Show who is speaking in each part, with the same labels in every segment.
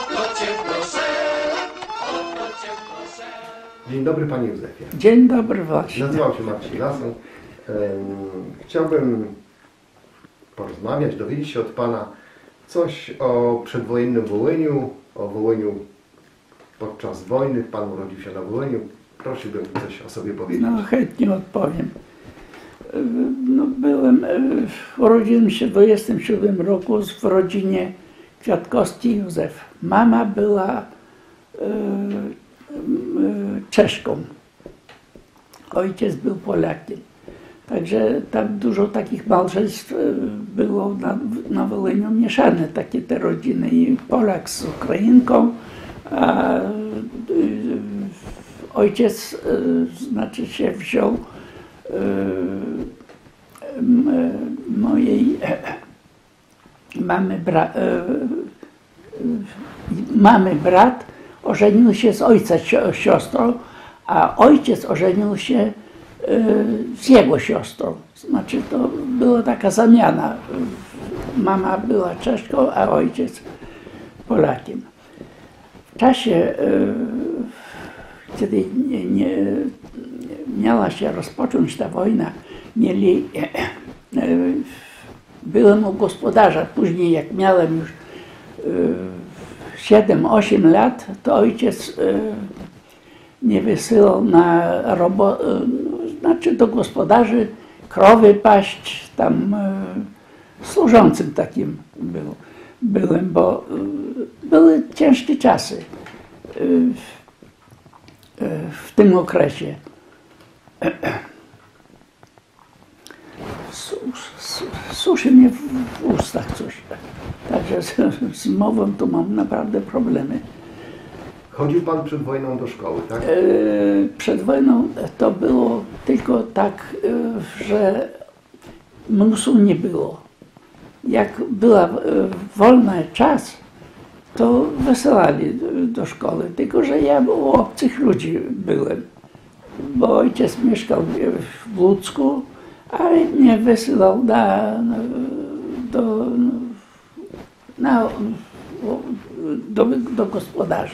Speaker 1: Dzień dobry panie Józefie.
Speaker 2: Dzień dobry właśnie.
Speaker 1: Nazywam się Marcin Lason. Chciałbym porozmawiać, dowiedzieć się od pana coś o przedwojennym Wołyniu, o Wołyniu podczas wojny. Pan urodził się na Wołyniu. Prosiłbym coś o sobie powiedzieć.
Speaker 2: No chętnie odpowiem. No, urodziłem się w 27 roku w rodzinie Kwiatkowski Józef. Mama była Czeszką. Ojciec był Polakiem. Także tam dużo takich małżeństw było na Wołyniu mieszane, takie te rodziny. I Polak z Ukrainką, a ojciec znaczy się wziął mojej mamy brat ożenił się z ojca siostrą, a ojciec ożenił się z jego siostrą. Znaczy to była taka zamiana. Mama była Czeszką, a ojciec Polakiem. W czasie, kiedy miała się rozpocząć ta wojna, byłem u gospodarza. Później jak miałem już 7-8 lat, to ojciec mnie wysyłał na robotę, znaczy do gospodarzy, krowy paść, tam służącym takim byłem, bo były ciężkie czasy w tym okresie. Suszy mnie w ustach coś. Także z mową to mam naprawdę problemy.
Speaker 1: Chodził pan przed wojną do szkoły, tak?
Speaker 2: Przed wojną to było tylko tak, że mnusu nie było. Jak była wolny czas, to wysyłali do szkoły. Tylko że ja u obcych ludzi byłem. Bo ojciec mieszkał w Łódzku, a mnie wysyłał do gospodarzy.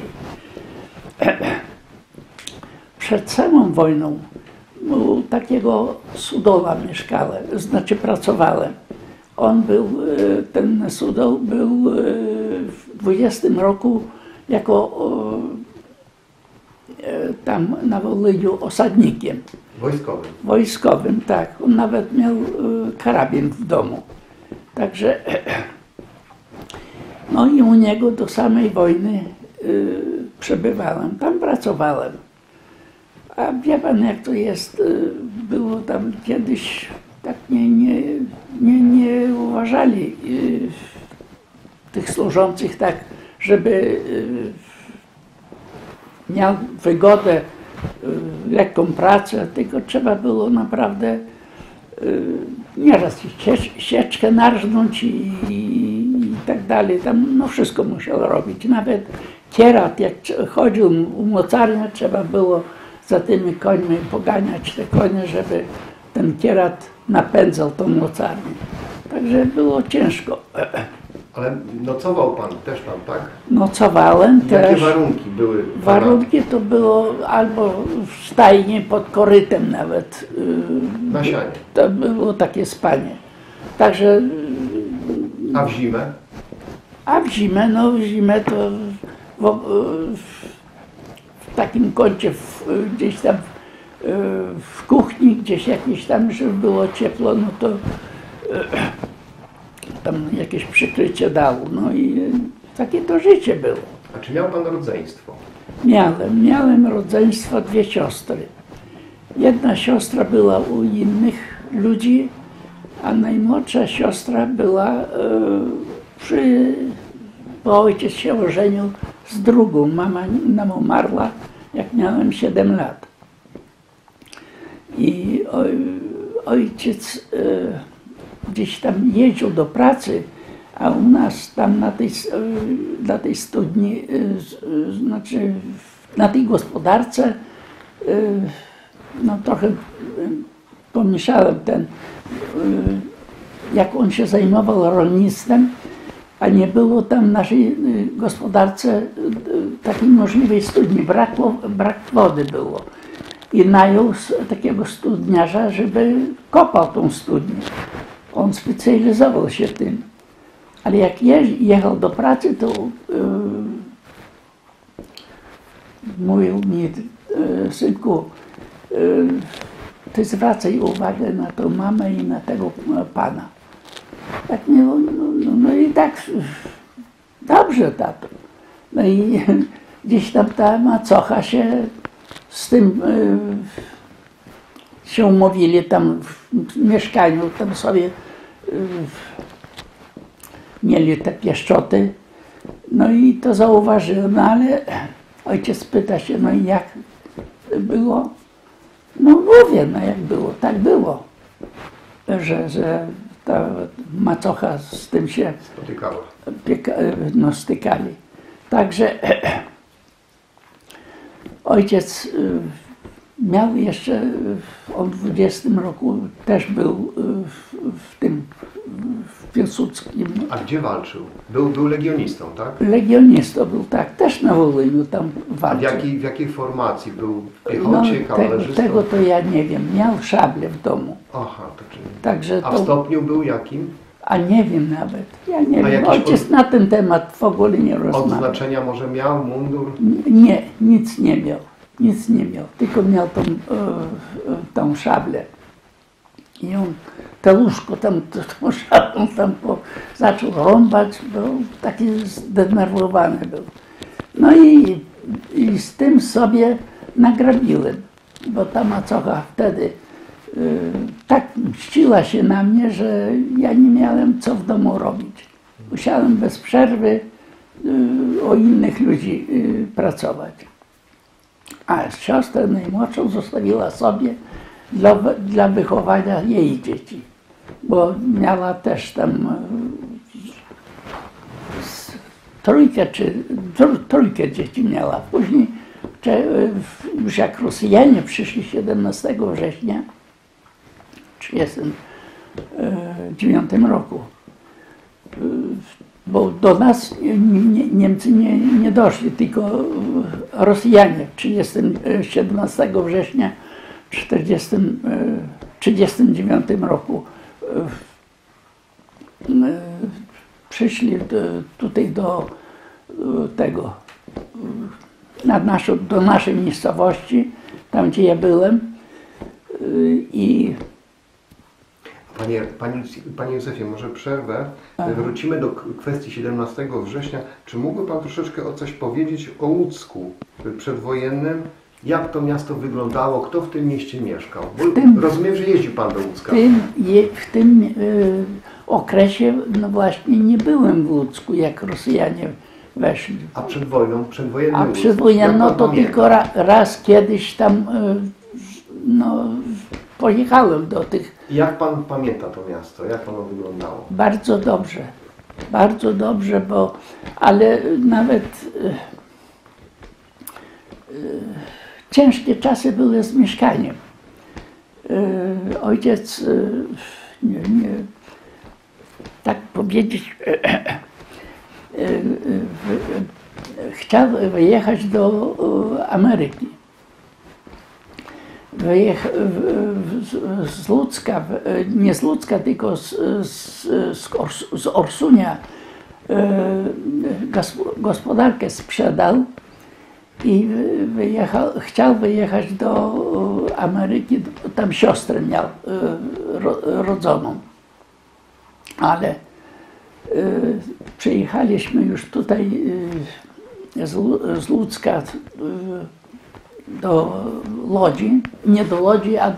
Speaker 2: Przed samą wojną u takiego Sudowa mieszkałem, znaczy pracowałem. On był, ten Sudoł był w 20 roku jako tam na Wołyniu osadnikiem.
Speaker 1: Wojskowym?
Speaker 2: Wojskowym, tak. On nawet miał karabin w domu. Także no i u niego do samej wojny przebywałem. Tam pracowałem. A wie pan jak to jest, było tam kiedyś tak nie uważali tych służących tak, żeby miał wygodę, lekką pracę, tylko trzeba było naprawdę nieraz sieczkę narznąć i tak dalej. Tam no wszystko musiał robić. Nawet kierat, jak chodził u mocarnia, trzeba było za tymi końmi poganiać te konie, żeby ten kierat napędzał tą mocarnię. Także było ciężko.
Speaker 1: Ale nocował pan też tam, tak?
Speaker 2: Nocowałem też.
Speaker 1: Jakie warunki były?
Speaker 2: Warunki to było albo w stajni pod korytem nawet.
Speaker 1: Na sianie.
Speaker 2: To było takie spanie. Także...
Speaker 1: A w zimę?
Speaker 2: A w zimę, no w zimę to w takim kącie gdzieś tam w kuchni, gdzieś jakieś tam, żeby było ciepło, no to tam jakieś przykrycie dało. No i takie to życie było.
Speaker 1: A czy miał pan rodzeństwo?
Speaker 2: Miałem rodzeństwo, 2 siostry. Jedna siostra była u innych ludzi, a najmłodsza siostra była bo ojciec się ożenił z drugą. Mama nam umarła, jak miałem 7 lat. I ojciec gdzieś tam jeździł do pracy, a u nas tam na tej studni, znaczy na tej gospodarce, no trochę pomieszałem jak on się zajmował rolnictwem, a nie było tam w naszej gospodarce takiej możliwej studni, brak wody było. I najął takiego studniarza, żeby kopał tą studnię. On specjalizował się tym. Ale jak jechał do pracy, to mówił mi, synku, ty zwracaj uwagę na tą mamę i na tego pana. Tak nie, no i tak, dobrze, tato. No i gdzieś tam ta macocha się z tym się umówili tam w mieszkaniu, tam sobie mieli te pieszczoty. No i to zauważyłem, no ale ojciec pyta się, no i jak było? No mówię, no jak było, tak było. Że ta macocha z tym się stykali. Także ojciec miał jeszcze, on w 20 roku też był w tym, w Piłsudskim.
Speaker 1: A gdzie walczył? Był legionistą, tak?
Speaker 2: Legionistą był, tak, też na Wołyniu tam walczył.
Speaker 1: A w jakiej formacji? Był w piechotcie, kawalerzystą?
Speaker 2: Tego to ja nie wiem, miał szablę w domu.
Speaker 1: Aha, to czyli...
Speaker 2: Także
Speaker 1: A w stopniu był jakim?
Speaker 2: A nie wiem nawet, ja nie wiem, ojciec na ten temat w ogóle nie rozmawiał.
Speaker 1: Odznaczenia może miał, mundur?
Speaker 2: Nie, nic nie miał, nic nie miał, tylko miał tą szablę. I on to łóżko tam, tą szablą tam zaczął rąbać, bo taki zdenerwowany był. No i z tym sobie nagrabiłem, bo ta macocha wtedy tak mściła się na mnie, że ja nie miałem co w domu robić. Musiałem bez przerwy o innych ludzi pracować. A siostrę najmłodszą zostawiła sobie dla wychowania jej dzieci, bo miała też tam trójkę dzieci miała. Później już jak Rosjanie przyszli 17 września w 1939 roku, bo do nas Niemcy nie doszli, tylko Rosjanie w 17 września w 1939 roku przyszli tutaj do naszej miejscowości, tam gdzie ja byłem.
Speaker 1: Panie Józefie, może przerwę. Wrócimy do kwestii 17 września. Czy mógłby Pan troszeczkę o coś powiedzieć o Łódzku przedwojennym? Jak to miasto wyglądało? Kto w tym mieście mieszkał? Rozumiem, że jeździł Pan do Łódzka.
Speaker 2: W tym okresie, no właśnie, nie byłem w Łódzku, jak Rosjanie weszli.
Speaker 1: A przed wojną?
Speaker 2: A przedwojenną to tylko raz kiedyś tam pojechałem do tych.
Speaker 1: Jak Pan pamięta to miasto? Jak ono wyglądało?
Speaker 2: Bardzo dobrze, ale nawet ciężkie czasy były z mieszkaniem. Ojciec, tak powiedzieć, chciał wyjechać do Ameryki. Z Łódzka, nie z Łódzka, tylko z Orsunia gospodarkę sprzedał i chciał wyjechać do Ameryki, tam siostrę miał rodzoną. Ale przyjechaliśmy już tutaj z Łódzka do Łodzi, nie do Łodzi, a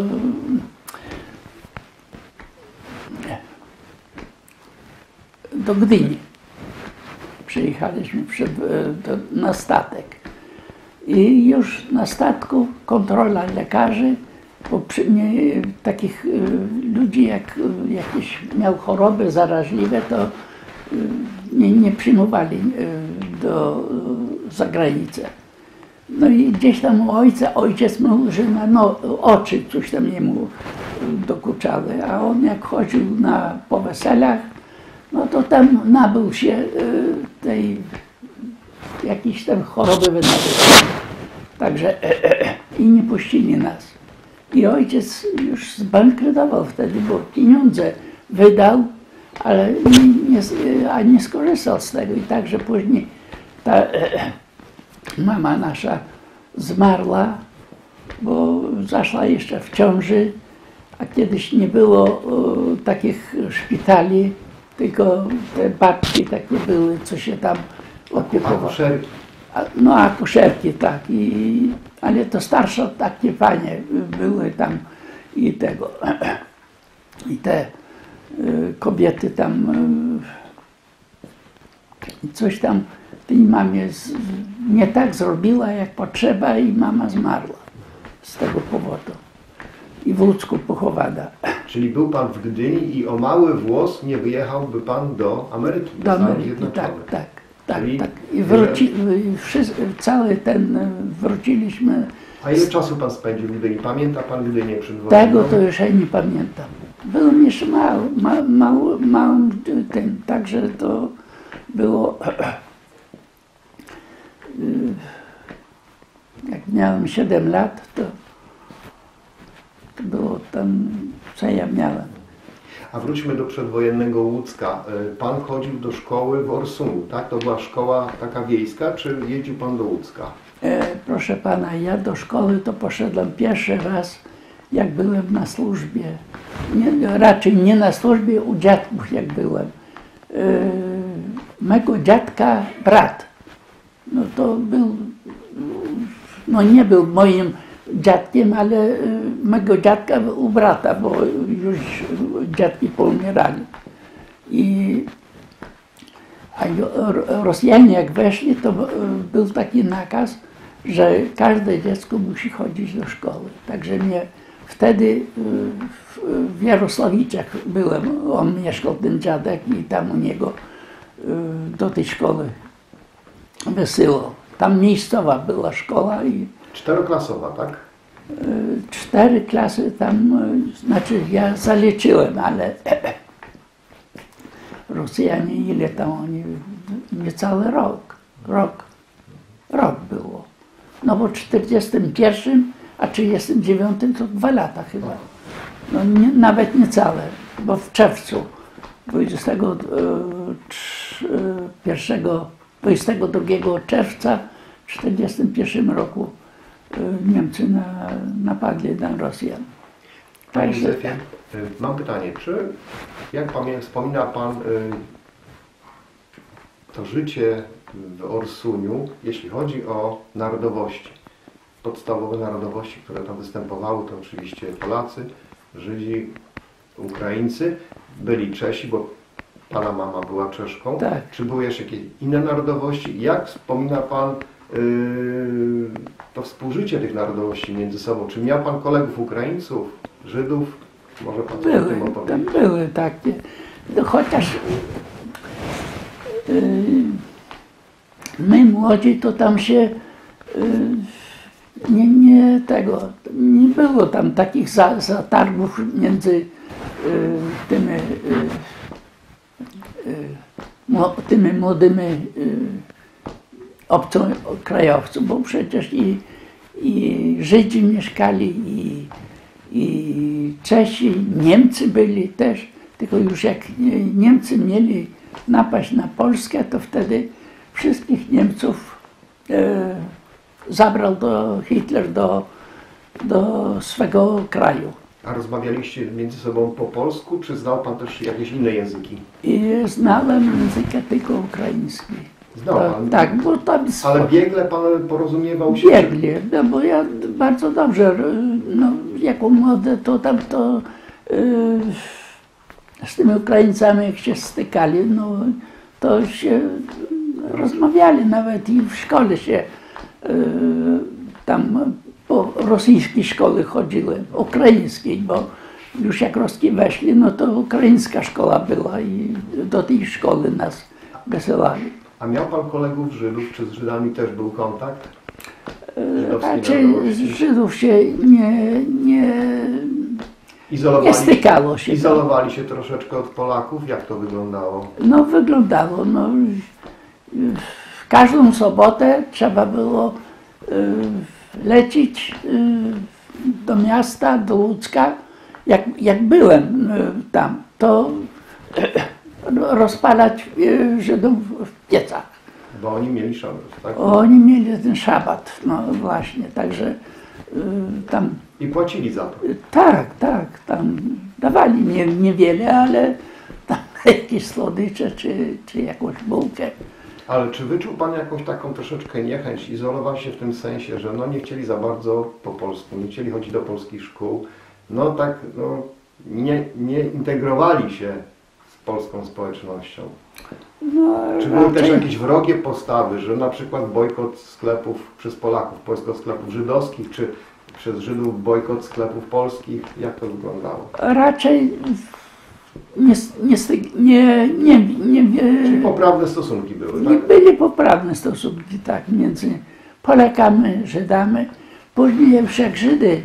Speaker 2: do Gdyni. Przyjechaliśmy na statek. I już na statku kontrola lekarzy, bo takich ludzi, jak jakieś miał choroby zaraźliwe, to nie przyjmowali do zagranicy. No i gdzieś tam ojciec mówił, że oczy coś tam jemu dokuczały, a on jak chodził po weselach, no to tam nabył się tej jakiejś tam choroby wynabył. Także i nie puścili nas. I ojciec już zbankrutował wtedy, bo pieniądze wydał, ale nie skorzystał z tego. I także później ta mama nasza zmarła, bo zaszła jeszcze w ciąży, a kiedyś nie było takich szpitali, tylko te babki takie były, co się tam opiekowały.
Speaker 1: Akuszerki.
Speaker 2: No akuszerki, tak. Ale to starsze takie panie były tam i tego. I te kobiety tam coś tam tej mamie nie tak zrobiła, jak potrzeba i mama zmarła z tego powodu. I w Łódzku pochowana.
Speaker 1: Czyli był pan w Gdyni i o mały włos nie wyjechałby pan do Ameryki,
Speaker 2: Do Ameryki, tak.
Speaker 1: Czyli
Speaker 2: I cały wróciliśmy.
Speaker 1: A ile czasu pan spędził w Gdyni? Pamięta pan Gdynię przedwojenną?
Speaker 2: Tego to już ja nie pamiętam. Byłem jeszcze małym tym, także to było, jak miałem 7 lat, to było tam, co ja miałem.
Speaker 1: A wróćmy do przedwojennego Łódzka. Pan chodził do szkoły w Orsuniu, tak? To była szkoła taka wiejska, czy jeździł pan do Łódzka?
Speaker 2: Proszę pana, ja do szkoły to poszedłem pierwszy raz, jak byłem na służbie. Raczej nie na służbie, u dziadków jak byłem. Mego dziadka brat, no to był, no nie był moim dziadkiem, ale mego dziadka u brata, bo już dziadki poumierali. A Rosjanie jak weszli, to był taki nakaz, że każde dziecko musi chodzić do szkoły. Także mnie wtedy w Jarosławiczach byłem, on mieszkał, ten dziadek, i tam u niego do tej szkoły wysyłał. Tam miejscowa była szkoła i
Speaker 1: 4-klasowa, tak?
Speaker 2: 4 klasy tam, znaczy ja zaliczyłem, ale Rosjanie ile tam oni, niecały rok było. No bo w 41, a 39 to 2 lata chyba. No nawet niecałe, bo w czerwcu 22 czerwca w 41 roku Niemcy napadli na Rosjan.
Speaker 1: Panie Józefie, mam pytanie, czy jak wspomina pan to życie w Orsuniu, jeśli chodzi o narodowości, podstawowe narodowości, które tam występowały, to oczywiście Polacy, Żydzi, Ukraińcy, byli Czesi, bo pana mama była Czeszką.
Speaker 2: Tak.
Speaker 1: Czy były jeszcze jakieś inne narodowości? Jak wspomina pan to współżycie tych narodowości między sobą? Czy miał pan kolegów Ukraińców, Żydów? Może pan coś o tym opowiedzieć?
Speaker 2: Tam były takie, no chociaż my młodzi to tam się nie było tam takich zatargów między tymi młodymi obcokrajowców, bo przecież i Żydzi mieszkali, i Czesi, Niemcy byli też, tylko już jak Niemcy mieli napaść na Polskę, to wtedy wszystkich Niemców zabrał Hitler do swego kraju.
Speaker 1: A rozmawialiście między sobą po polsku, czy znał pan też jakieś inne języki?
Speaker 2: I znałem języka tylko ukraiński.
Speaker 1: Znał pan?
Speaker 2: Tak, bo tam...
Speaker 1: Ale biegle pan porozumiewał się?
Speaker 2: Biegle, no bo ja bardzo dobrze, no jako młody to tam z tymi Ukraińcami jak się stykali, no to się rozmawiali, nawet i w szkole się tam po rosyjskiej szkole chodziłem, ukraińskiej, bo już jak Rosji weszli, no to ukraińska szkoła była i do tej szkoły nas wysyłali.
Speaker 1: A miał pan kolegów Żydów, czy z Żydami też był kontakt?
Speaker 2: Raczej z Żydów się nie stykało się.
Speaker 1: Izolowali się troszeczkę od Polaków? Jak to wyglądało?
Speaker 2: No wyglądało, no w każdą sobotę trzeba było lecieć do miasta, do Łódzka. Jak byłem tam, to rozpalać Żydów w piecach.
Speaker 1: Bo oni mieli szabat, tak?
Speaker 2: Oni mieli ten szabat, no właśnie, także tam...
Speaker 1: I płacili za to.
Speaker 2: Tak, tam dawali niewiele, ale tam jakieś słodycze czy jakąś bułkę.
Speaker 1: Ale czy wyczuł Pan jakąś taką troszeczkę niechęć, izolować się w tym sensie, że no nie chcieli za bardzo po polsku, nie chcieli chodzić do polskich szkół, no tak, no nie integrowali się z polską społecznością?
Speaker 2: No,
Speaker 1: Czy były też
Speaker 2: raczej-
Speaker 1: jakieś wrogie postawy, że na przykład bojkot sklepów przez Polaków, bojkot sklepów żydowskich, czy przez Żydów bojkot sklepów polskich? Jak to wyglądało?
Speaker 2: Raczej
Speaker 1: Czyli poprawne stosunki były,
Speaker 2: nie
Speaker 1: tak?
Speaker 2: byli poprawne stosunki tak, między Polakami, Żydami. Później już jak Żydy,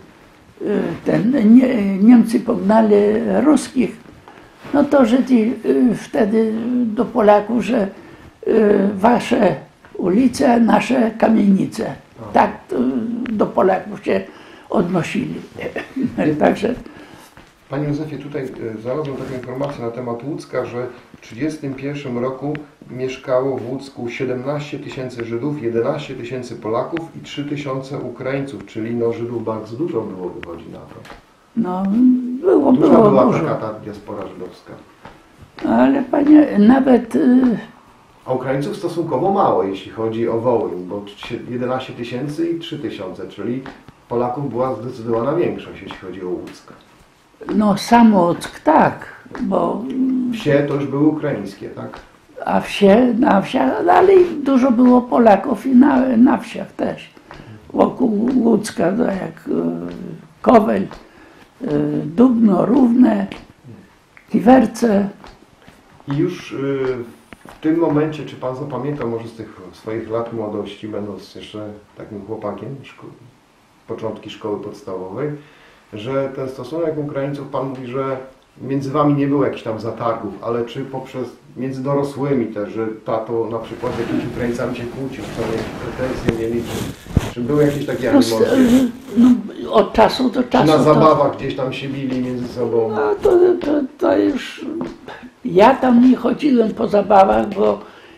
Speaker 2: Niemcy pognali ruskich, no to Żydzi wtedy do Polaków, że wasze ulice, nasze kamienice. Tak do Polaków się odnosili. Także
Speaker 1: Panie Józefie, tutaj znalazłem taką informację na temat Łódzka, że w 1931 roku mieszkało w Łódzku 17 000 Żydów, 11 000 Polaków i 3 000 Ukraińców, czyli no Żydów bardzo dużo było, wychodzi na to.
Speaker 2: no, było
Speaker 1: Duża była
Speaker 2: dużo.
Speaker 1: taka ta diaspora żydowska.
Speaker 2: Ale panie, nawet
Speaker 1: A Ukraińców stosunkowo mało, jeśli chodzi o Wołyń, bo 11 000 i 3 000, czyli Polaków była zdecydowana większość, jeśli chodzi o Łódzk.
Speaker 2: no sam Łock tak, bo
Speaker 1: Wsie to już były ukraińskie, tak?
Speaker 2: a na wsiach, ale i dużo było Polaków i na wsiach też. Wokół Łódzka, to jak Kowel, Dubno, Równe, Kiwerce.
Speaker 1: I już w tym momencie, czy Pan zapamiętał może z tych swoich lat młodości, będąc jeszcze takim chłopakiem, początki szkoły podstawowej, że ten stosunek Ukraińców, Pan mówi, że między Wami nie było jakichś tam zatargów, ale czy między dorosłymi też, że tato na przykład z jakimiś Ukraińcami się kłócił, czy jakieś pretensje mieli, czy były jakieś takie animozje?
Speaker 2: No, od czasu do
Speaker 1: Czy
Speaker 2: czasu.
Speaker 1: na zabawach gdzieś tam się bili między sobą?
Speaker 2: No to już ja tam nie chodziłem po zabawach, bo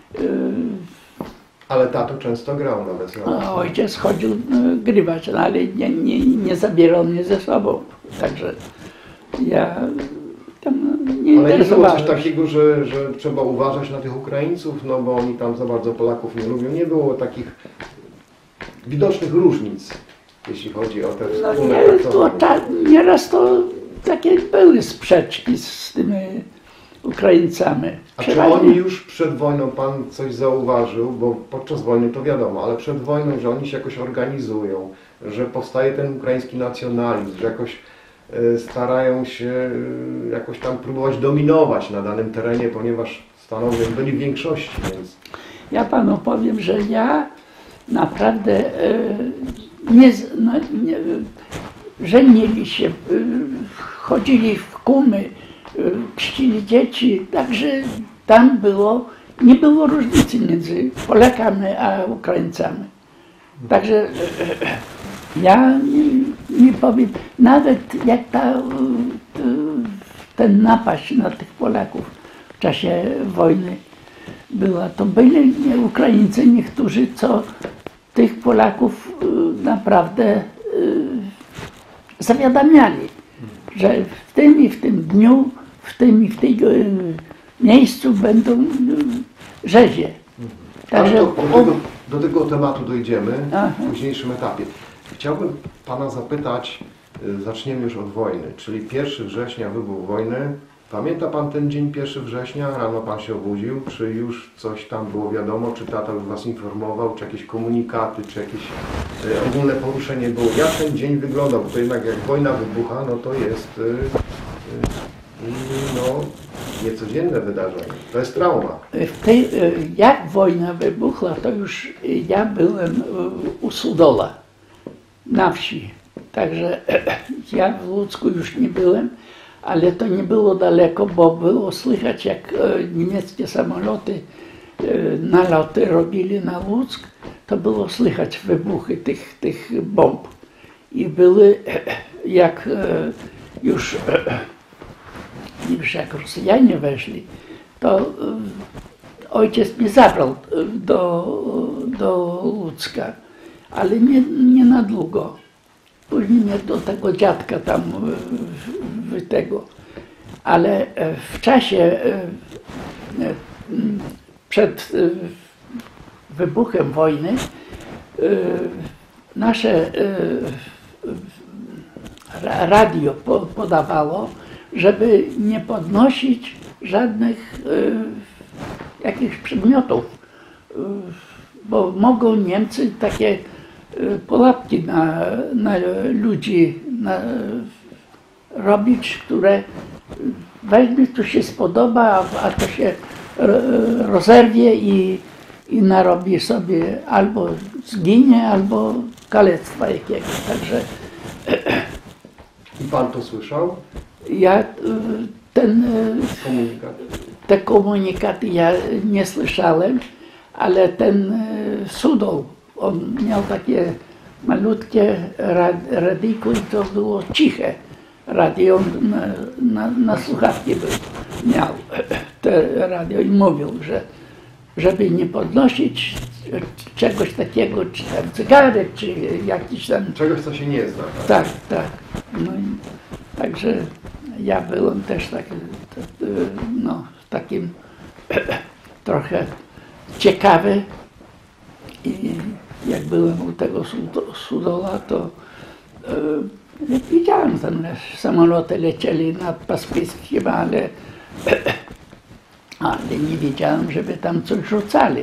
Speaker 1: Ale tato często grał na weselach.
Speaker 2: ojciec chodził grywać, no, ale nie zabierał mnie ze sobą. Także ja tam nie
Speaker 1: Ale nie było
Speaker 2: interesowałem
Speaker 1: coś
Speaker 2: się.
Speaker 1: takiego, że trzeba uważać na tych Ukraińców, no bo oni tam za bardzo Polaków nie lubią. Nie było takich widocznych różnic, jeśli chodzi o te
Speaker 2: No
Speaker 1: wspólne
Speaker 2: nie, to
Speaker 1: traktowanie.
Speaker 2: nieraz to takie były sprzeczki z tymi Ukraińcami.
Speaker 1: A czy
Speaker 2: Przeważnie-
Speaker 1: oni już przed wojną, Pan coś zauważył, bo podczas wojny to wiadomo, ale przed wojną, że oni się jakoś organizują, że powstaje ten ukraiński nacjonalizm, że jakoś starają się jakoś tam próbować dominować na danym terenie, ponieważ stanowią, byli w większości, więc...
Speaker 2: Ja panu powiem, że ja naprawdę żenili się, chodzili w kumy, chrzcili dzieci, także tam nie było różnicy między Polakami a Ukraińcami. Także ja nie powiem, nawet jak ten napaść na tych Polaków w czasie wojny była, to byli Ukraińcy niektórzy, co tych Polaków naprawdę zawiadamiali, że w tym i w tym dniu, w tym i w tym miejscu będą Żedzie.
Speaker 1: Ale
Speaker 2: Także
Speaker 1: do tego tematu dojdziemy
Speaker 2: Aha.
Speaker 1: w późniejszym etapie. Chciałbym Pana zapytać, zaczniemy już od wojny, czyli 1 września wybuch wojny. Pamięta Pan ten dzień 1 września? Rano Pan się obudził? Czy już coś tam było wiadomo? Czy tata już Was informował? Czy jakieś komunikaty? Czy jakieś ogólne poruszenie było? Jak ten dzień wyglądał? Bo to jednak jak wojna wybucha, no to jest niecodzienne wydarzenie. To jest trauma.
Speaker 2: Jak wojna wybuchła, to już ja byłem u Sudola na wsi. Także ja w Łódzku już nie byłem, ale to nie było daleko, bo było słychać, jak niemieckie samoloty naloty robili na Łódzk, to było słychać wybuchy tych bomb. I były, jak już jak Rosjanie weszli, to ojciec mnie zabrał do Łódzka, ale nie na długo. Później mnie do tego dziadka tam ale w czasie przed wybuchem wojny nasze radio podawało, żeby nie podnosić żadnych jakichś przedmiotów, bo mogą Niemcy takie pułapki na ludzi robić, które weźmie, to się spodoba, a to się rozerwie i narobi sobie albo zginie, albo kalectwa jakiegoś. Także
Speaker 1: I pan to słyszał?
Speaker 2: ja
Speaker 1: Komunikat.
Speaker 2: te komunikaty ja nie słyszałem, ale ten Sudol, on miał takie malutkie radyjko i to było ciche radio, on na słuchawki miał te radio i mówił, że żeby nie podnosić czegoś takiego, czy tam cygarek, czy jakiś tam...
Speaker 1: Czegoś, co się nie zna. Tak?
Speaker 2: Tak. No i, także ja byłem też takim trochę ciekawy i jak byłem u tego Sudola, to widziałem, tam samoloty lecieli nad Paspickiem, ale nie wiedziałem, żeby tam coś rzucali.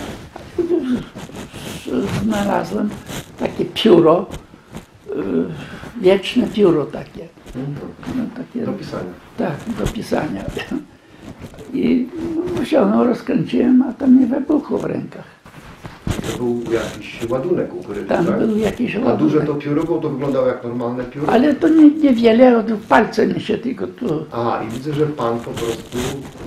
Speaker 2: Znalazłem takie pióro, wieczne pióro takie.
Speaker 1: Do pisania.
Speaker 2: Tak, do pisania. I musiałem, rozkręciłem, a tam nie wybuchło w rękach.
Speaker 1: To był jakiś ładunek ukryty,
Speaker 2: Tam
Speaker 1: tak?
Speaker 2: był jakiś ładunek.
Speaker 1: A duże to pióro, bo to wyglądało jak normalne pióro?
Speaker 2: Ale to niewiele, od palce mi się tylko tu...
Speaker 1: A, i widzę, że pan po prostu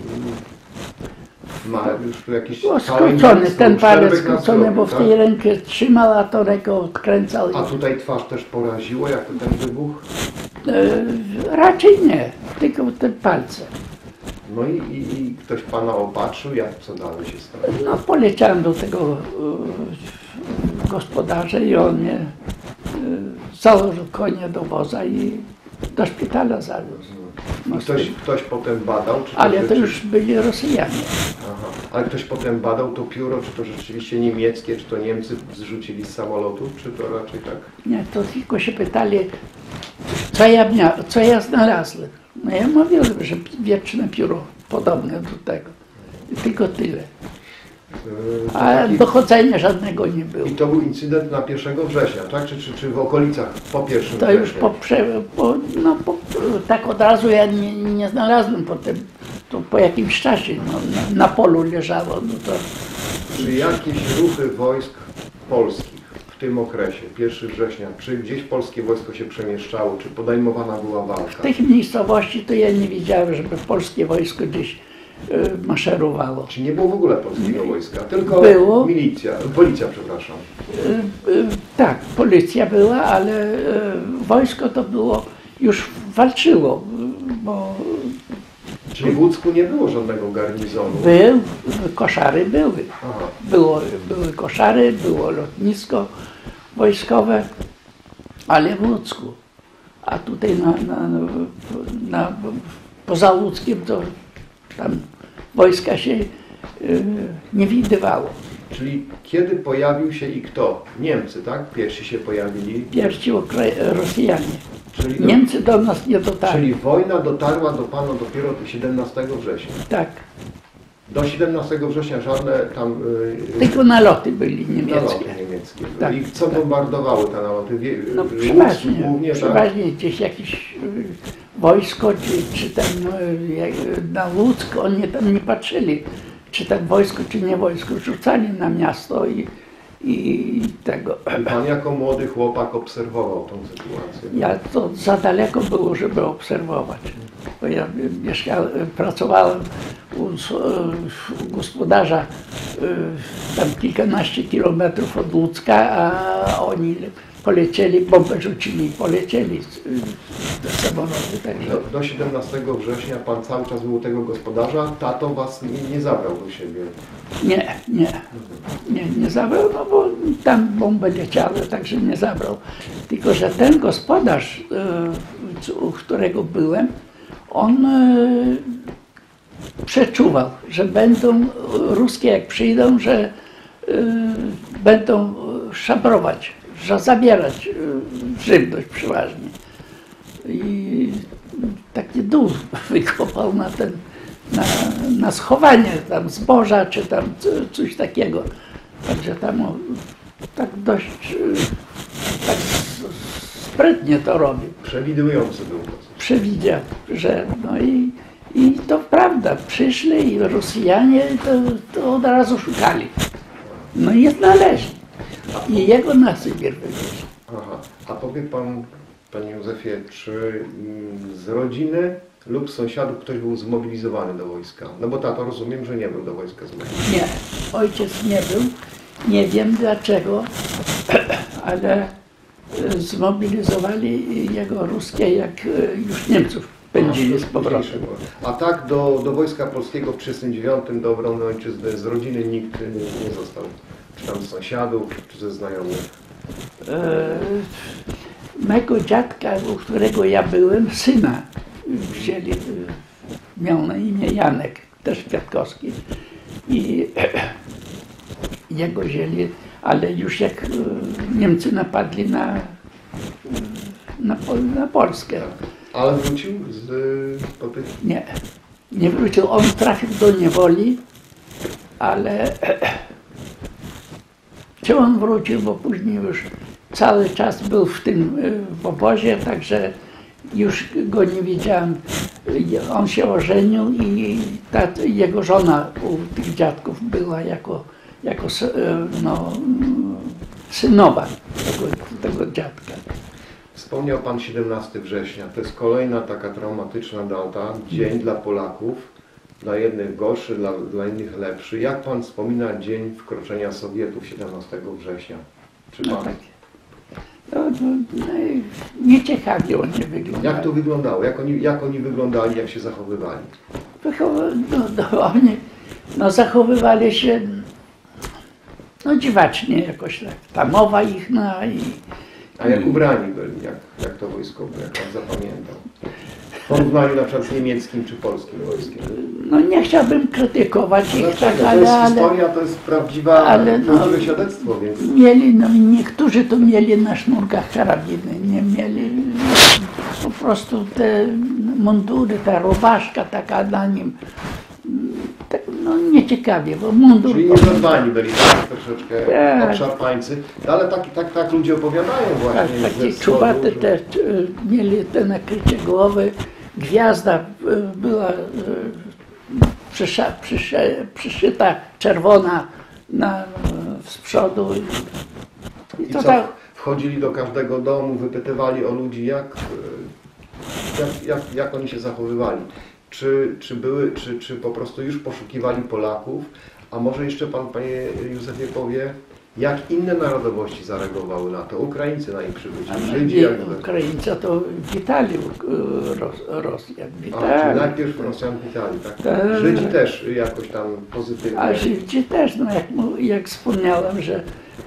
Speaker 1: ma już tu jakiś...
Speaker 2: Było
Speaker 1: całe
Speaker 2: skrócony,
Speaker 1: mięso,
Speaker 2: ten palec
Speaker 1: szczerbek na
Speaker 2: skrócony, bo w
Speaker 1: zdrowiu,
Speaker 2: tej ręce trzymał, a to ręką odkręcał.
Speaker 1: A tutaj twarz też poraziło, jak to ten wybuch?
Speaker 2: Raczej nie, tylko te palce.
Speaker 1: No i ktoś pana opatrzył, co dalej się stało?
Speaker 2: No poleciałem do tego gospodarza i on mnie założył konia do woza i do szpitala zawiózł.
Speaker 1: I ktoś potem badał? Czy
Speaker 2: Ale to już byli Rosjanie.
Speaker 1: Aha. Ale ktoś potem badał to pióro, czy to rzeczywiście niemieckie, czy to Niemcy zrzucili z samolotu, czy to raczej tak?
Speaker 2: Nie, to tylko się pytali, co ja znalazłem. No ja mówiłem, że wieczne pióro podobne do tego. I tylko tyle. A dochodzenia żadnego nie było.
Speaker 1: I to był incydent na 1 września, tak? Czy w okolicach po 1 września?
Speaker 2: To już tak od razu ja nie znalazłem potem. To po jakimś czasie na polu leżało. No to...
Speaker 1: Czy jakieś ruchy wojsk polskich w tym okresie, 1 września, czy gdzieś polskie wojsko się przemieszczało, czy podejmowana była walka?
Speaker 2: W tych miejscowości to ja nie widziałem, żeby polskie wojsko gdzieś maszerowało.
Speaker 1: Czy nie było w ogóle polskiego wojska, tylko
Speaker 2: było.
Speaker 1: Policja, przepraszam.
Speaker 2: Tak, policja była, ale wojsko to było, już walczyło, bo...
Speaker 1: Czyli w Łódzku nie było żadnego garnizonu?
Speaker 2: Koszary były.
Speaker 1: Aha.
Speaker 2: Były koszary, było lotnisko wojskowe, ale w Łódzku. A tutaj poza Łódzkiem to tam wojska się nie widywało.
Speaker 1: Czyli kiedy pojawił się i kto? Niemcy, tak? Pierwsi się pojawili?
Speaker 2: Pierwsi Rosjanie.
Speaker 1: Czyli
Speaker 2: Niemcy do nas nie dotarli.
Speaker 1: Czyli wojna dotarła do pana dopiero 17 września.
Speaker 2: Tak.
Speaker 1: Do 17 września żadne tam...
Speaker 2: Tylko naloty byli niemieckie.
Speaker 1: Naloty niemieckie.
Speaker 2: Tak,
Speaker 1: I co
Speaker 2: tak.
Speaker 1: bombardowały te naloty?
Speaker 2: No przeważnie gdzieś jakieś wojsko, czy tam na Łódzk, oni tam nie patrzyli, czy tam wojsko, czy nie wojsko, rzucali na miasto i tego.
Speaker 1: I pan jako młody chłopak obserwował tą sytuację.
Speaker 2: Ja to za daleko było, żeby obserwować. Bo ja pracowałem u gospodarza tam kilkanaście kilometrów od Łódzka, a oni polecieli, bombę rzucili i polecieli te samoloty. Także.
Speaker 1: Do 17 września pan cały czas był u tego gospodarza, tato was nie zabrał do siebie.
Speaker 2: Nie zabrał, no bo tam bomby leciały, także nie zabrał. Tylko że ten gospodarz, u którego byłem, on przeczuwał, że będą ruskie jak przyjdą, że będą szabrować, że zabierać żywność przeważnie. I taki dół wykopał na schowanie tam zboża, czy tam coś takiego. Także tam tak dość tak sprytnie to robił.
Speaker 1: Przewidujący był.
Speaker 2: Przewidział, że no i to prawda, przyszli i Rosjanie to od razu szukali. No i znaleźli. I jego na Sybir wywieźli.
Speaker 1: Aha. A powie pan, panie Józefie, czy z rodziny lub sąsiadów ktoś był zmobilizowany do wojska? No bo tato rozumiem, że nie był do wojska zmobilizowany.
Speaker 2: Nie, ojciec nie był. Nie wiem dlaczego, ale zmobilizowali jego ruskie, jak już Niemców pędzili z powrotem.
Speaker 1: A tak do Wojska Polskiego w 1939 do obrony ojczyzny z rodziny nikt nie został? Czy tam z sąsiadów, czy ze znajomych?
Speaker 2: Mego dziadka, u którego ja byłem, syna wzięli, miał na imię Janek, też Kwiatkowski. I jego wzięli, ale już jak Niemcy napadli na Polskę.
Speaker 1: Ale wrócił po tych...
Speaker 2: Nie wrócił. On trafił do niewoli, ale czy on wrócił, bo później już cały czas był w obozie, także już go nie widziałem. On się ożenił i jego żona u tych dziadków była jako no, synowa tego dziadka.
Speaker 1: Wspomniał pan 17 września. To jest kolejna taka traumatyczna data, dzień dla Polaków. Dla jednych gorszy, dla innych lepszy. Jak pan wspomina dzień wkroczenia Sowietów 17 września? Czy pan...
Speaker 2: No tak. Nieciekawie oni wyglądali.
Speaker 1: Jak to wyglądało? Jak oni wyglądali, jak się zachowywali?
Speaker 2: Oni zachowywali się dziwacznie jakoś tak. Ta mowa ich
Speaker 1: A jak ubrani byli? Jak to wojsko było? Jak pan zapamiętał? W porównaniu na przykład z niemieckim czy polskim wojskiem?
Speaker 2: No nie chciałbym krytykować ich, tak,
Speaker 1: to jest historia, to jest prawdziwe świadectwo, więc...
Speaker 2: Mieli, niektórzy to mieli na sznurkach karabiny, nie mieli po prostu te mundury, ta rubaszka taka na nim. Tak, nieciekawie, bo mundur...
Speaker 1: Czyli niezadbani byli tak, troszeczkę obszarpańcy, ale tak ludzie opowiadają właśnie.
Speaker 2: Tak, takie czubaty też mieli te nakrycie głowy, gwiazda była przyszyta czerwona z przodu.
Speaker 1: I co, wchodzili do każdego domu, wypytywali o ludzi, jak oni się zachowywali. Czy po prostu już poszukiwali Polaków, a może jeszcze pan, panie Józefie, powie, jak inne narodowości zareagowały na to? Ukraińcy na ich przybycie, Żydzi jak
Speaker 2: Ukraińcy to witali Rosjan.
Speaker 1: Czyli najpierw Rosjan witali, tak? Żydzi też jakoś tam pozytywnie.
Speaker 2: A Żydzi też, jak wspomniałem, że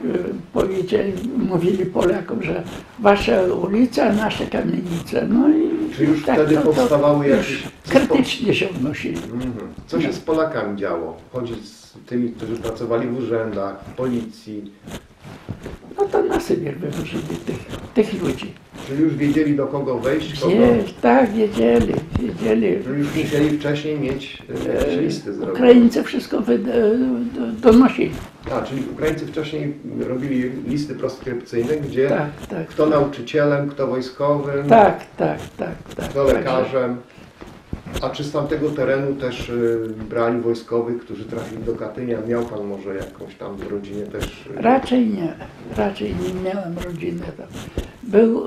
Speaker 2: mówili Polakom, że wasza ulica, nasze kamienice.
Speaker 1: Czy już wtedy powstawały jakieś...
Speaker 2: Krytycznie się odnosili.
Speaker 1: Co się z Polakami działo? Chodzi z tymi, którzy pracowali w urzędach, w policji.
Speaker 2: No to na Sybir wywozili tych ludzi.
Speaker 1: Czyli już wiedzieli, do kogo wejść?
Speaker 2: Tak, wiedzieli.
Speaker 1: Czyli już musieli wcześniej mieć jakieś listy zrobione.
Speaker 2: Ukraińcy wszystko donosili.
Speaker 1: Czyli Ukraińcy wcześniej robili listy proskrypcyjne, gdzie kto
Speaker 2: tak.
Speaker 1: nauczycielem, kto wojskowym,
Speaker 2: Tak.
Speaker 1: kto lekarzem. A czy z tamtego terenu też brali wojskowych, którzy trafili do Katynia? Miał pan może jakąś tam w rodzinie też?
Speaker 2: Raczej nie miałem rodziny tam. Był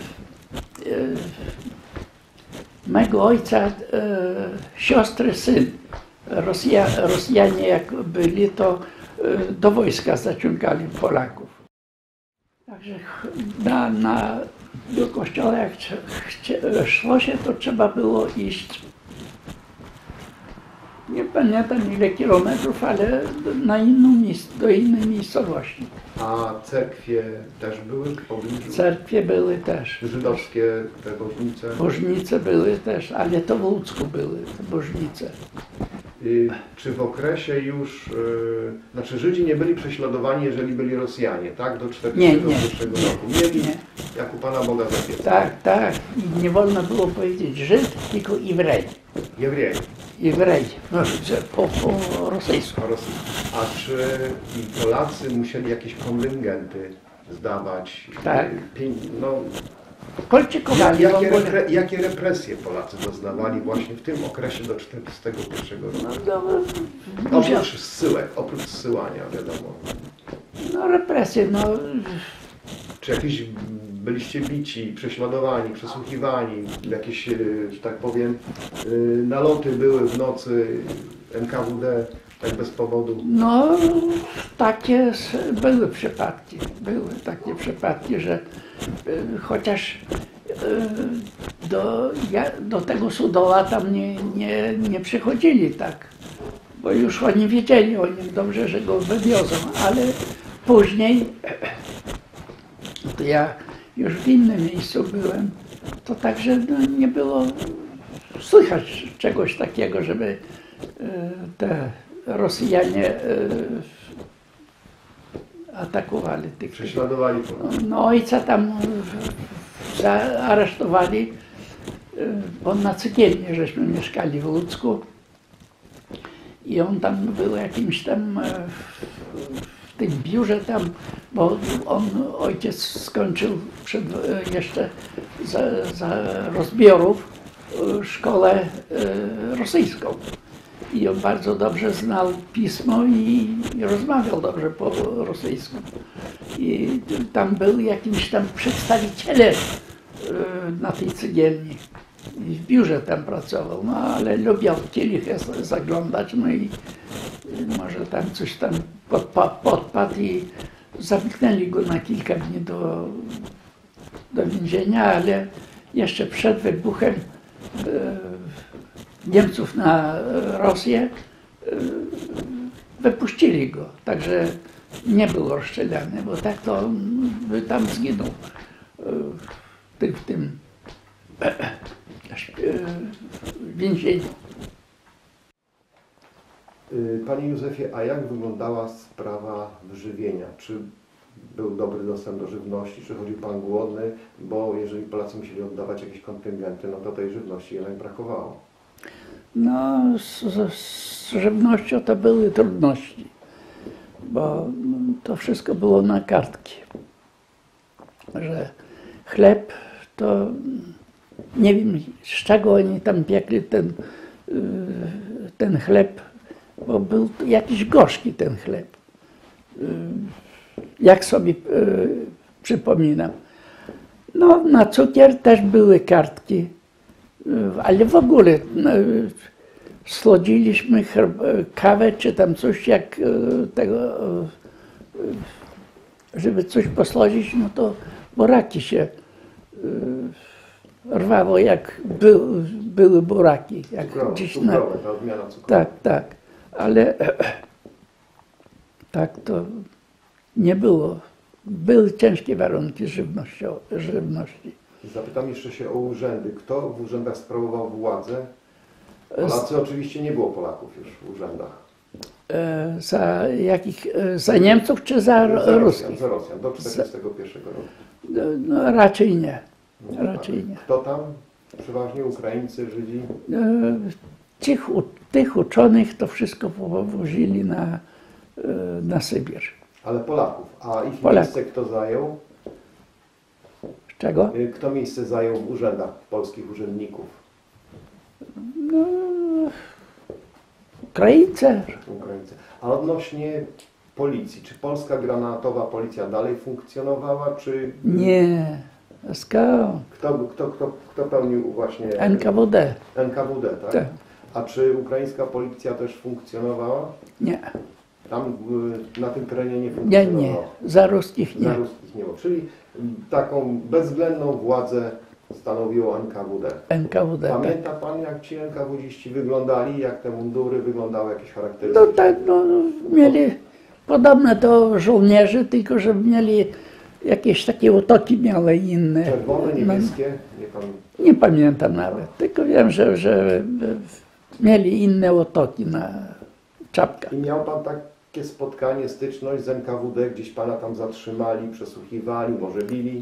Speaker 2: mego ojca siostry syn. Rosjanie jak byli, to do wojska zaciągali Polaków. Także do kościoła jak szło się, to trzeba było iść. Nie pamiętam ile kilometrów, ale do innej miejscowości.
Speaker 1: A cerkwie też były w pobliżu?
Speaker 2: Cerkwie były też.
Speaker 1: Żydowskie te bożnice?
Speaker 2: Bożnice były też, ale to w Łódzku były te bożnice.
Speaker 1: Czy w okresie już, znaczy Żydzi nie byli prześladowani, jeżeli byli Rosjanie, tak? Do 1941 roku. Mieli jak u Pana Boga za piecem.
Speaker 2: Tak. I nie wolno było powiedzieć Żyd, tylko Iwrej. Iwrej, no, po rosyjsku.
Speaker 1: A czy i Polacy musieli jakieś kontyngenty zdawać?
Speaker 2: Tak.
Speaker 1: No,
Speaker 2: Kolczykowali.
Speaker 1: jakie represje Polacy doznawali właśnie w tym okresie do 1941 roku? Oprócz zsyłania, wiadomo.
Speaker 2: No represje, no.
Speaker 1: Czy jakieś byliście bici, prześladowani, przesłuchiwani, jakieś, że tak powiem, naloty były w nocy NKWD, tak bez powodu?
Speaker 2: No, takie były takie przypadki, że chociaż do tego Sudoła tam nie przychodzili tak, bo już oni wiedzieli o nim dobrze, że go wywiozą, ale później, to ja już w innym miejscu byłem, to także nie było słychać czegoś takiego, żeby te Rosjanie atakowali tych.
Speaker 1: Prześladowali Polaków.
Speaker 2: No ojca tam zaaresztowali, bo na Cegielnie żeśmy mieszkali w Łódzku i on tam był jakimś tam w tym biurze tam, bo ojciec skończył jeszcze za rozbiorów szkołę rosyjską. I on bardzo dobrze znał pismo i rozmawiał dobrze po rosyjsku. I tam był jakimś tam przedstawicielem na tej cegielni. I w biurze tam pracował, no ale lubiał w kielichę zaglądać, no i może tam coś tam podpadł i zamknęli go na kilka dni do więzienia, ale jeszcze przed wybuchem Niemców na Rosję wypuścili go, także nie był rozstrzelany, bo tak to on by tam zginął w tym więzieniu.
Speaker 1: Panie Józefie, a jak wyglądała sprawa wyżywienia? Czy był dobry dostęp do żywności, czy chodził Pan głodny? Bo jeżeli Polacy musieli oddawać jakieś kontyngenty, no to tej żywności jednak brakowało.
Speaker 2: No, z żywnością to były trudności, bo to wszystko było na kartki. Że chleb to nie wiem, z czego oni tam piekli ten chleb, bo był jakiś gorzki ten chleb. Jak sobie przypominam. No, na cukier też były kartki, ale w ogóle słodziliśmy kawę czy tam coś jak tego, żeby coś posłodzić, no to buraki się rwało, jak były buraki. Jak
Speaker 1: cukrowe, ta odmiana cukrowa.
Speaker 2: Tak, ale tak to nie było. Były ciężkie warunki żywności.
Speaker 1: Zapytam jeszcze się o urzędy. Kto w urzędach sprawował władzę? Polacy oczywiście nie było Polaków już w urzędach.
Speaker 2: Za Niemców czy za Ruskich?
Speaker 1: Za Rosjan, do 1941 roku.
Speaker 2: No, raczej nie. Raczej nie.
Speaker 1: Kto tam? Przeważnie Ukraińcy, Żydzi?
Speaker 2: Tych uczonych to wszystko powozili na Sybir.
Speaker 1: Ale Polaków. A ich miejsce kto zajął?
Speaker 2: Czego?
Speaker 1: Kto miejsce zajął w urzędach polskich urzędników?
Speaker 2: No, Ukraińcy.
Speaker 1: Ukraińcy. A odnośnie policji, czy polska granatowa policja dalej funkcjonowała, czy
Speaker 2: Nie. Skąd?
Speaker 1: kto pełnił właśnie
Speaker 2: NKWD.
Speaker 1: NKWD, tak?
Speaker 2: Tak.
Speaker 1: A czy ukraińska policja też funkcjonowała?
Speaker 2: Nie.
Speaker 1: Tam na tym terenie nie
Speaker 2: Nie,
Speaker 1: funkcjonowała.
Speaker 2: nie. Za ruskich
Speaker 1: Za
Speaker 2: nie.
Speaker 1: ruskich nie było. Czyli taką bezwzględną władzę stanowiło NKWD.
Speaker 2: NKWD. Tak.
Speaker 1: Pamięta Pan, jak ci NKWDziści wyglądali, jak te mundury wyglądały, jakieś
Speaker 2: No
Speaker 1: charakterystyczne?
Speaker 2: tak, no, mieli podobne do żołnierzy, tylko że mieli jakieś takie otoki miały inne.
Speaker 1: Czerwone,
Speaker 2: No,
Speaker 1: niebieskie, nie pan...
Speaker 2: nie pamiętam nawet, tylko wiem, że mieli inne otoki na czapkach.
Speaker 1: I miał Pan takie spotkanie, styczność z NKWD, gdzieś Pana tam zatrzymali, przesłuchiwali, może bili?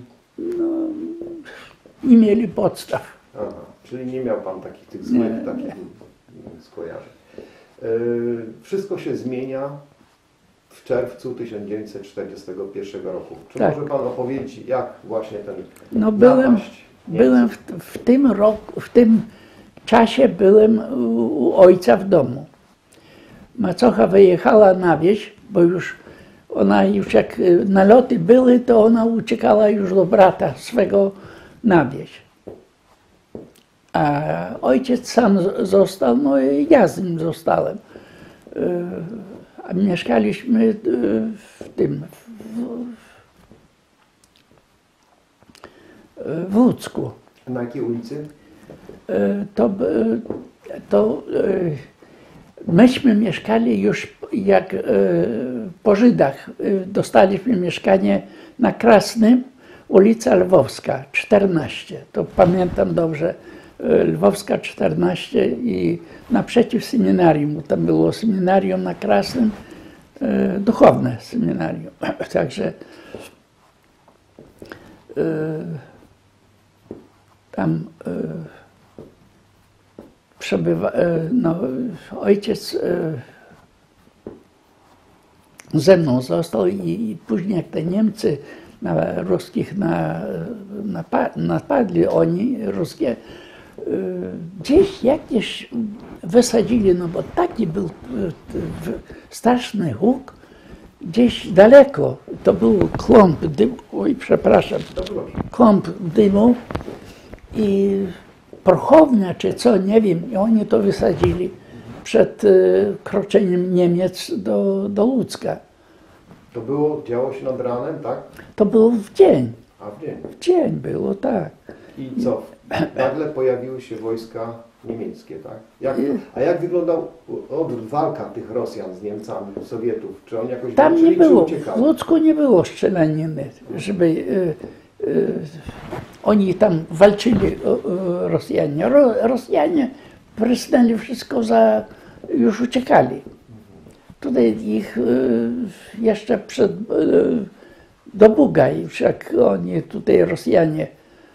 Speaker 2: Nie mieli podstaw.
Speaker 1: Aha, czyli nie miał Pan takich tych złych,
Speaker 2: Nie,
Speaker 1: takich skojarzeń. Wszystko się zmienia w czerwcu 1941 roku. Czy
Speaker 2: Tak.
Speaker 1: może Pan opowiedzieć, jak właśnie ten
Speaker 2: No byłem w tym roku, w tym czasie byłem u ojca w domu. Macocha wyjechała na wieś, bo ona już jak naloty były, to ona uciekała już do brata swego na wieś. A ojciec sam został, no i ja z nim zostałem. A mieszkaliśmy w Łódzku.
Speaker 1: Na jakiej ulicy?
Speaker 2: Myśmy mieszkali już jak po Żydach. Dostaliśmy mieszkanie na Krasnym, ulica Lwowska, 14. To pamiętam dobrze. Lwowska 14 i naprzeciw seminarium. Tam było seminarium na Krasnym, duchowne seminarium. Także tam ojciec ze mną został i później jak te Niemcy ruskich napadli, oni ruskie, gdzieś jakieś wysadzili, no bo taki był straszny huk, gdzieś daleko, to był kląb dymu, kląb dymu i prochownia czy co, nie wiem, i oni to wysadzili przed kroczeniem Niemiec do Łódzka.
Speaker 1: To działo się nad ranem, tak?
Speaker 2: To było w dzień.
Speaker 1: A w dzień.
Speaker 2: W dzień było, tak.
Speaker 1: I co? Nagle pojawiły się wojska niemieckie, tak? A jak wyglądał walka tych Rosjan z Niemcami, Sowietów? Czy oni jakoś
Speaker 2: Tam nie
Speaker 1: walczyli, czy
Speaker 2: było, w
Speaker 1: uciekali?
Speaker 2: Łódzku nie było strzelaniny, żeby oni tam walczyli, Rosjanie. Rosjanie prysnęli wszystko już uciekali. Tutaj ich jeszcze do Buga, już jak oni tutaj Rosjanie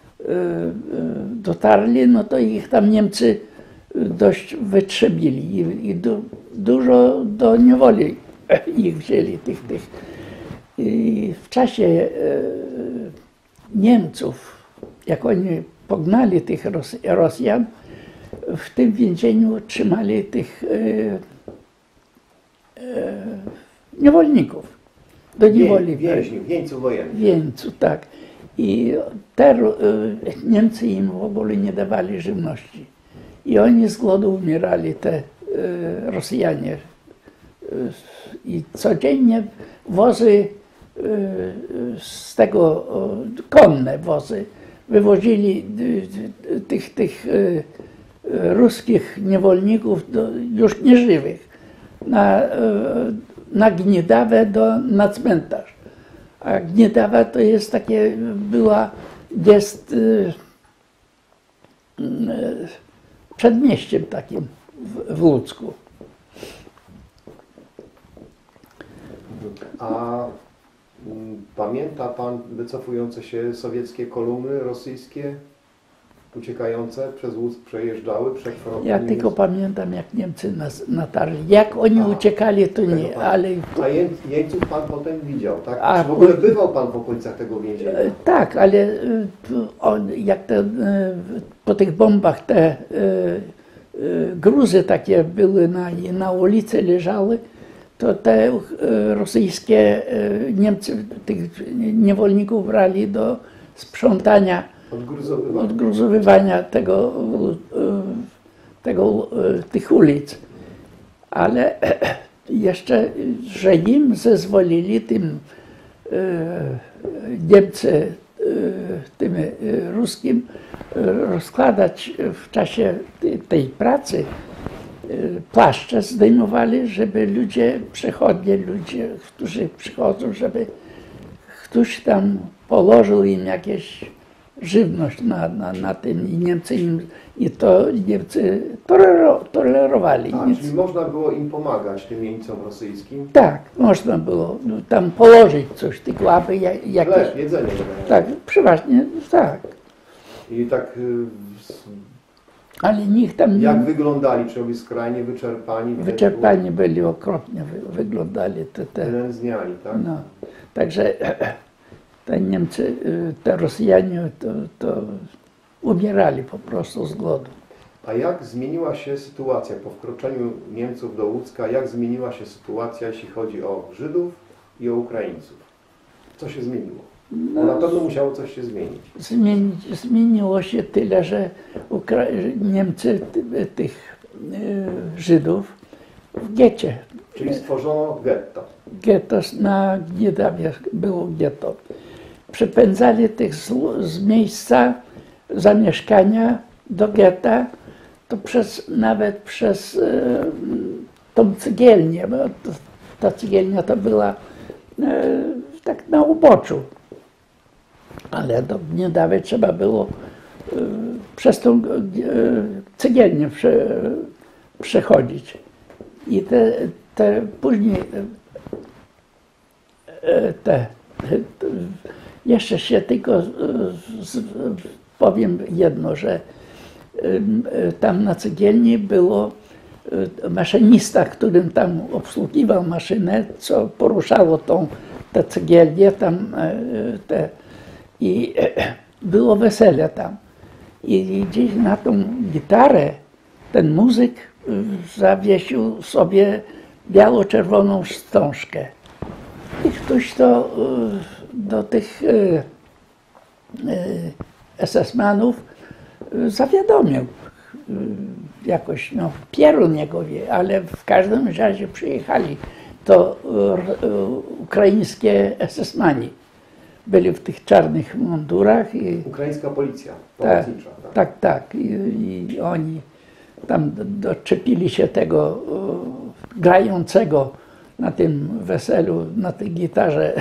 Speaker 2: dotarli, no to ich tam Niemcy dość wytrzebili i dużo do niewoli ich wzięli, tych. I w czasie Niemców, jak oni pognali tych Rosjan, w tym więzieniu trzymali tych niewolników. Do niewoli.
Speaker 1: Jeńców wojennych.
Speaker 2: Jeńców, tak. I Niemcy im w ogóle nie dawali żywności. I oni z głodu umierali, te Rosjanie. I codziennie wozy z tego, konne wozy, wywozili tych ruskich niewolników, już nieżywych, na Gnidawę na cmentarz. A Gniedawa to jest takie, jest przedmieściem takim w Łódzku.
Speaker 1: A pamięta Pan wycofujące się sowieckie kolumny rosyjskie, uciekające przez Łódzk, przejeżdżały przed frontem?
Speaker 2: Ja tylko pamiętam, jak Niemcy nas natarli. Jak oni uciekali, to nie, ale...
Speaker 1: A jeńców Pan potem widział, tak? Czy w ogóle bywał Pan w okolicach tego więzienia?
Speaker 2: Tak, ale jak po tych bombach te gruzy takie były na ulicy, leżały, to te rosyjskie Niemcy tych niewolników brali do sprzątania, odgruzowywania tych ulic. Ale jeszcze, że im zezwolili, tym Niemcy, tym ruskim, rozkładać w czasie tej pracy płaszcze zdejmowali, żeby przechodnie ludzie, którzy przychodzą, żeby ktoś tam położył im jakieś żywność na tym i Niemcy tolerowali.
Speaker 1: Tak, czyli można było im pomagać, tym jeńcom rosyjskim?
Speaker 2: Tak, można było tam położyć coś, tych łapy jakieś.
Speaker 1: Chleb, jedzenie.
Speaker 2: Tak, przeważnie tak.
Speaker 1: I tak...
Speaker 2: Ale nikt tam
Speaker 1: Jak wyglądali? Czy byli skrajnie wyczerpani?
Speaker 2: Wyczerpani byli okropnie, wyglądali.
Speaker 1: Wylędzniali, tak?
Speaker 2: No. Także te Niemcy, te Rosjanie to umierali po prostu z głodu.
Speaker 1: A jak zmieniła się sytuacja po wkroczeniu Niemców do Łódzka? Jak zmieniła się sytuacja, jeśli chodzi o Żydów i o Ukraińców? Co się zmieniło? Bo na pewno musiało coś się zmienić.
Speaker 2: Zmieniło się tyle, że Niemcy tych Żydów w getcie.
Speaker 1: Czyli stworzono getto.
Speaker 2: Getto na Gniedawie było getto. Przepędzali tych z miejsca zamieszkania do getta, to nawet przez tą cygielnię, bo ta cygielnia to była tak na uboczu. Ale do Gniedawy trzeba było przez tą cygielnię przechodzić. I później jeszcze się tylko powiem jedno, że tam na cygielni było maszynista, którym tam obsługiwał maszynę, co poruszało tę cygielnię tam i było wesele tam. I gdzieś na tą gitarę ten muzyk zawiesił sobie biało-czerwoną wstążkę. I ktoś to do tych SS-manów zawiadomił. Jakoś, Pierun jego wie, ale w każdym razie przyjechali to ukraińskie SS-mani. Byli w tych czarnych mundurach.
Speaker 1: Ukraińska policja pomocnicza.
Speaker 2: Tak. I oni tam doczepili się tego grającego na tym weselu, na tej gitarze,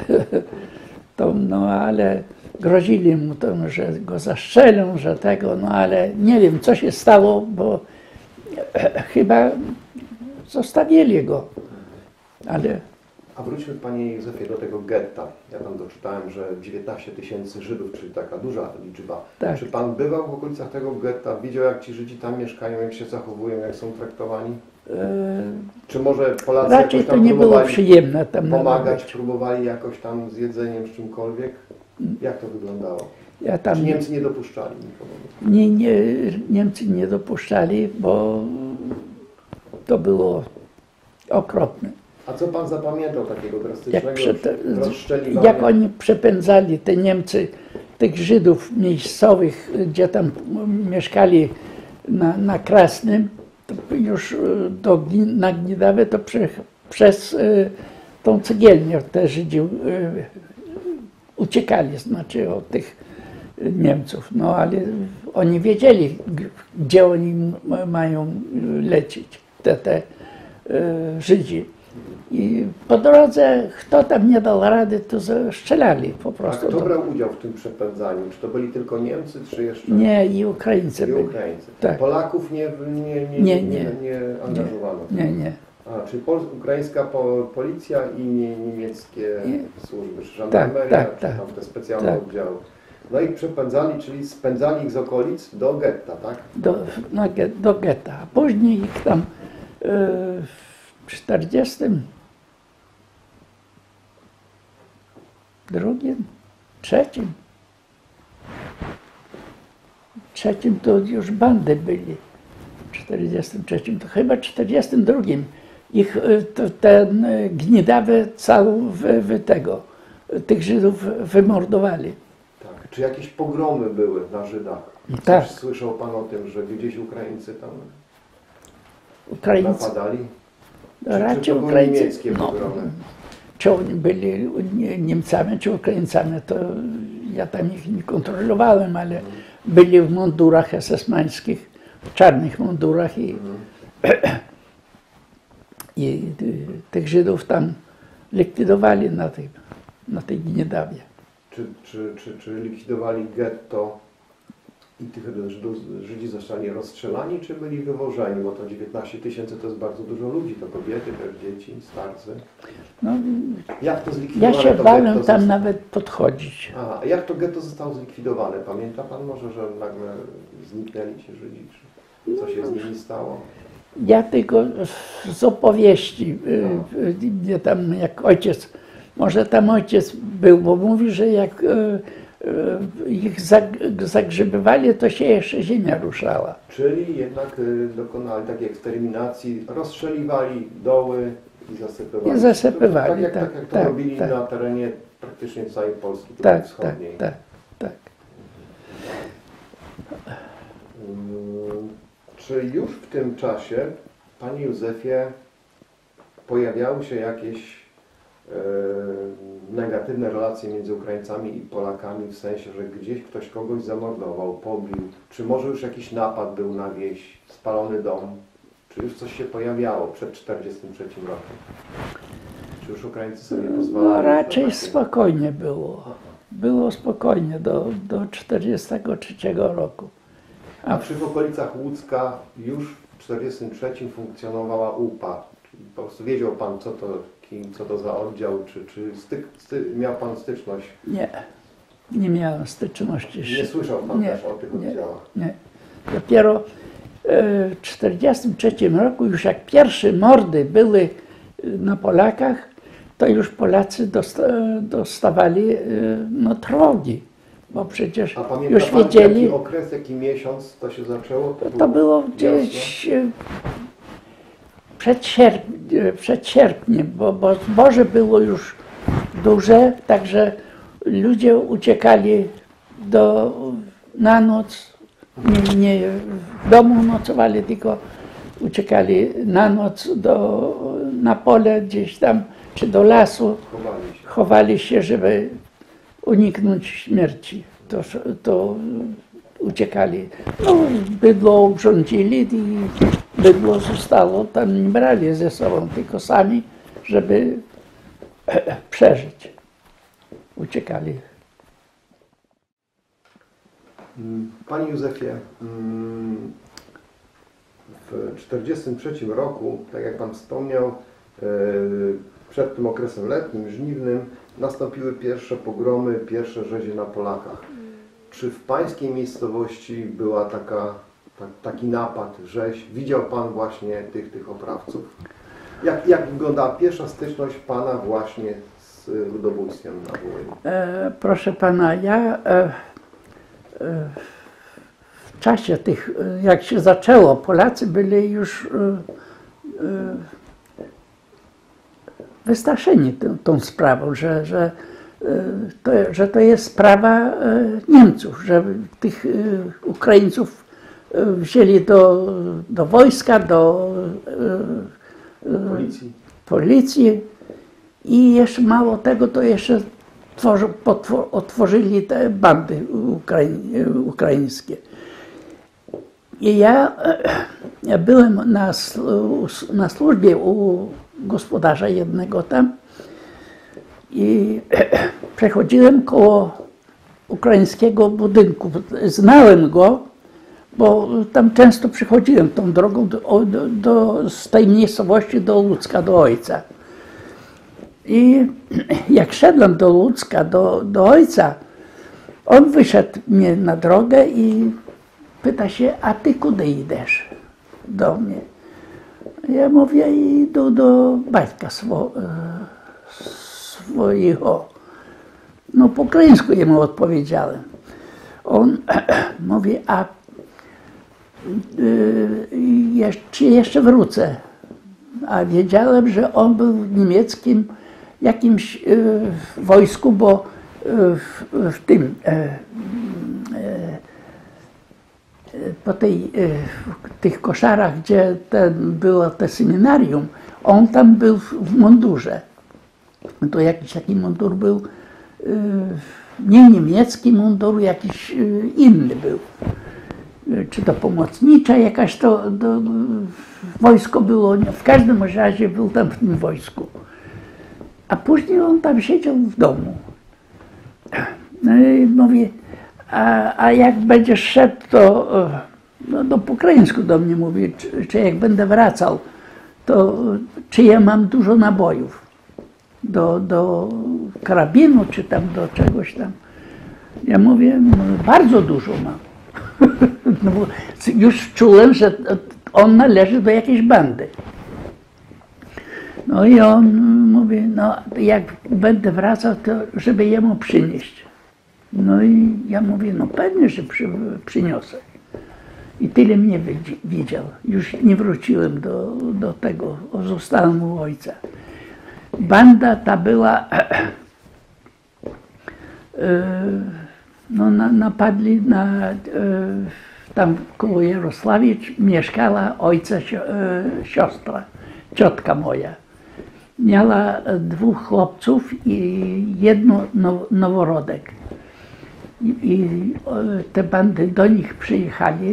Speaker 2: ale grozili mu to, że go zastrzelą, że tego, ale nie wiem, co się stało, bo chyba zostawili go, ale...
Speaker 1: A wróćmy, Panie Józefie, do tego getta. Ja tam doczytałem, że 19 000 Żydów, czyli taka duża liczba.
Speaker 2: Tak.
Speaker 1: Czy Pan bywał w okolicach tego getta? Widział, jak ci Żydzi tam mieszkają, jak się zachowują, jak są traktowani? Czy może Polacy
Speaker 2: raczej to nie było przyjemne tam
Speaker 1: pomagać, próbowali jakoś tam z jedzeniem, z czymkolwiek? Jak to wyglądało? Czy Niemcy nie dopuszczali nikogo?
Speaker 2: Niemcy nie dopuszczali, bo to było okropne.
Speaker 1: A co Pan zapamiętał takiego drastycznego rozstrzeliwania?
Speaker 2: Jak oni przepędzali, te Niemcy, tych Żydów miejscowych, gdzie tam mieszkali na Krasnym, to już na Gniedawę to przez tą cegielnię te Żydzi uciekali, znaczy od tych Niemców. Ale oni wiedzieli, gdzie oni mają lecieć, te Żydzi. I po drodze, kto tam nie dał rady, to strzelali po prostu.
Speaker 1: A kto brał udział w tym przepędzaniu? Czy to byli tylko Niemcy, czy jeszcze...
Speaker 2: Nie, i Ukraińcy byli.
Speaker 1: Ukraińcy.
Speaker 2: Tak.
Speaker 1: Polaków nie angażowano?
Speaker 2: Nie.
Speaker 1: Czyli ukraińska policja i niemieckie służby, czy żandarmeria, czy tam te specjalne oddziały. No i przepędzali, czyli spędzali ich z okolic do getta, tak?
Speaker 2: Do getta. A później ich tam w 1942, 1943 to już bandy byli. W 43, to chyba 42 ich ten Gnidawy całą tych Żydów wymordowali.
Speaker 1: Tak. Czy jakieś pogromy były na Żydach?
Speaker 2: Tak.
Speaker 1: Coś słyszał Pan o tym, że gdzieś Ukraińcy tam
Speaker 2: Ukraińcy,
Speaker 1: napadali? Czy
Speaker 2: raczej
Speaker 1: to były
Speaker 2: Ukraińcy,
Speaker 1: niemieckie pogromy?
Speaker 2: czy oni byli Niemcami, czy Ukraińcami, to ja tam ich nie kontrolowałem, ale byli w mundurach esesmańskich, w czarnych mundurach i tych Żydów tam likwidowali na tej Gniedawie.
Speaker 1: Czy likwidowali getto i tych Żydzi zostali rozstrzelani, czy byli wywożeni? Bo to 19 000 to jest bardzo dużo ludzi, to kobiety, też dzieci, starcy.
Speaker 2: No,
Speaker 1: Jak to
Speaker 2: ja
Speaker 1: zlikwidowane?
Speaker 2: się
Speaker 1: to
Speaker 2: bałem
Speaker 1: getto
Speaker 2: tam
Speaker 1: zostało?
Speaker 2: nawet podchodzić.
Speaker 1: A jak to getto zostało zlikwidowane? Pamięta Pan może, że nagle zniknęli ci Żydzi? Czy co się z nimi stało?
Speaker 2: Ja tylko z opowieści, gdzie tam jak ojciec, może tam ojciec był, bo mówi, że jak ich zagrzebywali, to się jeszcze ziemia ruszała.
Speaker 1: Czyli jednak dokonali takiej eksterminacji, rozstrzeliwali doły i zasypywali.
Speaker 2: I zasypywali,
Speaker 1: tak jak to robili na terenie praktycznie całej Polski wschodniej.
Speaker 2: Tak.
Speaker 1: Czy już w tym czasie, Panie Józefie, pojawiały się jakieś negatywne relacje między Ukraińcami i Polakami, w sensie, że gdzieś ktoś kogoś zamordował, pobił, czy może już jakiś napad był na wieś, spalony dom, czy już coś się pojawiało przed 1943 rokiem? Czy już Ukraińcy sobie pozwalali?
Speaker 2: No raczej spokojnie było. Było spokojnie do 1943 roku.
Speaker 1: A w okolicach Łódzka już w 1943 funkcjonowała UPA. Po prostu wiedział Pan, co to za oddział, czy miał Pan styczność?
Speaker 2: Nie miałem styczności.
Speaker 1: Nie słyszał Pan też o tych oddziałach?
Speaker 2: Nie. Dopiero w 1943 roku, już jak pierwsze mordy były na Polakach, to już Polacy dostawali trwogi. Bo przecież
Speaker 1: a pamięta
Speaker 2: już
Speaker 1: Pan,
Speaker 2: wiedzieli.
Speaker 1: jaki okres, jaki miesiąc to się zaczęło?
Speaker 2: To było gdzieś przed sierpniem, bo zboże było już duże, także ludzie uciekali na noc, nie w domu nocowali, tylko uciekali na noc na pole gdzieś tam, czy do lasu. Chowali się, żeby uniknąć śmierci. To uciekali. No, bydło urządzili i bydło zostało, tam nie brali ze sobą, tylko sami, żeby przeżyć. Uciekali.
Speaker 1: Panie Józefie, w 1943 roku, tak jak Pan wspomniał, przed tym okresem letnim, żniwnym, nastąpiły pierwsze pogromy, pierwsze rzezie na Polakach. Czy w Pańskiej miejscowości była taki napad, rzeź? Widział Pan właśnie tych oprawców? Jak wyglądała pierwsza styczność Pana właśnie z ludobójstwem na Wołyniu?
Speaker 2: Proszę Pana, ja w czasie tych, jak się zaczęło, Polacy byli już wystraszeni tą sprawą, że to jest sprawa Niemców, że tych Ukraińców wzięli do wojska, do policji i jeszcze mało tego, to jeszcze otworzyli te bandy ukraińskie. I ja byłem na służbie u gospodarza jednego tam i przechodziłem koło ukraińskiego budynku. Znałem go, bo tam często przychodziłem tą drogą z tej miejscowości do Łódzka, do ojca. I jak szedłem do Łódzka, do ojca, on wyszedł mnie na drogę i pyta się, a ty kudy idziesz do mnie? Ja mówię, idę do baćka swojego. No po ukraińsku jemu odpowiedziałem. On mówi, a czy jeszcze wrócę. A wiedziałem, że on był w niemieckim jakimś wojsku, bo w tym po tych koszarach, gdzie było to seminarium, on tam był w mundurze. To jakiś taki mundur był, nie niemiecki mundur, jakiś inny był. Czy to pomocnicza jakaś to wojsko było, w każdym razie był tam w tym wojsku. A później on tam siedział w domu. No i mówię, a jak będziesz szedł, to no po ukraińsku do mnie mówi, czy jak będę wracał, to czy ja mam dużo nabojów do karabinu, czy tam do czegoś tam. Ja mówię, no, bardzo dużo mam. No bo już czułem, że on należy do jakiejś bandy. No i on mówi, no jak będę wracał, to żeby jemu przynieść. No i ja mówię, no pewnie, że przyniosę. I tyle mnie widział. Już nie wróciłem do tego, zostałem u ojca. Banda ta była, no napadli tam koło Jarosławicz mieszkała ojca siostra, ciotka moja. Miała 2 chłopców i 1 noworodek. I te bandy do nich przyjechali.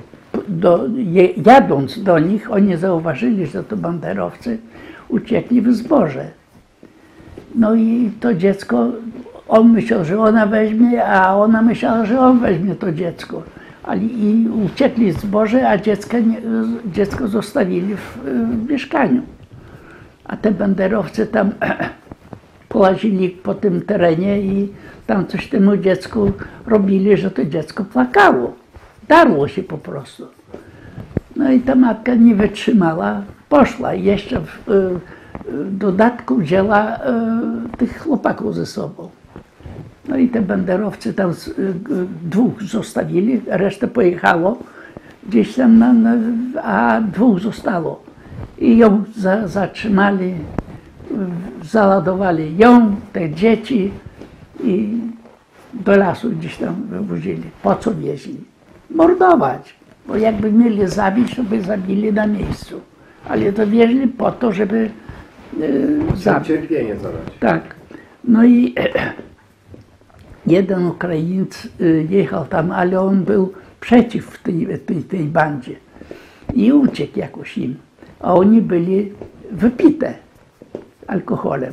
Speaker 2: Jadąc do nich, oni zauważyli, że to banderowcy, uciekli w zboże. No i to dziecko, on myślał, że ona weźmie, a ona myślała, że on weźmie to dziecko. I uciekli z zboże, a dziecko zostawili w mieszkaniu. A te banderowcy tam połazili po tym terenie i tam coś temu dziecku robili, że to dziecko plakało. Darło się po prostu. No i ta matka nie wytrzymała, poszła i jeszcze w dodatku wzięła tych chłopaków ze sobą. No i te banderowcy tam 2 zostawili, resztę pojechało gdzieś tam, a 2 zostało. I ją zatrzymali, załadowali ją, te dzieci i do lasu gdzieś tam wywozili. Po co wieźli? Mordować, bo jakby mieli zabić, to by zabili na miejscu. Ale to wieźli po to, żeby zabić.
Speaker 1: Cierpienie zadać.
Speaker 2: Tak. No i jeden Ukrainiec jechał tam, ale on był przeciw tej bandzie i uciekł jakoś im. A oni byli wypite alkoholem.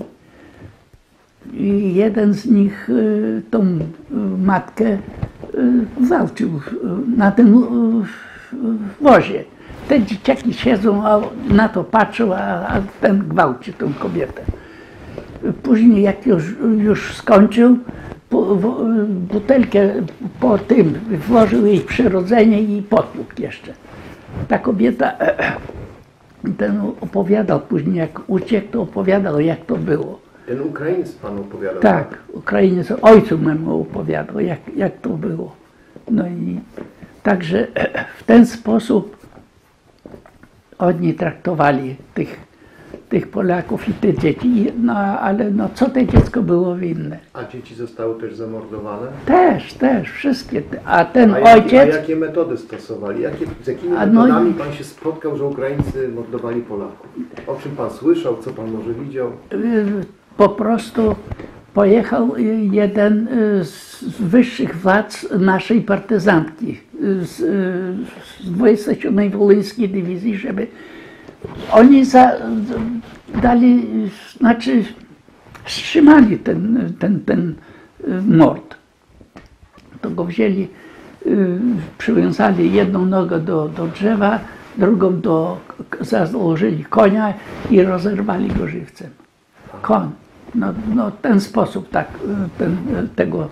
Speaker 2: I jeden z nich tą matkę gwałcił na tym wozie. Te dzieciaki siedzą, a na to patrzą, a ten gwałci tą kobietę. Później jak już skończył, butelkę po tym włożył jej przyrodzenie i potłukł jeszcze. Ta kobieta, ten opowiadał później, jak uciekł, to opowiadał, jak to było.
Speaker 1: Ten Ukrainiec panu opowiadał?
Speaker 2: Tak, Ukrainiec ojcu memu opowiadał, jak to było. No i także w ten sposób oni traktowali tych Polaków i te dzieci. No ale no, co to dziecko było winne?
Speaker 1: A dzieci zostały też zamordowane?
Speaker 2: Też, wszystkie. A ten
Speaker 1: A
Speaker 2: ojciec...
Speaker 1: jakie metody stosowali? Z jakimi metodami pan się spotkał, że Ukraińcy mordowali Polaków? O czym pan słyszał? Co pan może widział?
Speaker 2: Po prostu pojechał jeden z wyższych władz naszej partyzantki z 27. Wolyńskiej Dywizji, żeby oni dali, znaczy wstrzymali ten mord. To go wzięli, przywiązali jedną nogę do drzewa, drugą założyli konia i rozerwali go żywcem. Koń. No ten sposób tak tego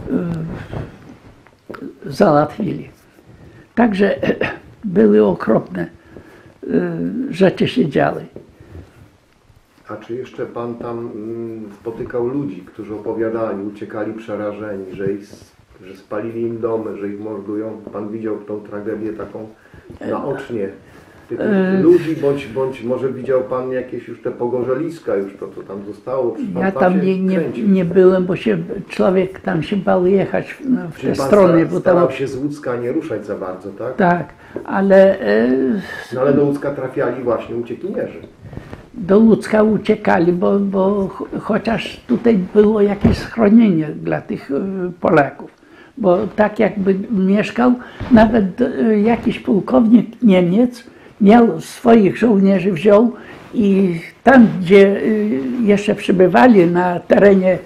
Speaker 2: załatwili. Także były okropne rzeczy się działy.
Speaker 1: A czy jeszcze pan tam spotykał ludzi, którzy opowiadali, uciekali przerażeni, że ich że spalili im domy, że ich mordują. Pan widział tą tragedię taką naocznie tych ludzi, bądź może widział Pan jakieś już te pogorzeliska, już to co tam zostało?
Speaker 2: Ja tam nie byłem, bo człowiek tam się bał jechać w te strony. Bo
Speaker 1: starał się z Łódzka nie ruszać za bardzo, tak?
Speaker 2: Tak, ale...
Speaker 1: No ale do Łódzka trafiali właśnie uciekinierzy.
Speaker 2: Do Łódzka uciekali, bo chociaż tutaj było jakieś schronienie dla tych Polaków. Bo tak jakby mieszkał, nawet jakiś pułkownik Niemiec miał swoich żołnierzy, wziął i tam, gdzie jeszcze przebywali na terenie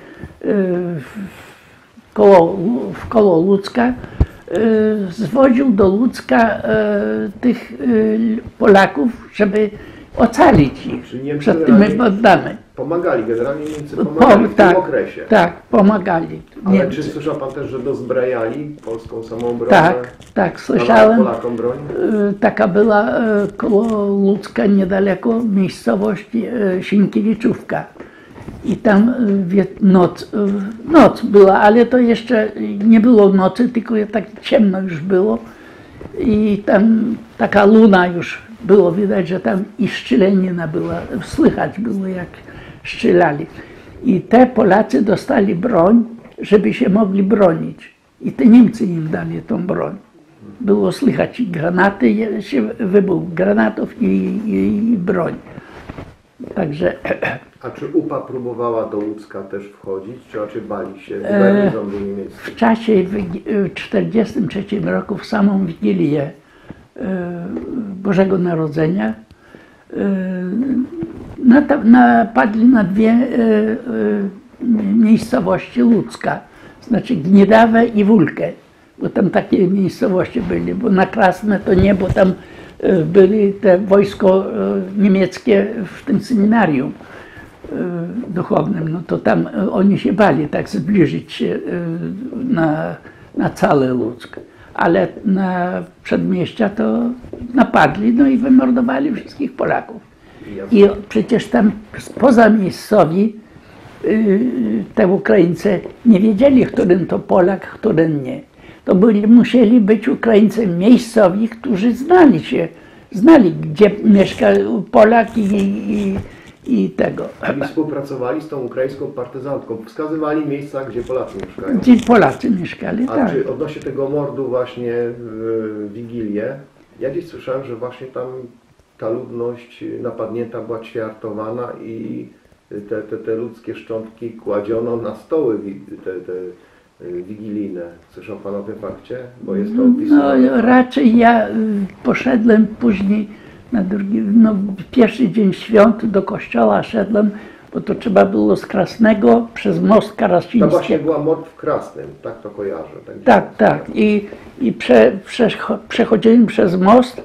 Speaker 2: koło Łódzka, zwoził do Łódzka tych Polaków, żeby ocalić ich przed tymi bandami.
Speaker 1: Pomagali, generalnie Niemcy pomagali w tym okresie.
Speaker 2: Tak, pomagali.
Speaker 1: Ale
Speaker 2: Niemcy.
Speaker 1: czy słyszał Pan też, że dozbrajali polską samoobronę?
Speaker 2: Tak, słyszałem.
Speaker 1: Polakom broń?
Speaker 2: Taka była koło Łódzka, niedaleko miejscowości Sienkiewiczówka. I tam noc była, ale to jeszcze nie było nocy, tylko tak ciemno już było. I tam taka luna już było widać, że tam i szczelanina była, słychać było jak strzelali. I te Polacy dostali broń, żeby się mogli bronić. I te Niemcy im dali tą broń. Było słychać i granaty, wybuch granatów i broń. Także...
Speaker 1: A czy UPA próbowała do Łódzka też wchodzić, czy raczej bali się garnizonu niemieckiego?
Speaker 2: W czasie w 1943 roku, w samą Wigilię Bożego Narodzenia, napadli na dwie miejscowości Łódzka, znaczy Gniedawę i Wólkę, bo tam takie miejscowości byli, bo na Krasne to nie, bo tam byli te wojsko niemieckie w tym seminarium duchownym, no to tam oni się bali tak zbliżyć się na cały Łódzk. Ale na przedmieścia to napadli, no i wymordowali wszystkich Polaków. I przecież tam spoza miejscowi te Ukraińcy nie wiedzieli, którym to Polak, którym nie. To musieli być Ukraińcy miejscowi, którzy znali, gdzie mieszka Polak i tego.
Speaker 1: Czyli współpracowali z tą ukraińską partyzantką, wskazywali miejsca, gdzie Polacy mieszkają.
Speaker 2: Gdzie Polacy mieszkali,
Speaker 1: tak. A czy odnośnie tego mordu właśnie w Wigilię, ja gdzieś słyszałem, że właśnie tam ta ludność napadnięta była ćwiartowana i te ludzkie szczątki kładziono na stoły wigilijne. Słyszał Pan o tym fakcie? Bo jest to opisane.
Speaker 2: No raczej ja poszedłem później na pierwszy dzień świąt do kościoła szedłem, bo to trzeba było z Krasnego przez most Karasiński.
Speaker 1: To właśnie była mord w Krasnym, tak to kojarzę.
Speaker 2: Tak. I przechodziłem przez most,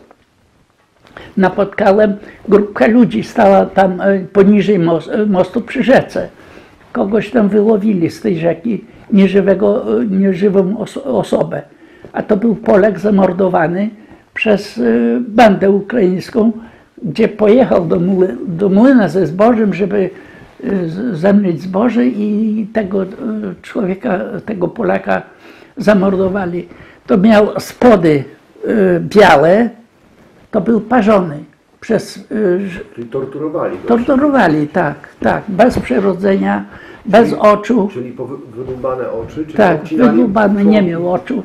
Speaker 2: napotkałem grupkę ludzi, stała tam poniżej mostu przy rzece. Kogoś tam wyłowili z tej rzeki, nieżywą osobę. A to był Polak zamordowany przez bandę ukraińską, gdzie pojechał do młyna ze zbożem, żeby zemleć zboże i tego człowieka, tego Polaka zamordowali. To miał spody białe, to był parzony.
Speaker 1: Czyli torturowali go?
Speaker 2: Torturowali, tak, bez przerodzenia, bez oczu.
Speaker 1: Czyli wydłubane oczy? Czyli
Speaker 2: tak, wydłubane, nie miał oczu.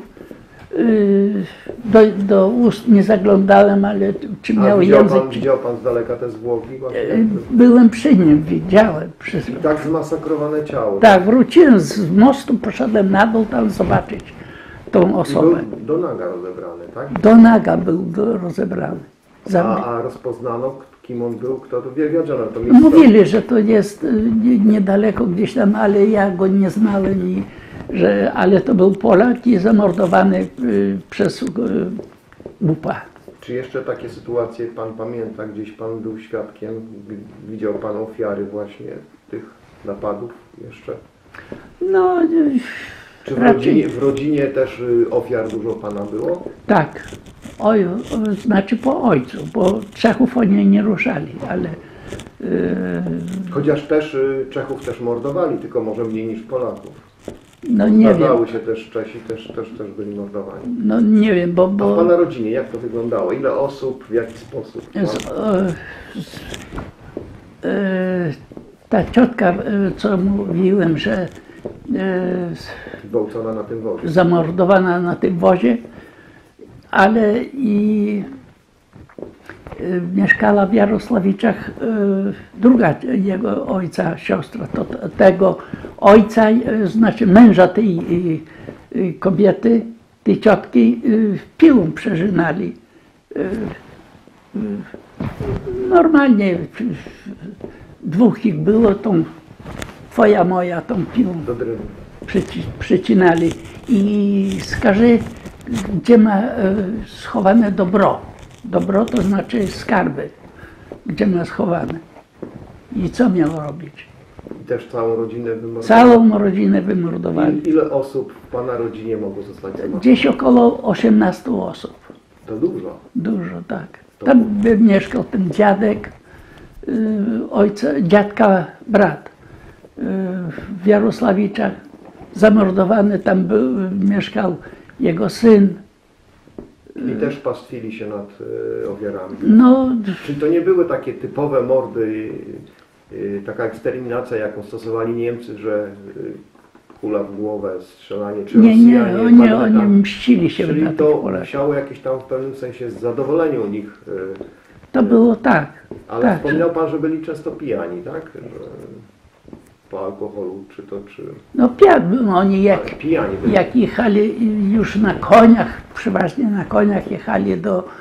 Speaker 2: Do ust nie zaglądałem, ale czy miał język...
Speaker 1: Widział Pan z daleka te zwłoki?
Speaker 2: Byłem przy nim, widziałem.
Speaker 1: I tak zmasakrowane ciało.
Speaker 2: Tak, wróciłem z mostu, poszedłem na dół tam zobaczyć tą osobę.
Speaker 1: I był do naga rozebrany, tak?
Speaker 2: Do naga był rozebrany.
Speaker 1: A rozpoznano, kim on był? Kto to wiedziano? To
Speaker 2: mówili, że to jest niedaleko gdzieś tam, ale ja go nie znałem, ale to był Polak i zamordowany przez UPA.
Speaker 1: Czy jeszcze takie sytuacje Pan pamięta? Gdzieś Pan był świadkiem? Widział Pan ofiary właśnie tych napadów jeszcze?
Speaker 2: No...
Speaker 1: Czy w rodzinie też ofiar dużo Pana było?
Speaker 2: Tak. Znaczy po ojcu, bo Czechów oni nie ruszali, ale...
Speaker 1: Chociaż też Czechów też mordowali, tylko może mniej niż Polaków.
Speaker 2: No nie wiem,
Speaker 1: Zdarzały się też Czesi, też byli mordowani.
Speaker 2: no nie wiem,
Speaker 1: A w pana rodzinie jak to wyglądało? Ile osób, w jaki sposób?
Speaker 2: Ta ciotka, co mówiłem, że
Speaker 1: Gwałcona na tym wozie.
Speaker 2: zamordowana na tym wozie, ale i mieszkała w Jarosławiczach druga jego ojca, siostra, to tego ojca, znaczy męża tej kobiety, tej ciotki, piłą przeżynali. Normalnie dwóch ich było, tą twoja, moja, tą piłą
Speaker 1: Do drymu.
Speaker 2: przycinali i skaże, gdzie ma schowane dobro. Dobro to znaczy skarby, gdzie ma schowane. I co miał robić?
Speaker 1: I też całą rodzinę wymordowali.
Speaker 2: Całą rodzinę wymordowali.
Speaker 1: Ile osób w pana rodzinie mogło zostać zamordowanych?
Speaker 2: Gdzieś około 18 osób.
Speaker 1: To dużo.
Speaker 2: Dużo, tak. Tam mieszkał ten dziadek, dziadka brat w Jarosławiczach. Zamordowany tam mieszkał jego syn.
Speaker 1: I też pastwili się nad ofiarami.
Speaker 2: No,
Speaker 1: Czyli to nie były takie typowe mordy, taka eksterminacja, jaką stosowali Niemcy, że kula w głowę, strzelanie, czy
Speaker 2: nie,
Speaker 1: Rosjanie.
Speaker 2: oni mścili się
Speaker 1: Czyli
Speaker 2: na tych
Speaker 1: to
Speaker 2: Polakach.
Speaker 1: musiało jakieś tam w pewnym sensie zadowolenie u nich.
Speaker 2: To było tak.
Speaker 1: Ale
Speaker 2: tak.
Speaker 1: wspomniał pan, że byli często pijani, tak? Że po alkoholu, czy...
Speaker 2: No oni
Speaker 1: Ale pijani byli.
Speaker 2: jak jechali już na koniach, przeważnie na koniach jechali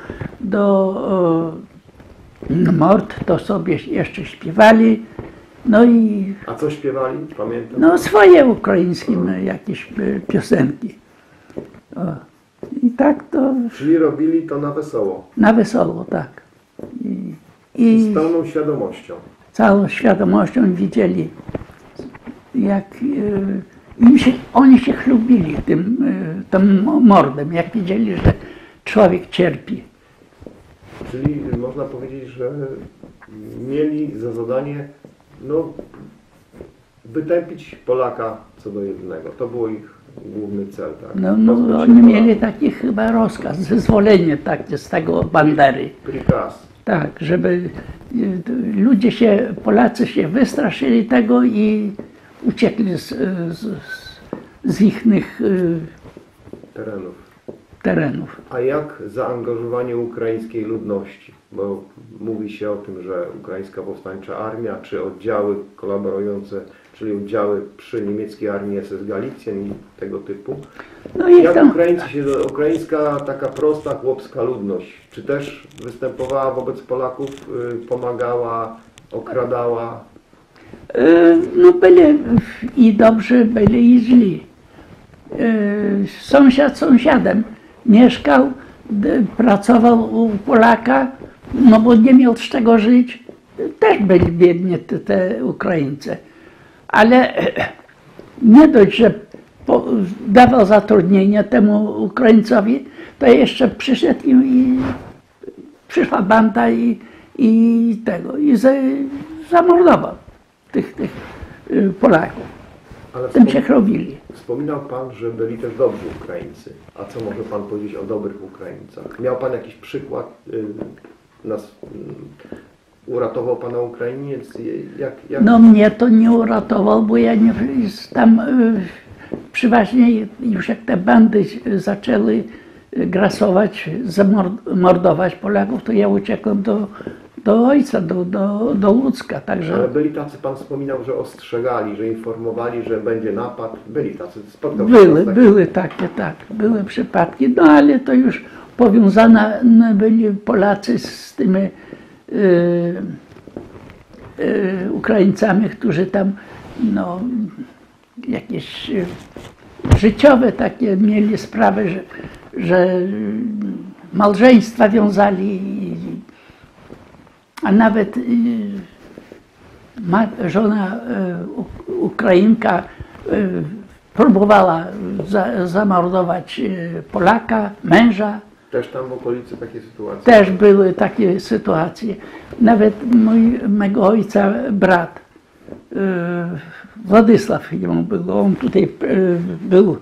Speaker 2: do mord, to sobie jeszcze śpiewali. No i
Speaker 1: A co śpiewali? Pamiętam?
Speaker 2: no swoje ukraińskie jakieś piosenki. O. I tak to
Speaker 1: Czyli robili to na wesoło.
Speaker 2: na wesoło, tak.
Speaker 1: I
Speaker 2: I
Speaker 1: z pełną świadomością.
Speaker 2: całą świadomością widzieli, jak oni się chlubili tym mordem, jak widzieli, że człowiek cierpi.
Speaker 1: Czyli można powiedzieć, że mieli za zadanie wytępić Polaka co do jednego. To był ich główny cel, tak?
Speaker 2: No,
Speaker 1: Pozbyć się
Speaker 2: oni
Speaker 1: Polaka.
Speaker 2: mieli taki chyba rozkaz, zezwolenie takie z tego Bandery.
Speaker 1: Prikaz.
Speaker 2: Tak, żeby Polacy się wystraszyli tego i uciekli z ich terenów.
Speaker 1: A jak zaangażowanie ukraińskiej ludności? Bo mówi się o tym, że Ukraińska Powstańcza Armia, czy oddziały kolaborujące, czyli oddziały przy niemieckiej armii SS Galicjen i tego typu.
Speaker 2: No i
Speaker 1: Jak
Speaker 2: tam,
Speaker 1: ukraińska taka prosta chłopska ludność, czy też występowała wobec Polaków, pomagała, okradała?
Speaker 2: no byli i dobrzy, byli i źli. Sąsiad sąsiadem mieszkał, pracował u Polaka, no bo nie miał z czego żyć. Też byli biedni te Ukraińcy. Ale nie dość, że dawał zatrudnienie temu Ukraińcowi, to jeszcze przyszedł i przyszła banda i zamordował tych Polaków.
Speaker 1: Ale
Speaker 2: Tym się chrobili.
Speaker 1: wspominał pan, że byli też dobrzy Ukraińcy. A co może pan powiedzieć o dobrych Ukraińcach? Miał pan jakiś przykład? Uratował pana Ukrainiec? Jak...
Speaker 2: No mnie to nie uratował, bo ja nie tam przeważnie już jak te bandy zaczęły grasować, mordować Polaków, to ja uciekłem do ojca, do Łódzka. Także...
Speaker 1: Ale byli tacy, pan wspominał, że ostrzegali, że informowali, że będzie napad. Byli tacy, spotkał się pan z takim?
Speaker 2: Były takie, tak, były przypadki, no ale to już powiązane byli Polacy z tymi Ukraińcami, którzy tam no, jakieś życiowe takie mieli sprawy, że małżeństwa wiązali, a nawet żona Ukrainka próbowała zamordować Polaka, męża.
Speaker 1: Też tam w okolicy takie sytuacje?
Speaker 2: Też były takie sytuacje. Nawet mego ojca brat Władysław jemu był, on tutaj był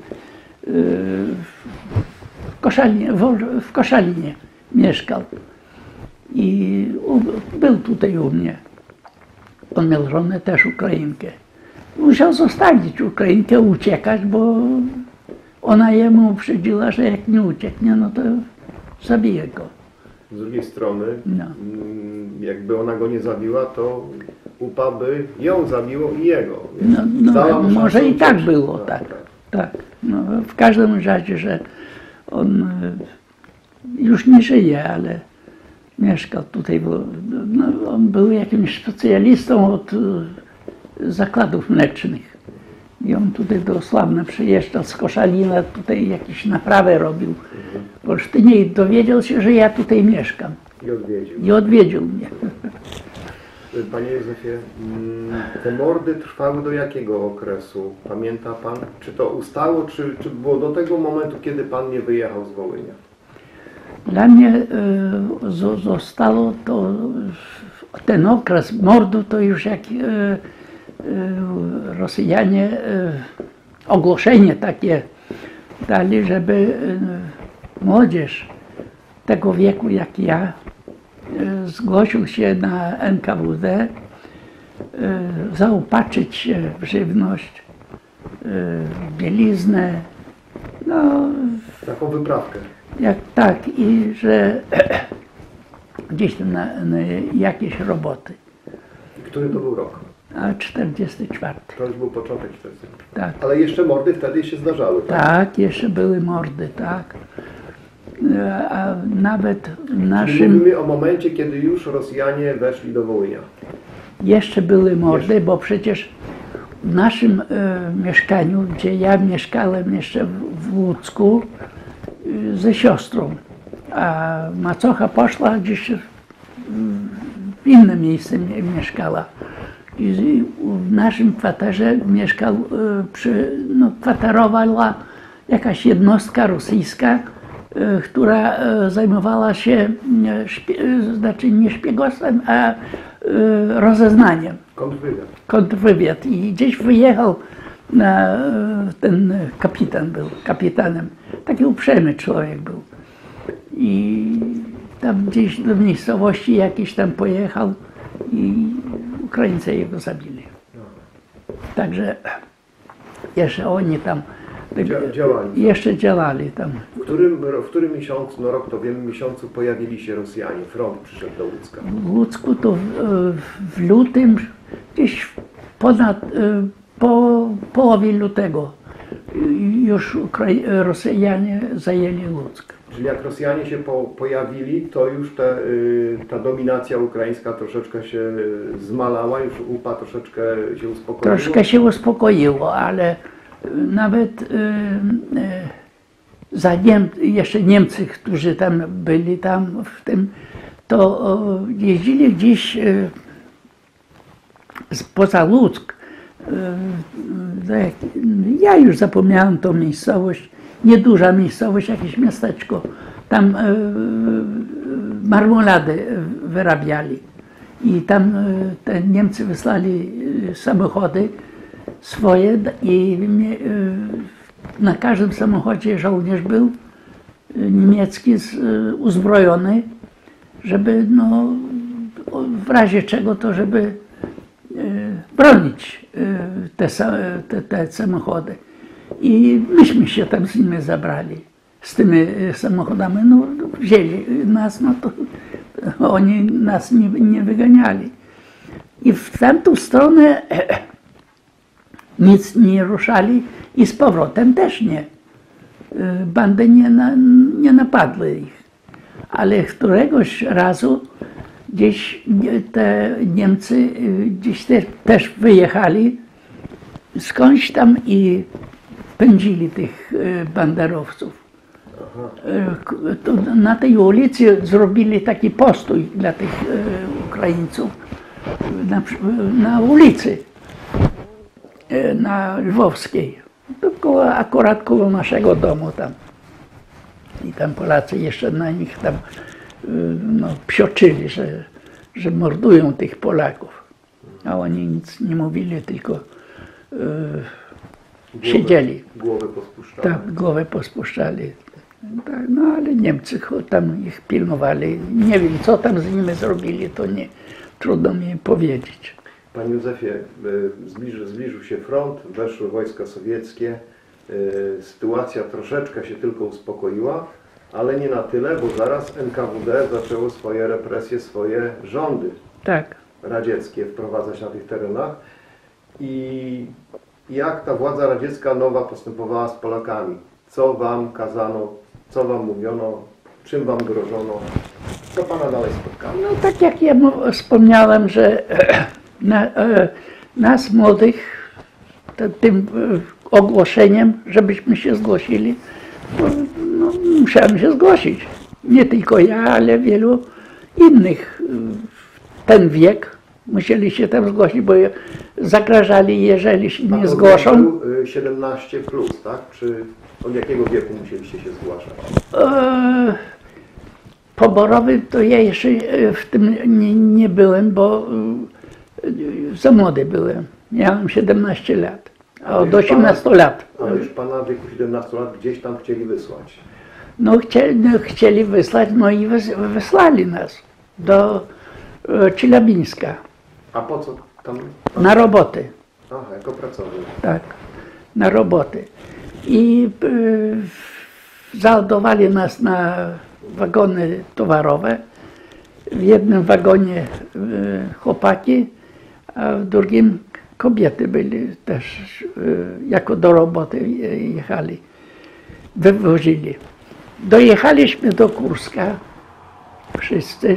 Speaker 2: w Koszalinie mieszkał i był tutaj u mnie. On miał żonę też Ukrainkę. Musiał zostawić Ukrainkę, uciekać, bo ona jemu uprzedziła, że jak nie ucieknie, no to zabije go.
Speaker 1: Z drugiej strony,
Speaker 2: No.
Speaker 1: jakby ona go nie zabiła, to UPA by ją zabiło i jego.
Speaker 2: No,
Speaker 1: Dała mu
Speaker 2: może
Speaker 1: szansę
Speaker 2: i tak
Speaker 1: ucieczki.
Speaker 2: było, tak. No, w każdym razie, że on już nie żyje, ale mieszkał tutaj, bo no, on był jakimś specjalistą od zakładów mlecznych. I on tutaj do Sławna przyjeżdżał z Koszalina, tutaj jakieś naprawę robił. W Olsztynie i dowiedział się, że ja tutaj mieszkam.
Speaker 1: I odwiedził.
Speaker 2: I odwiedził mnie.
Speaker 1: Panie Józefie, te mordy trwały do jakiego okresu? Pamięta Pan? Czy to ustało, czy było do tego momentu, kiedy Pan nie wyjechał z Wołynia?
Speaker 2: Dla mnie zostało to, ten okres mordu to już jak Rosjanie ogłoszenie takie dali, żeby młodzież tego wieku jak ja zgłosił się na NKWD, zaopatrzyć się w żywność, bieliznę, no
Speaker 1: Taką wyprawkę.
Speaker 2: tak i że gdzieś tam na jakieś roboty.
Speaker 1: Który to był rok?
Speaker 2: A 44.
Speaker 1: To już był początek 40.
Speaker 2: Tak.
Speaker 1: Ale jeszcze mordy wtedy się zdarzały, tak?
Speaker 2: Tak, jeszcze były mordy, tak. A nawet w
Speaker 1: Czyli
Speaker 2: naszym
Speaker 1: mówimy o momencie, kiedy już Rosjanie weszli do Wołynia.
Speaker 2: jeszcze były mordy, bo przecież w naszym mieszkaniu, gdzie ja mieszkałem jeszcze w Łódzku ze siostrą, a macocha poszła gdzieś w inne miejsce mieszkała. I w naszym kwaterze mieszkał, kwaterowała jakaś jednostka rosyjska, która zajmowała się, znaczy nie szpiegostwem, a rozeznaniem. Kontrwywiad. I gdzieś wyjechał ten kapitan był, kapitanem. Taki uprzejmy człowiek był. I tam gdzieś do miejscowości jakiś tam pojechał i Ukraińcy jego zabili. Także jeszcze oni tam
Speaker 1: działali.
Speaker 2: Jeszcze działali tam.
Speaker 1: W którym miesiącu, no rok to wiemy, miesiącu pojawili się Rosjanie, front przyszedł do Łódzka?
Speaker 2: W Łódzku to w lutym, gdzieś po połowie lutego już Rosjanie zajęli Łódzk.
Speaker 1: Czyli jak Rosjanie się pojawili, to już ta dominacja ukraińska troszeczkę się zmalała, już UPA troszeczkę się uspokoiło?
Speaker 2: Troszkę się uspokoiło, ale nawet jeszcze Niemcy, którzy tam byli tam w tym, to jeździli gdzieś poza Łódzk. Ja już zapomniałem tą miejscowość, nieduża miejscowość, jakieś miasteczko. Tam marmolady wyrabiali i tam te Niemcy wysłali samochody swoje i na każdym samochodzie żołnierz był niemiecki uzbrojony, żeby w razie czego to, żeby bronić te samochody. I myśmy się tam z nimi zabrali, z tymi samochodami. No, wzięli nas, no to oni nas nie wyganiali. I w tamtą stronę nic nie ruszali i z powrotem też nie. Bandy nie napadły ich. Ale któregoś razu gdzieś te Niemcy gdzieś też wyjechali skądś tam i pędzili tych banderowców. Na tej ulicy zrobili taki postój dla tych Ukraińców na ulicy na Lwowskiej. To akurat koło naszego domu tam. I tam Polacy jeszcze na nich tam psioczyli, że mordują tych Polaków. a oni nic nie mówili, tylko siedzieli.
Speaker 1: Głowę pospuszczali.
Speaker 2: Tak, głowę pospuszczali. Tak, no ale Niemcy tam ich pilnowali. Nie wiem, co tam z nimi zrobili, to nie, trudno mi powiedzieć.
Speaker 1: Panie Józefie, zbliżył się front, weszły wojska sowieckie. Sytuacja troszeczkę się tylko uspokoiła, ale nie na tyle, bo zaraz NKWD zaczęło swoje represje, swoje rządy
Speaker 2: Tak.
Speaker 1: radzieckie wprowadzać na tych terenach. I jak ta władza radziecka nowa postępowała z Polakami? Co wam kazano, co wam mówiono, czym wam grożono? Co pana dalej spotkało?
Speaker 2: No tak jak ja wspomniałem, że nas młodych tym ogłoszeniem, żebyśmy się zgłosili, no, musiałem się zgłosić. Nie tylko ja, ale wielu innych w ten wiek musieli się tam zgłosić, bo zagrażali, jeżeli się nie zgłoszą.
Speaker 1: Był 17 plus, tak? Czy od jakiego wieku musieliście się zgłaszać?
Speaker 2: Poborowy to ja jeszcze w tym nie byłem, bo za młody byłem. Miałem 17 lat, a od 18 lat.
Speaker 1: Ale już pana w wieku 17 lat gdzieś tam chcieli wysłać.
Speaker 2: No chcieli wysłać, no i wysłali nas do Cielabińska
Speaker 1: A po co tam?
Speaker 2: na roboty.
Speaker 1: Aha, jako pracownik.
Speaker 2: Tak, na roboty. I załadowali nas na wagony towarowe. W jednym wagonie chłopaki, a w drugim kobiety byli też, jako do roboty jechali, wywozili. Dojechaliśmy do Kurska, wszyscy.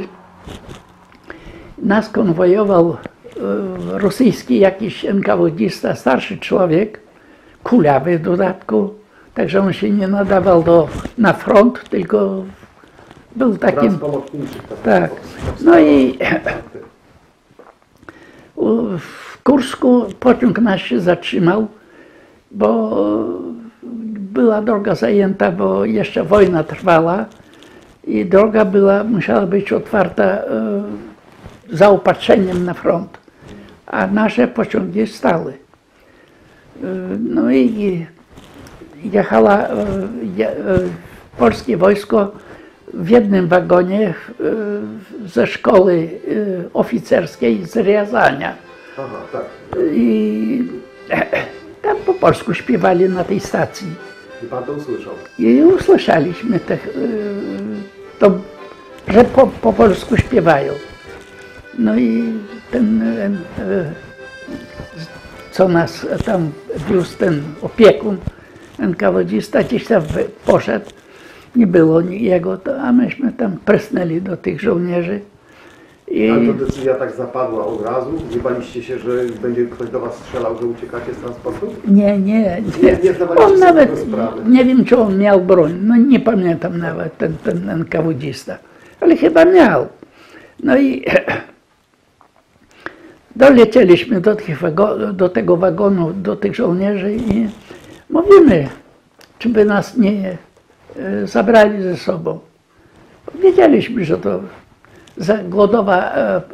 Speaker 2: Nas konwojował rosyjski jakiś NKWD-sta, starszy człowiek, kulawy w dodatku, także on się nie nadawał na front, tylko był takim... Tak. No i w Kursku pociąg nasz się zatrzymał, bo była droga zajęta, bo jeszcze wojna trwała i droga musiała być otwarta zaopatrzeniem na front, a nasze pociągi stały. No i jechała polskie wojsko w jednym wagonie ze szkoły oficerskiej z Riazania.
Speaker 1: Aha, tak.
Speaker 2: I tam po polsku śpiewali na tej stacji.
Speaker 1: I pan to usłyszał?
Speaker 2: I usłyszeliśmy że po polsku śpiewają. No i co nas tam wiózł, ten opiekun NKWD-sta, gdzieś tam poszedł, nie było jego, a myśmy tam prysnęli do tych żołnierzy.
Speaker 1: Ale to decyzja tak zapadła od razu? Nie baliście się, że będzie ktoś do was strzelał, że uciekacie z transportu?
Speaker 2: Nie.
Speaker 1: On
Speaker 2: nawet, nie wiem, czy on miał broń, no nie pamiętam nawet ten NKWD-sta, ale chyba miał. No i dolecieliśmy do tego wagonu, do tych żołnierzy i mówimy, czy by nas nie zabrali ze sobą. Wiedzieliśmy, że to głodowa,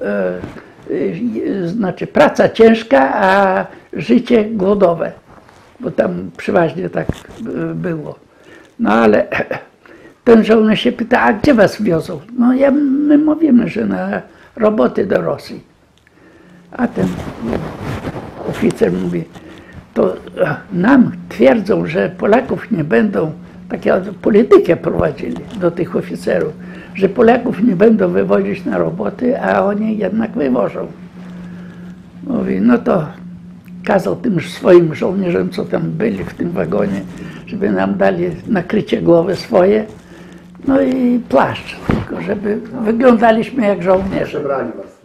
Speaker 2: znaczy praca ciężka, a życie głodowe, bo tam przeważnie tak było. No ale ten żołnierz się pyta, a gdzie was wiozą? No my mówimy, że na roboty do Rosji. A ten oficer mówi, to nam twierdzą, że Polaków nie będą, taką politykę prowadzili do tych oficerów, że Polaków nie będą wywozić na roboty, a oni jednak wywożą. Mówi, no to kazał tym swoim żołnierzom, co tam byli w tym wagonie, żeby nam dali nakrycie głowy swoje, no i płaszcz, tylko żeby wyglądaliśmy jak żołnierze.
Speaker 1: Przebrali was.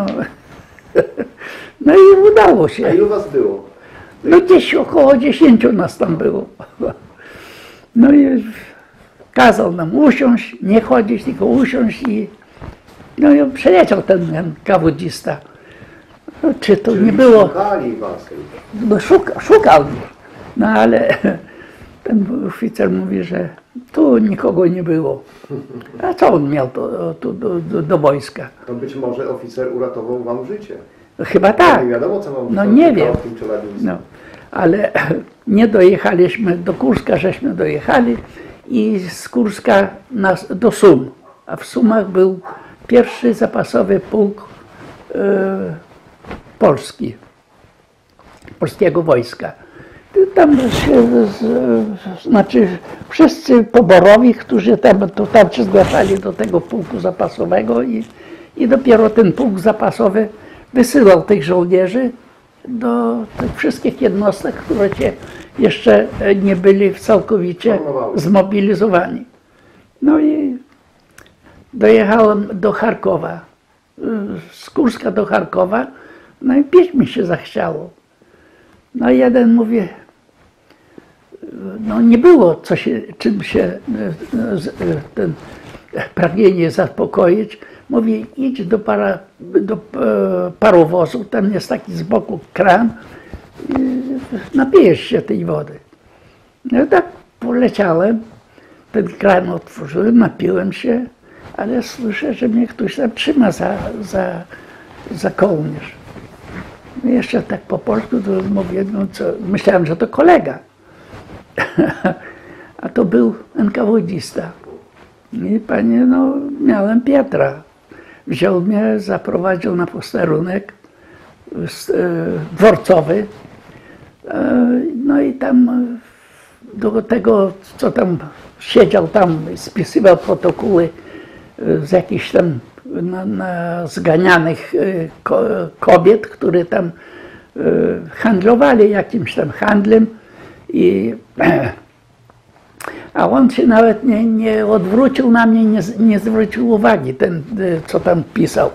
Speaker 2: No i udało się.
Speaker 1: A ilu was było?
Speaker 2: No gdzieś około 10 nas tam było. No i kazał nam usiąść, nie chodzić, tylko usiąść i no i przeleciał ten NKWD-sta. No, czy to nie było...
Speaker 1: Szukali was.
Speaker 2: No szukał mnie. No ale ten oficer mówi, że tu nikogo nie było. A co on miał do wojska?
Speaker 1: To być może oficer uratował wam życie.
Speaker 2: Chyba tak.
Speaker 1: Nie wiadomo, co mam
Speaker 2: No nie wiem.
Speaker 1: w tym czeladnictwie.
Speaker 2: No, ale nie dojechaliśmy do Kurska, żeśmy dojechali i z Kurska do Sum. A w Sumach był pierwszy zapasowy pułk polskiego wojska. Tam się, znaczy wszyscy poborowi, którzy tam się zgłaszali do tego pułku zapasowego i dopiero ten pułk zapasowy wysyłał tych żołnierzy do tych wszystkich jednostek, które jeszcze nie byli całkowicie zmobilizowani. No i dojechałem do Charkowa, z Kurska do Charkowa, no i pić mi się zachciało. No jeden mówi, no nie było czym się ten pragnienie zaspokoić. Mówi, idź do parowozu, tam jest taki z boku kran, napijesz się tej wody. No tak poleciałem, ten kran otworzyłem, napiłem się, ale słyszę, że mnie ktoś tam trzyma za kołnierz. No jeszcze tak po polsku to mówię, no co, myślałem, że to kolega. A to był NKWD-sta. I panie, no miałem Pietra. Wziął mnie, zaprowadził na posterunek dworcowy. No i tam do tego, co tam siedział tam, spisywał protokoły z jakichś tam zganianych kobiet, które tam handlowali jakimś tam handlem. A on się nawet nie odwrócił na mnie, nie zwrócił uwagi, ten, co tam pisał.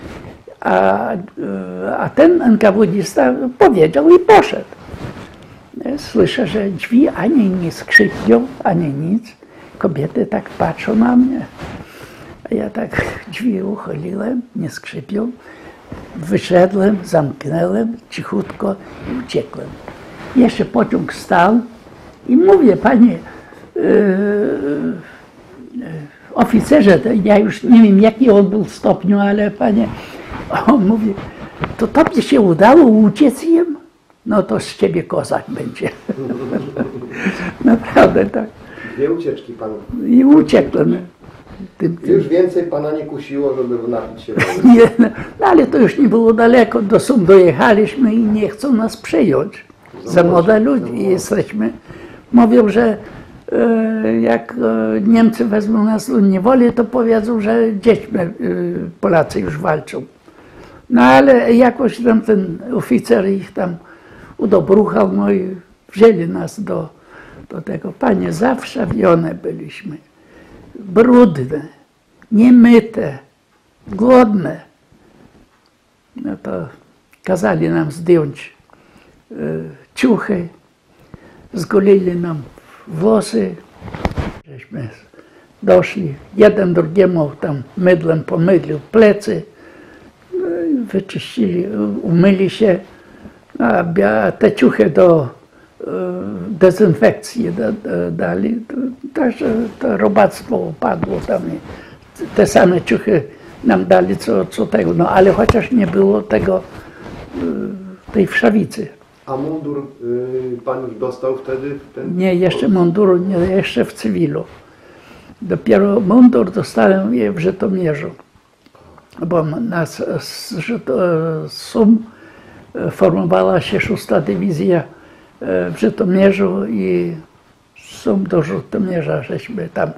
Speaker 2: A ten NKWD-sta powiedział i poszedł. Słyszę, że drzwi ani nie skrzypią, ani nic. Kobiety tak patrzą na mnie. A ja tak drzwi uchyliłem, nie skrzypią. Wyszedłem, zamknąłem cichutko i uciekłem. Jeszcze pociąg stał i mówię, panie oficerze, ja już nie wiem jaki on był w stopniu, ale panie, on mówi, to tobie się udało uciec im? No to z ciebie kozak będzie. Naprawdę tak.
Speaker 1: Dwie ucieczki panu.
Speaker 2: I uciekłem.
Speaker 1: Już więcej pana nie kusiło, żeby napić się wody.
Speaker 2: Nie, no ale to już nie było daleko, do Sum dojechaliśmy i nie chcą nas przyjąć. Za młode ludzi jesteśmy. Mówią, że jak Niemcy wezmą nas do niewoli, to powiedzą, że dziećmi Polacy już walczą. No ale jakoś tam ten oficer ich tam udobruchał, no i wzięli nas do tego. Panie, zawszawione byliśmy, brudne, niemyte, głodne. No to kazali nam zdjąć ciuchy, zgolili nam włosy. Żeśmy doszli, jeden drugiemu tam mydlem pomydlił plecy, no i wyczyścili, umyli się, a te ciuchy do dezynfekcji dali. Także to robactwo upadło tam i te same ciuchy nam dali co tego, no ale chociaż nie było tego, tej wszawicy.
Speaker 1: A mundur pan już dostał wtedy?
Speaker 2: Nie, jeszcze munduru, nie, jeszcze w cywilu. Dopiero mundur dostałem w Żytomierzu, bo z Sum formowała się 6. dywizja w Żytomierzu i z Sum do Żytomierza żeśmy tam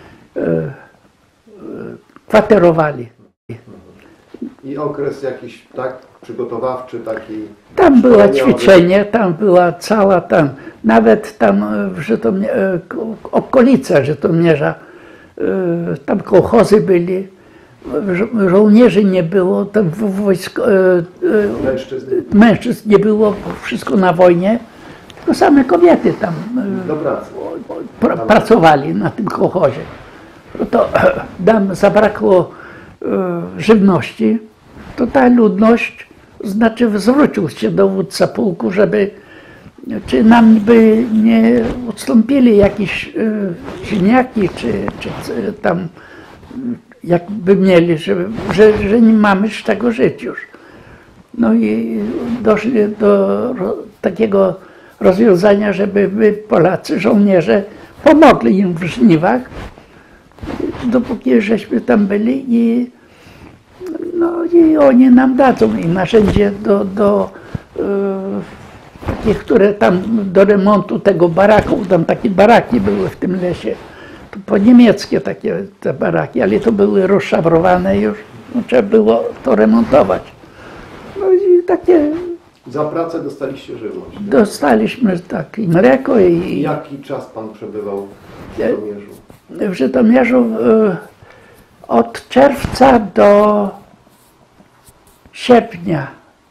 Speaker 2: kwaterowali.
Speaker 1: I okres jakiś tak przygotowawczy, taki...
Speaker 2: Tam było ćwiczenie, tam była cała tam, nawet tam w okolice Żytomierza, tam kołchozy byli, żołnierzy nie było, tam mężczyzn nie było, wszystko na wojnie, tylko same kobiety tam pracowali na tym kołchozie. To nam zabrakło żywności, to ta ludność, znaczy zwrócił się dowódca pułku, żeby czy nam by nie odstąpili jakieś ziemniaki, czy tam jakby mieli, że nie mamy z czego żyć już. No i doszli do takiego rozwiązania, żeby my, Polacy, żołnierze, pomogli im w żniwach, dopóki żeśmy tam byli i oni nam dadzą i narzędzie do takich, które tam do remontu tego baraku, tam takie baraki były w tym lesie, to po niemieckie takie te baraki, ale to były rozszabrowane już, no, trzeba było to remontować. No i takie...
Speaker 1: Za pracę dostaliście żywność.
Speaker 2: Dostaliśmy tak i mleko i...
Speaker 1: Jaki czas pan przebywał w Żytomierzu?
Speaker 2: W Żytomierzu od czerwca do sierpnia,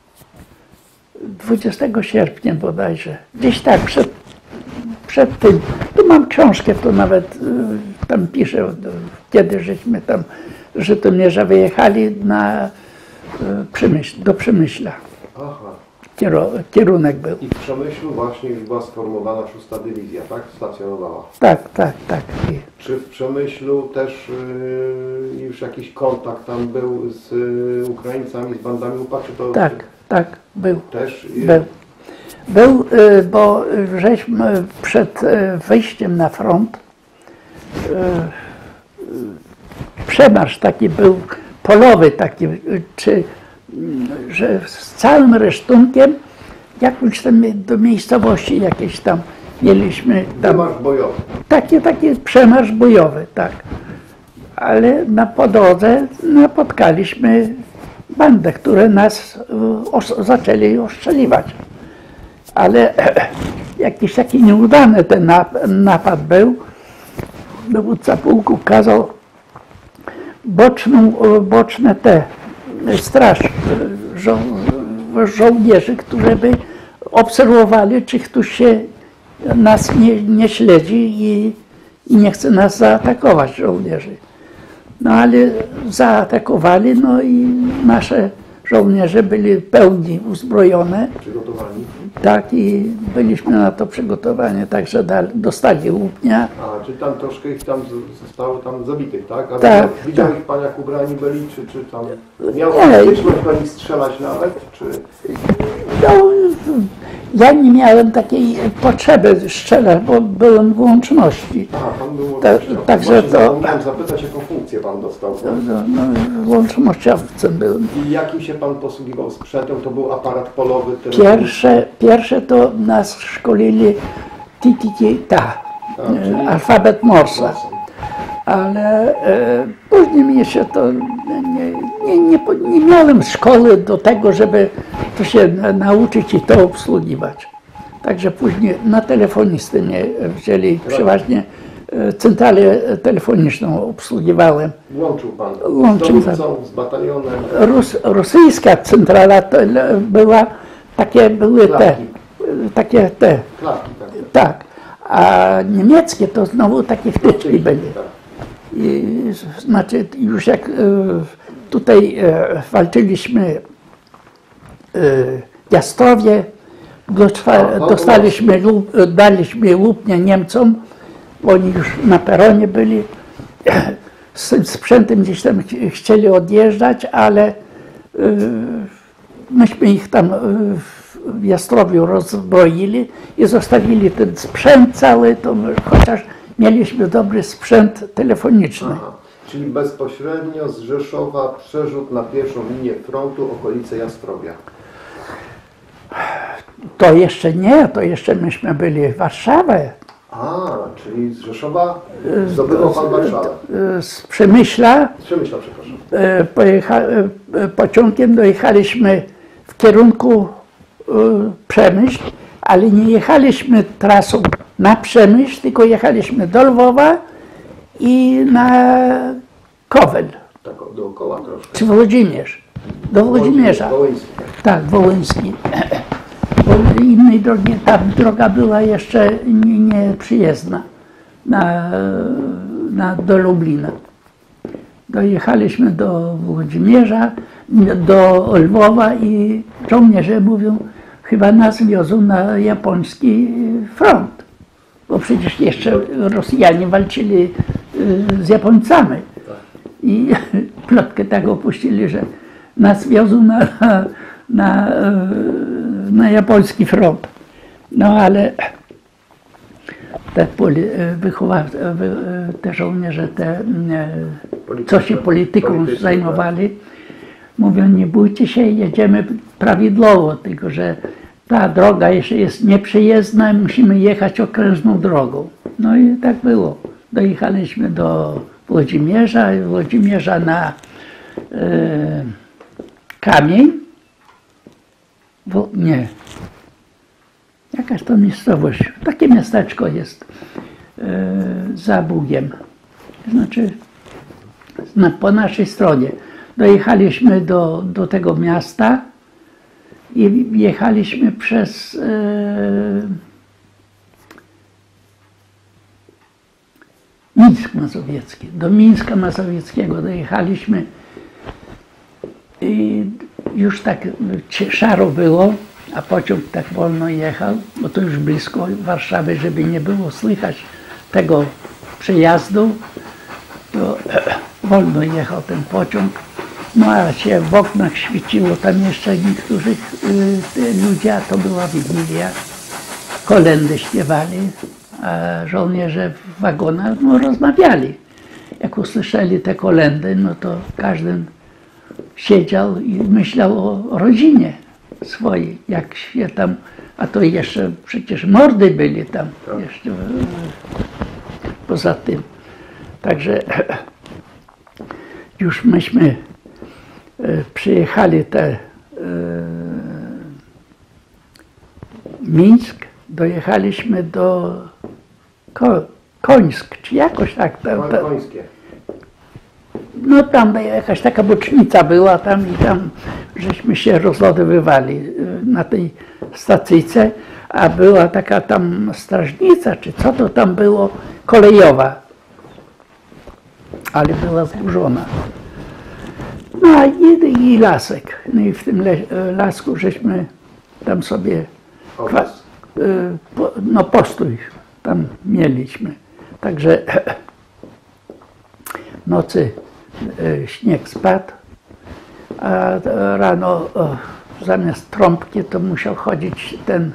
Speaker 2: 20 sierpnia bodajże, gdzieś tak przed tym. Tu mam książkę, to nawet tam piszę, kiedy żeśmy tam z Żytomierza wyjechali na do Przemyśla.
Speaker 1: Aha.
Speaker 2: Kierunek był.
Speaker 1: I w Przemyślu właśnie już była sformowana 6. dywizja, tak? Stacjonowała.
Speaker 2: Tak.
Speaker 1: Czy w Przemyślu też już jakiś kontakt tam był z Ukraińcami, z bandami UPA? Czy to
Speaker 2: Tak, był.
Speaker 1: Też
Speaker 2: Był, bo żeśmy przed wyjściem na front, przemarsz taki był, polowy taki, że z całym resztunkiem, jakąś tam do miejscowości jakieś tam mieliśmy.
Speaker 1: Przemarsz bojowy.
Speaker 2: Taki przemarsz bojowy, tak. Ale po drodze napotkaliśmy bandę, które nas zaczęli ostrzeliwać. Ale jakiś taki nieudany ten napad był. Dowódca pułku kazał boczne straż żołnierzy, którzy by obserwowali, czy ktoś się nas nie śledzi i nie chce nas zaatakować, żołnierzy. No ale zaatakowali, no i nasze żołnierze byli pełni uzbrojone.
Speaker 1: Przygotowani.
Speaker 2: Tak, i byliśmy na to przygotowani, także dostali łupnia.
Speaker 1: A, czy tam troszkę ich tam zostało tam zabitych, tak? A
Speaker 2: Tak,
Speaker 1: widział
Speaker 2: tak.
Speaker 1: ich pan, jak ubrani byli, czy tam miał
Speaker 2: Nie.
Speaker 1: styczność do nich strzelać nawet, czy...
Speaker 2: No, ja nie miałem takiej potrzeby strzelać, bo byłem w łączności.
Speaker 1: A, pan był
Speaker 2: także
Speaker 1: Właśnie
Speaker 2: to-
Speaker 1: zapomniałem zapytać, jaką funkcję pan dostał.
Speaker 2: Łącznościowcem byłem.
Speaker 1: I jakim się pan posługiwał sprzętem? To był aparat polowy?
Speaker 2: Pierwsze to nas szkolili ta,
Speaker 1: czyli
Speaker 2: alfabet Morsa. Ale później mnie się to nie miałem szkoły do tego, żeby to się nauczyć i to obsługiwać. Także później na telefonistę mnie wzięli, przeważnie centralę telefoniczną obsługiwałem.
Speaker 1: Łączył pan
Speaker 2: Łączył,
Speaker 1: z dowódcą, z batalionem?
Speaker 2: Rosyjska centrala to była, takie były
Speaker 1: Klapki.
Speaker 2: Klapki, tak. A niemieckie to znowu takie wtyczki były.
Speaker 1: Tak.
Speaker 2: I, znaczy już jak tutaj walczyliśmy w Jastrowie, daliśmy łupnia Niemcom, oni już na peronie byli, z tym sprzętem gdzieś tam chcieli odjeżdżać, ale myśmy ich tam w Jastrowiu rozbroili i zostawili ten sprzęt cały, to chociaż mieliśmy dobry sprzęt telefoniczny.
Speaker 1: Aha. Czyli bezpośrednio z Rzeszowa przerzut na pierwszą linię frontu, okolice Jastrowia.
Speaker 2: To jeszcze nie, to jeszcze myśmy byli w Warszawie.
Speaker 1: A, czyli z Rzeszowa zdobywał pan Warszawę.
Speaker 2: Z Przemyśla
Speaker 1: Z Przemyśla, przepraszam.
Speaker 2: pociągiem dojechaliśmy w kierunku Przemyśl, ale nie jechaliśmy trasą na Przemyśl, tylko jechaliśmy do Lwowa i na Kowel,
Speaker 1: Tak dookoła troszkę.
Speaker 2: czy Włodzimierz, do Włodzimierza.
Speaker 1: Wołyński.
Speaker 2: Tak, Wołyński. Bo innej drogi, ta droga była jeszcze nieprzyjezdna do Lublina. Dojechaliśmy do Włodzimierza, do Lwowa i żołnierze mówią, chyba nas wiozą na japoński front. Bo przecież jeszcze Rosjanie walczyli z Japońcami. I plotkę tak opuścili, że nas wiozą na japoński front. No ale te, te żołnierze, co się polityką zajmowali, mówią, nie bójcie się, jedziemy prawidłowo, tylko że ta droga jeszcze jest nieprzejezdna, musimy jechać okrężną drogą. No i tak było. Dojechaliśmy do Włodzimierza, Włodzimierza na Kamień. Nie. Jakaś to miejscowość. Takie miasteczko jest za Bugiem. Znaczy po naszej stronie. Dojechaliśmy do tego miasta i jechaliśmy przez Mińsk Mazowiecki. Do Mińska Mazowieckiego dojechaliśmy i już tak szaro było, a pociąg tak wolno jechał, bo to już blisko Warszawy, żeby nie było słychać tego przejazdu, to wolno jechał ten pociąg. No a się w oknach świeciło, tam jeszcze niektórych ludzi, a to była Wigilia, kolędy śpiewali, a żołnierze w wagonach rozmawiali. Jak usłyszeli te kolędy, no to każdy siedział i myślał o rodzinie swojej, jak się tam, a to jeszcze przecież mordy byli tam jeszcze poza tym. Także już myśmy przyjechali Mińsk, dojechaliśmy do Końsk, czy jakoś tak.
Speaker 1: Końskie.
Speaker 2: No tam jakaś taka bocznica była tam i tam żeśmy się rozładowywali na tej stacyjce, a była taka tam strażnica, czy co to tam było, kolejowa, ale była zburzona. No i lasek. No i w tym lasku żeśmy tam sobie postój tam mieliśmy. Także w nocy śnieg spadł, a rano zamiast trąbki to musiał chodzić ten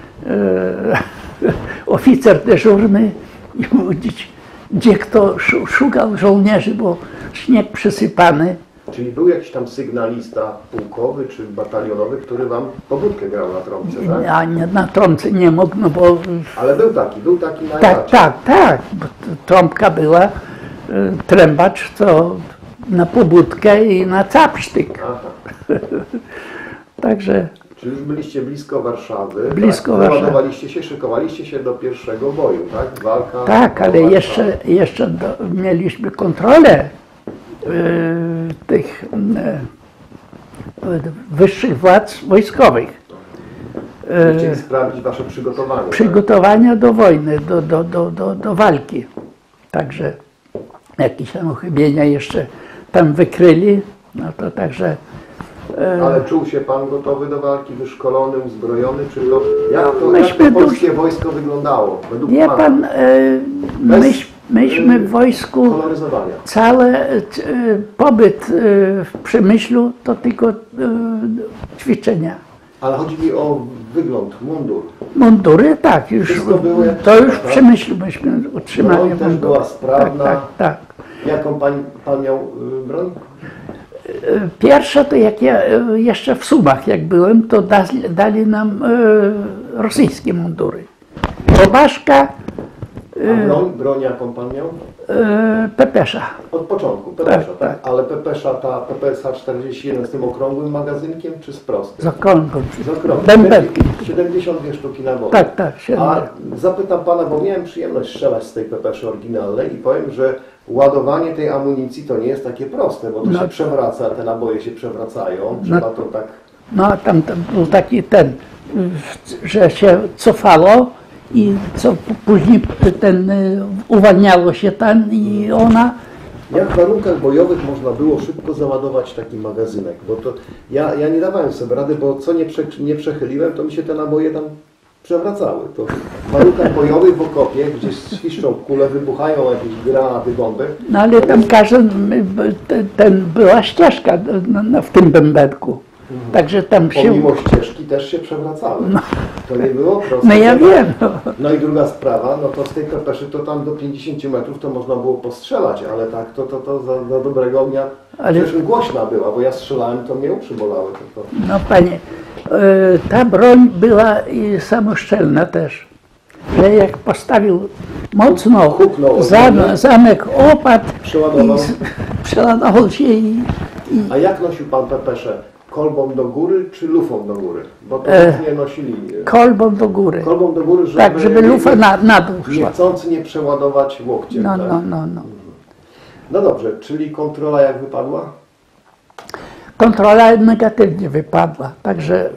Speaker 2: oficer dyżurny i mówić, gdzie kto szukał żołnierzy, bo śnieg przysypany.
Speaker 1: Czyli był jakiś tam sygnalista pułkowy czy batalionowy, który wam pobudkę grał na trąbce, tak?
Speaker 2: Ja nie, na trąbce nie mógł, no bo...
Speaker 1: Ale był taki na
Speaker 2: Tak, bo trąbka była, trębacz, co na pobudkę i na capsztyk. Także...
Speaker 1: Czyli już byliście blisko Warszawy,
Speaker 2: blisko
Speaker 1: tak?
Speaker 2: Warszawy.
Speaker 1: Załadowaliście się, szykowaliście się do pierwszego boju, tak? Walka...
Speaker 2: Tak, ale jeszcze mieliśmy kontrolę tych wyższych władz wojskowych.
Speaker 1: Chcieli sprawdzić wasze przygotowanie.
Speaker 2: Przygotowania do wojny, do walki. Także jakieś tam uchybienia jeszcze tam wykryli, no to także...
Speaker 1: Ale czuł się pan gotowy do walki, wyszkolony, uzbrojony, czy to jak to polskie wojsko wyglądało według
Speaker 2: Wie
Speaker 1: pana?
Speaker 2: pan, myśmy w wojsku cały pobyt w Przemyślu to tylko ćwiczenia.
Speaker 1: Ale chodzi mi o wygląd, mundur.
Speaker 2: Mundury, tak, już w Przemyślu myśmy utrzymali
Speaker 1: broń też była sprawna.
Speaker 2: Tak.
Speaker 1: Jaką pan miał broń?
Speaker 2: Pierwsze to jak ja jeszcze w Sumach jak byłem, to dali nam rosyjskie mundury. Robaszka.
Speaker 1: A broń jaką pan miał?
Speaker 2: Pepesza.
Speaker 1: Od początku, Pepesza,
Speaker 2: tak.
Speaker 1: Ale Pepesza, ta PPSH 41 z tym okrągłym magazynkiem, czy z prostym?
Speaker 2: Z okrągłym.
Speaker 1: Z okrągłym.
Speaker 2: Bębenki.
Speaker 1: 72 sztuki naboi.
Speaker 2: Tak.
Speaker 1: A zapytam pana, bo miałem przyjemność strzelać z tej Pepeszy oryginalnej i powiem, że ładowanie tej amunicji to nie jest takie proste, bo to się przewraca, te naboje się przewracają, trzeba to tak...
Speaker 2: No tam był taki że się cofało i co później uwalniało się tam i ona...
Speaker 1: Jak w warunkach bojowych można było szybko załadować taki magazynek? Bo to ja nie dawałem sobie rady, bo co nie przechyliłem, to mi się te naboje tam przewracały. To w warunkach bojowych w okopie, gdzie świszczą kule, wybuchają jakieś granaty, bomby.
Speaker 2: No ale tam była ścieżka w tym bębenku. Także tam się...
Speaker 1: Pomimo ścieżki też się przewracały. To nie było proste.
Speaker 2: No ja wiem.
Speaker 1: No i druga sprawa, no to z tej pepeszy to tam do 50 metrów to można było postrzelać, ale tak to za dobrego ognia.
Speaker 2: Ale-
Speaker 1: Zresztą głośna była, bo ja strzelałem, to mnie uszy bolały.
Speaker 2: No panie, ta broń była i samoszczelna też. Że jak postawił mocno,
Speaker 1: Huknął,
Speaker 2: zamek opadł
Speaker 1: Przeładował.
Speaker 2: przeładował się i
Speaker 1: A jak nosił pan pepeszę? Kolbą do góry czy lufą do góry? Bo to nie nosili.
Speaker 2: kolbą do góry.
Speaker 1: Kolbą do góry, żeby,
Speaker 2: Tak, żeby lufa na dół szła.
Speaker 1: niechcący nie przeładować łokciem.
Speaker 2: No,
Speaker 1: tak?
Speaker 2: no.
Speaker 1: No dobrze, czyli kontrola jak wypadła?
Speaker 2: Kontrola negatywnie wypadła, także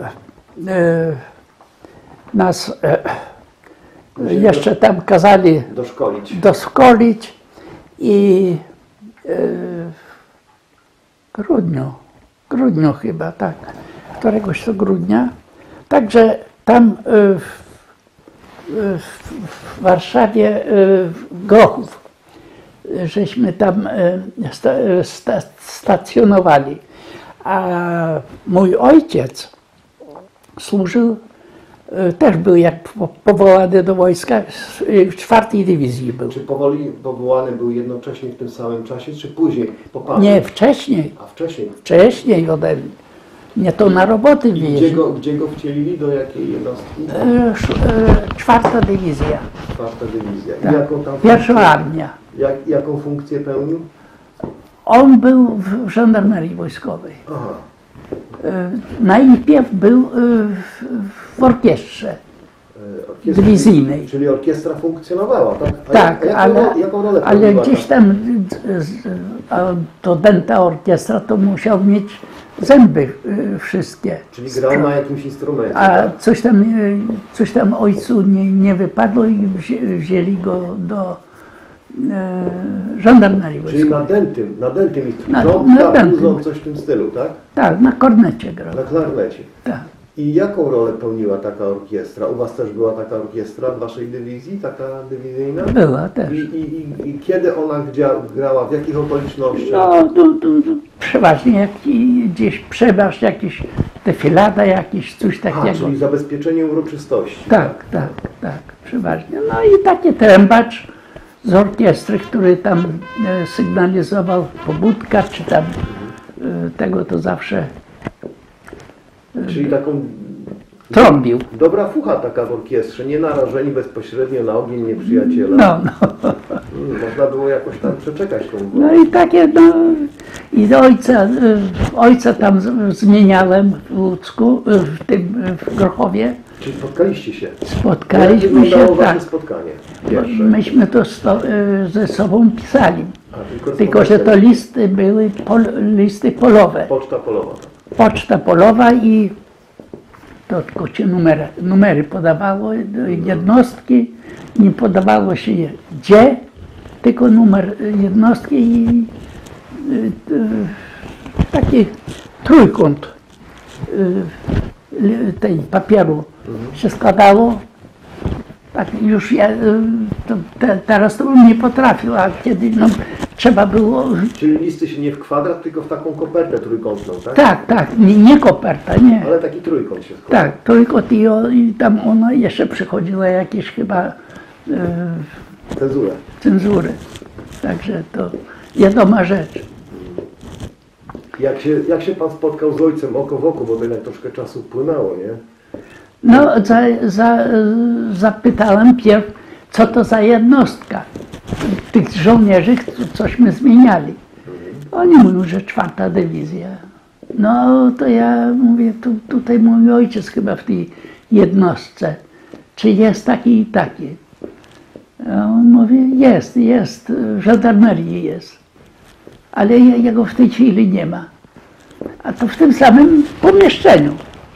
Speaker 2: nas jeszcze tam kazali
Speaker 1: Doszkolić.
Speaker 2: doszkolić i w grudniu chyba, tak, któregoś to grudnia. Także tam w Warszawie, Grochów, żeśmy tam stacjonowali. A mój ojciec służył, też był jak powołany do wojska, w 4. dywizji był.
Speaker 1: Czy powołany był jednocześnie w tym samym czasie, czy później? Po panu?
Speaker 2: Nie, wcześniej.
Speaker 1: A wcześniej?
Speaker 2: Wcześniej ode mnie. Nie to na roboty
Speaker 1: I
Speaker 2: wieźli.
Speaker 1: gdzie go wcielili? Do jakiej jednostki?
Speaker 2: 4. dywizja.
Speaker 1: 4. dywizja. I
Speaker 2: Tak.
Speaker 1: jaką tam
Speaker 2: Pierwsza
Speaker 1: funkcję,
Speaker 2: armia.
Speaker 1: jaką funkcję pełnił?
Speaker 2: On był w żandarmerii wojskowej.
Speaker 1: Aha.
Speaker 2: Najpierw był w orkiestrze dywizyjnej.
Speaker 1: Czyli orkiestra funkcjonowała, tak? A
Speaker 2: Tak,
Speaker 1: jaką rolę
Speaker 2: ale
Speaker 1: pełniła
Speaker 2: gdzieś
Speaker 1: ta-
Speaker 2: tam to dęta orkiestra to musiał mieć zęby wszystkie.
Speaker 1: Czyli grał na jakimś instrumencie,
Speaker 2: A
Speaker 1: tak?
Speaker 2: coś tam ojcu nie wypadło i wzięli go do żandarmerii
Speaker 1: Czyli
Speaker 2: wojskowej.
Speaker 1: na dętym instrumencie.
Speaker 2: Na
Speaker 1: Trąbka,
Speaker 2: dętym.
Speaker 1: puzon, coś w tym stylu, tak?
Speaker 2: Tak, na kornecie grał.
Speaker 1: Na klarnecie.
Speaker 2: Tak.
Speaker 1: I jaką rolę pełniła taka orkiestra? U was też była taka orkiestra w waszej dywizji, taka dywizyjna?
Speaker 2: Była też.
Speaker 1: I kiedy ona grała, w jakich okolicznościach?
Speaker 2: No, przeważnie gdzieś przebaż, jakiś defilada, jakiś coś
Speaker 1: A,
Speaker 2: takiego.
Speaker 1: czyli zabezpieczenie uroczystości.
Speaker 2: Tak, przeważnie. No i taki trębacz z orkiestry, który tam sygnalizował pobudka, czy tam tego to zawsze
Speaker 1: Czyli taką
Speaker 2: trąbił.
Speaker 1: dobra fucha taka w orkiestrze, nie narażeni bezpośrednio na ogień nieprzyjaciela.
Speaker 2: No.
Speaker 1: Można było jakoś tam przeczekać tą
Speaker 2: No i takie, i ojca tam zmieniałem w Łódzku, w Grochowie.
Speaker 1: Czyli spotkaliście się.
Speaker 2: Spotkaliśmy
Speaker 1: Jak
Speaker 2: się,
Speaker 1: wyglądało wasze
Speaker 2: tak.
Speaker 1: spotkanie
Speaker 2: Bo
Speaker 1: pierwsze?
Speaker 2: myśmy to ze sobą pisali.
Speaker 1: A,
Speaker 2: Tylko, że to listy były listy polowe.
Speaker 1: Poczta polowa.
Speaker 2: Poczta polowa i to tylko się numery podawało do jednostki. Nie podawało się gdzie, tylko numer jednostki i taki trójkąt tej papieru się składało. Tak, już ja teraz to bym nie potrafił, a kiedy trzeba było.
Speaker 1: Czyli listy się nie w kwadrat, tylko w taką kopertę trójkątną, tak?
Speaker 2: Tak, nie koperta, nie.
Speaker 1: Ale taki trójkąt się składa.
Speaker 2: Tak, trójkąt i tam ona jeszcze przechodziła jakieś chyba
Speaker 1: Cenzurę.
Speaker 2: cenzury. Także to wiadoma rzecz.
Speaker 1: Jak się pan spotkał z ojcem oko w oko, bo tyle troszkę czasu upłynęło, nie?
Speaker 2: No, zapytałem pierw, co to za jednostka tych żołnierzy, cośmy zmieniali. Oni mówią, że 4. dywizja. No to ja mówię, tutaj mój ojciec chyba w tej jednostce. Czy jest taki i taki? A on mówi, jest, w żandarmerii jest. Ale jego w tej chwili nie ma. A to w tym samym pomieszczeniu.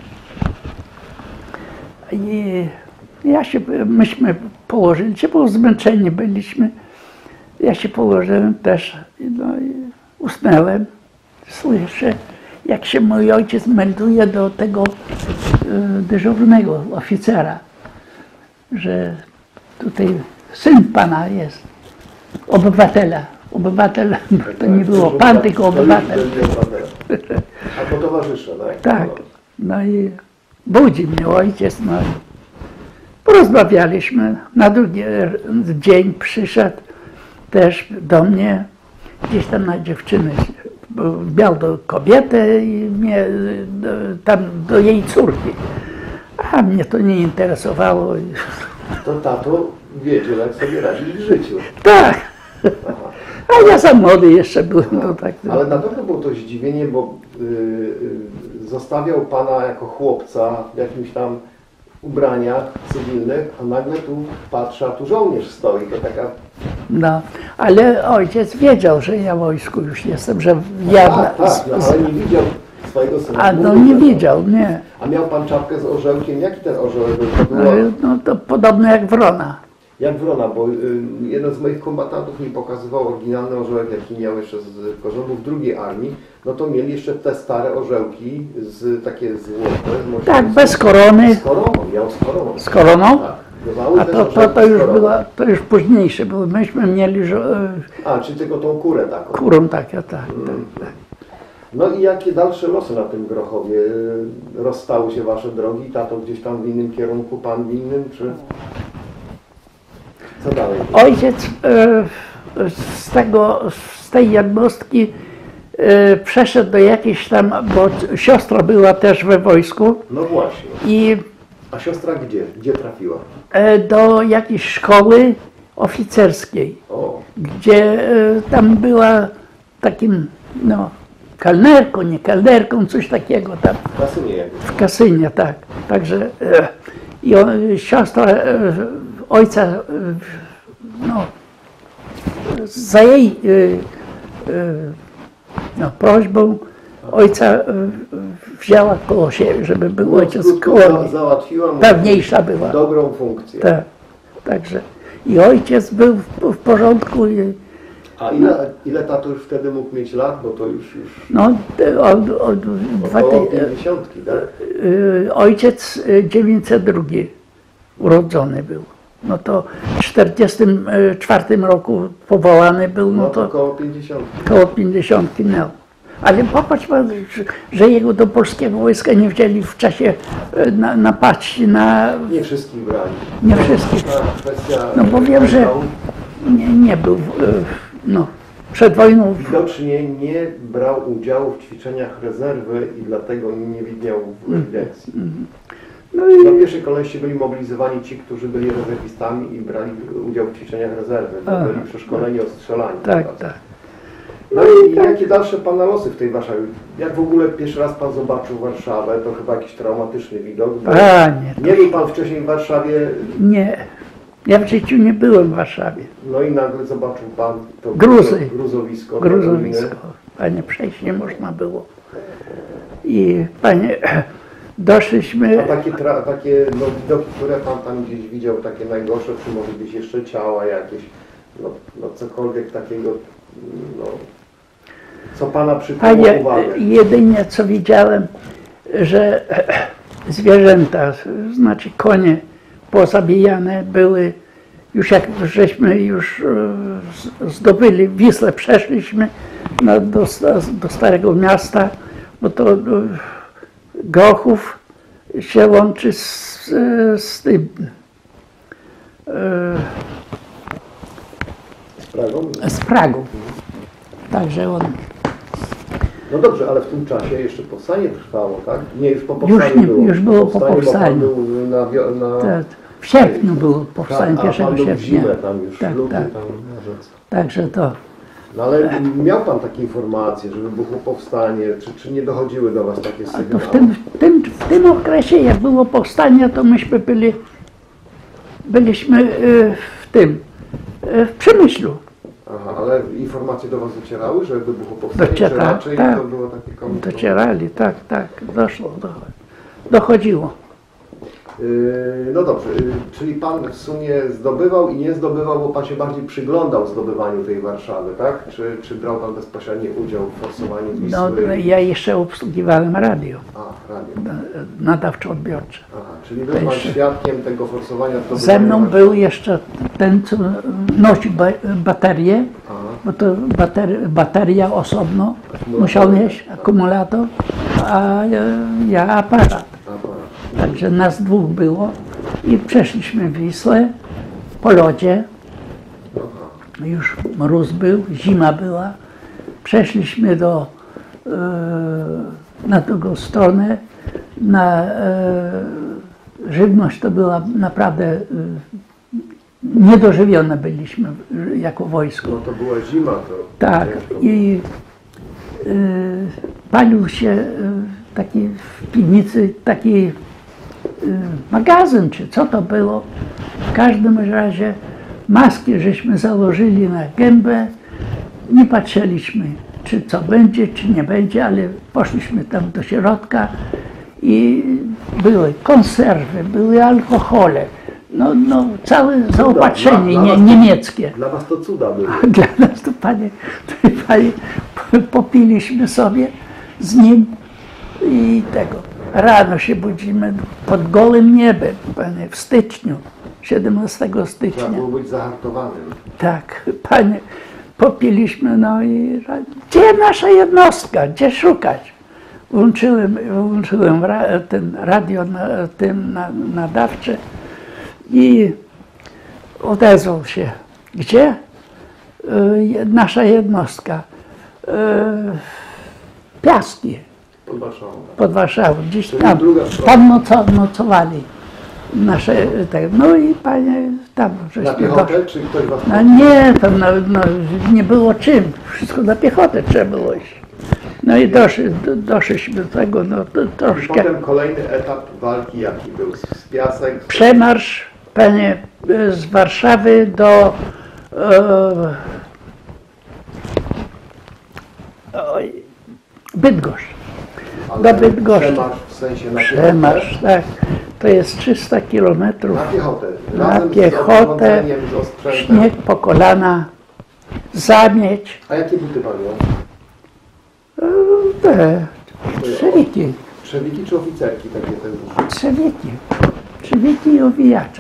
Speaker 2: I myśmy położyli się, bo zmęczeni byliśmy. Ja się położyłem też, no i usnąłem. Słyszę, jak się mój ojciec melduje do tego dyżurnego oficera, że tutaj syn pana jest, obywatela obywatel, to nie było pan, tylko obywatel.
Speaker 1: Albo towarzysze, tak?
Speaker 2: Tak. No i budzi mnie ojciec, no i porozmawialiśmy. Na drugi dzień przyszedł też do mnie, gdzieś tam na dziewczyny, miał do kobiety i mnie tam do jej córki. A mnie to nie interesowało.
Speaker 1: To tato wiedział, jak sobie radzić w życiu.
Speaker 2: Tak.
Speaker 1: Aha.
Speaker 2: A ja za młody jeszcze byłem. No tak.
Speaker 1: Ale na pewno było to zdziwienie, bo zostawiał pana jako chłopca w jakimś tam ubraniach cywilnych, a nagle tu patrzy, a tu żołnierz stoi. To taka...
Speaker 2: No, ale ojciec wiedział, że ja w wojsku już jestem, że ja...
Speaker 1: ale nie widział swojego syna.
Speaker 2: A no nie widział, nie.
Speaker 1: A miał pan czapkę z orzełkiem? Jaki ten orzełek był? To było...
Speaker 2: No to podobno jak wrona.
Speaker 1: Jak wrona, bo jeden z moich kombatantów mi pokazywał oryginalny orzełek, jaki miał jeszcze z korzonów drugiej armii. No to mieli jeszcze te stare orzełki, takie złote.
Speaker 2: Tak, bez korony.
Speaker 1: Z koroną, miał z koroną.
Speaker 2: Z koroną?
Speaker 1: Tak.
Speaker 2: A to już późniejsze było. Myśmy mieli...
Speaker 1: A, czyli tylko tą kurę taką.
Speaker 2: Kurą taką, tak.
Speaker 1: No i jakie dalsze losy na tym Grochowie? Rozstały się wasze drogi? Tato gdzieś tam w innym kierunku, pan w innym, czy... Co dalej?
Speaker 2: Ojciec z tej jednostki przeszedł do jakiejś tam, bo siostra była też we wojsku.
Speaker 1: No właśnie. A siostra gdzie? Gdzie trafiła?
Speaker 2: Do jakiejś szkoły oficerskiej, gdzie tam była takim, no, kelnerką, nie kelnerką, coś takiego tam.
Speaker 1: W kasynie jakby.
Speaker 2: W kasynie, tak. Także siostra ojca, no, za jej prośbą ojca wzięła koło siebie, żeby był ojciec koło niej.
Speaker 1: Załatwiła mu
Speaker 2: pewniejsza była.
Speaker 1: Dobrą funkcję.
Speaker 2: Tak, także i ojciec był w porządku.
Speaker 1: A ile tato już wtedy mógł mieć lat, bo to już...
Speaker 2: No,
Speaker 1: około 50, tak?
Speaker 2: Ojciec 902 urodzony był. No to w 1944 roku powołany był, no to
Speaker 1: około 50.
Speaker 2: Koło 50, no. Ale popatrz pan, że jego do polskiego wojska nie wzięli w czasie napaści na...
Speaker 1: Nie wszystkich brali.
Speaker 2: Nie wszystkich.
Speaker 1: Kwestia,
Speaker 2: no bo wiem, że nie był, no, przed wojną...
Speaker 1: Widocznie nie brał udziału w ćwiczeniach rezerwy i dlatego nie widniał w ewidencji.
Speaker 2: No i...
Speaker 1: Na pierwszej kolejności byli mobilizowani ci, którzy byli rezerwistami i brali udział w ćwiczeniach rezerwy, bo byli przeszkoleni od strzelania.
Speaker 2: Tak, tak.
Speaker 1: No i jakie dalsze pana losy w tej Warszawie? Jak w ogóle pierwszy raz pan zobaczył Warszawę? To chyba jakiś traumatyczny widok. Nie był pan wcześniej w Warszawie?
Speaker 2: Nie. Ja w życiu nie byłem w Warszawie.
Speaker 1: No i nagle zobaczył pan to gruzowisko.
Speaker 2: Gruzowisko. Panie, przejść nie można było. I panie, doszliśmy...
Speaker 1: A takie widoki, które pan tam gdzieś widział, takie najgorsze, czy może gdzieś jeszcze ciała jakieś, no cokolwiek takiego, no, co pana przykuło uwagę?
Speaker 2: Jedynie co widziałem, że zwierzęta, znaczy konie pozabijane były, już jak żeśmy już zdobyli Wisłę, przeszliśmy do Starego Miasta, bo to Grochów się łączy z tym, z Pragą. Także on...
Speaker 1: No dobrze, ale w tym czasie jeszcze powstanie trwało, tak? Nie, już po powstaniu było.
Speaker 2: Już było po powstaniu.
Speaker 1: Tak.
Speaker 2: W sierpniu było powstanie, 1 sierpnia.
Speaker 1: W zimę tam już,
Speaker 2: tak,
Speaker 1: luty
Speaker 2: tak.
Speaker 1: tam marzec.
Speaker 2: Także to...
Speaker 1: No ale miał pan takie informacje, że wybuchło powstanie, czy nie dochodziły do was takie sygnały?
Speaker 2: W tym okresie, jak było powstanie, to myśmy byliśmy w Przemyślu.
Speaker 1: Aha, ale informacje do was docierały, że wybuchło powstanie, czy raczej
Speaker 2: tak,
Speaker 1: to było takie komentarze?
Speaker 2: Docierali, tak, dochodziło.
Speaker 1: No dobrze, czyli pan w sumie zdobywał i nie zdobywał, bo pan się bardziej przyglądał zdobywaniu tej Warszawy, tak? Czy brał pan bezpośredni udział w forsowaniu Wisły?
Speaker 2: No, ja jeszcze obsługiwałem radio.
Speaker 1: A, radio.
Speaker 2: Nadawczo-odbiorcze.
Speaker 1: Aha, czyli był pan świadkiem tego forsowania?
Speaker 2: Ze mną był jeszcze ten, co nosi baterię bo to bateria osobno musiał mieć, akumulator, a ja aparat. Także nas dwóch było i przeszliśmy Wisłę po lodzie. Już mróz był, zima była. Przeszliśmy na drugą stronę. Żywność to była naprawdę niedożywione byliśmy jako wojsko.
Speaker 1: No to była zima. To
Speaker 2: tak. I palił się taki w piwnicy taki magazyn, czy co to było. W każdym razie maski żeśmy założyli na gębę, nie patrzyliśmy, czy co będzie, czy nie będzie, ale poszliśmy tam do środka i były konserwy, były alkohole, no całe zaopatrzenie niemieckie.
Speaker 1: Dla was to cuda były.
Speaker 2: Dla nas to, panie, popiliśmy sobie z nim i tego. Rano się budzimy pod gołym niebem, panie, w styczniu, 17 stycznia.
Speaker 1: Trzeba było być zahartowanym.
Speaker 2: Tak, panie, popiliśmy, no i gdzie nasza jednostka, gdzie szukać? Włączyłem ten radio nadawcze i odezwał się, gdzie nasza jednostka? Piaski.
Speaker 1: Pod Warszawą.
Speaker 2: Pod Warszawą, gdzieś
Speaker 1: Czyli
Speaker 2: tam.
Speaker 1: druga strona.
Speaker 2: Tam nocowali nasze, no i panie tam
Speaker 1: Na
Speaker 2: żeśmy
Speaker 1: piechotę,
Speaker 2: doszli.
Speaker 1: czy ktoś was...
Speaker 2: No nie, to nie było czym, wszystko na piechotę trzeba było iść. No i doszliśmy do tego, no to
Speaker 1: I
Speaker 2: troszkę.
Speaker 1: potem kolejny etap walki jaki był? Z Piasek?
Speaker 2: Przemarsz, panie, z Warszawy do Bydgoszcz.
Speaker 1: Ale
Speaker 2: Do Bydgoszczy.
Speaker 1: Przemarsz w sensie na
Speaker 2: Przemarsz, tak. To jest 300 kilometrów.
Speaker 1: Na piechotę.
Speaker 2: Na
Speaker 1: Razem
Speaker 2: piechotę,
Speaker 1: z obwodzeniem, z osprzętem.
Speaker 2: śnieg po kolana, zamieć,
Speaker 1: A jakie buty pan miał?
Speaker 2: te trzewiki,
Speaker 1: Trzewiki czy oficerki takie te buty?
Speaker 2: trzewiki i owijacze.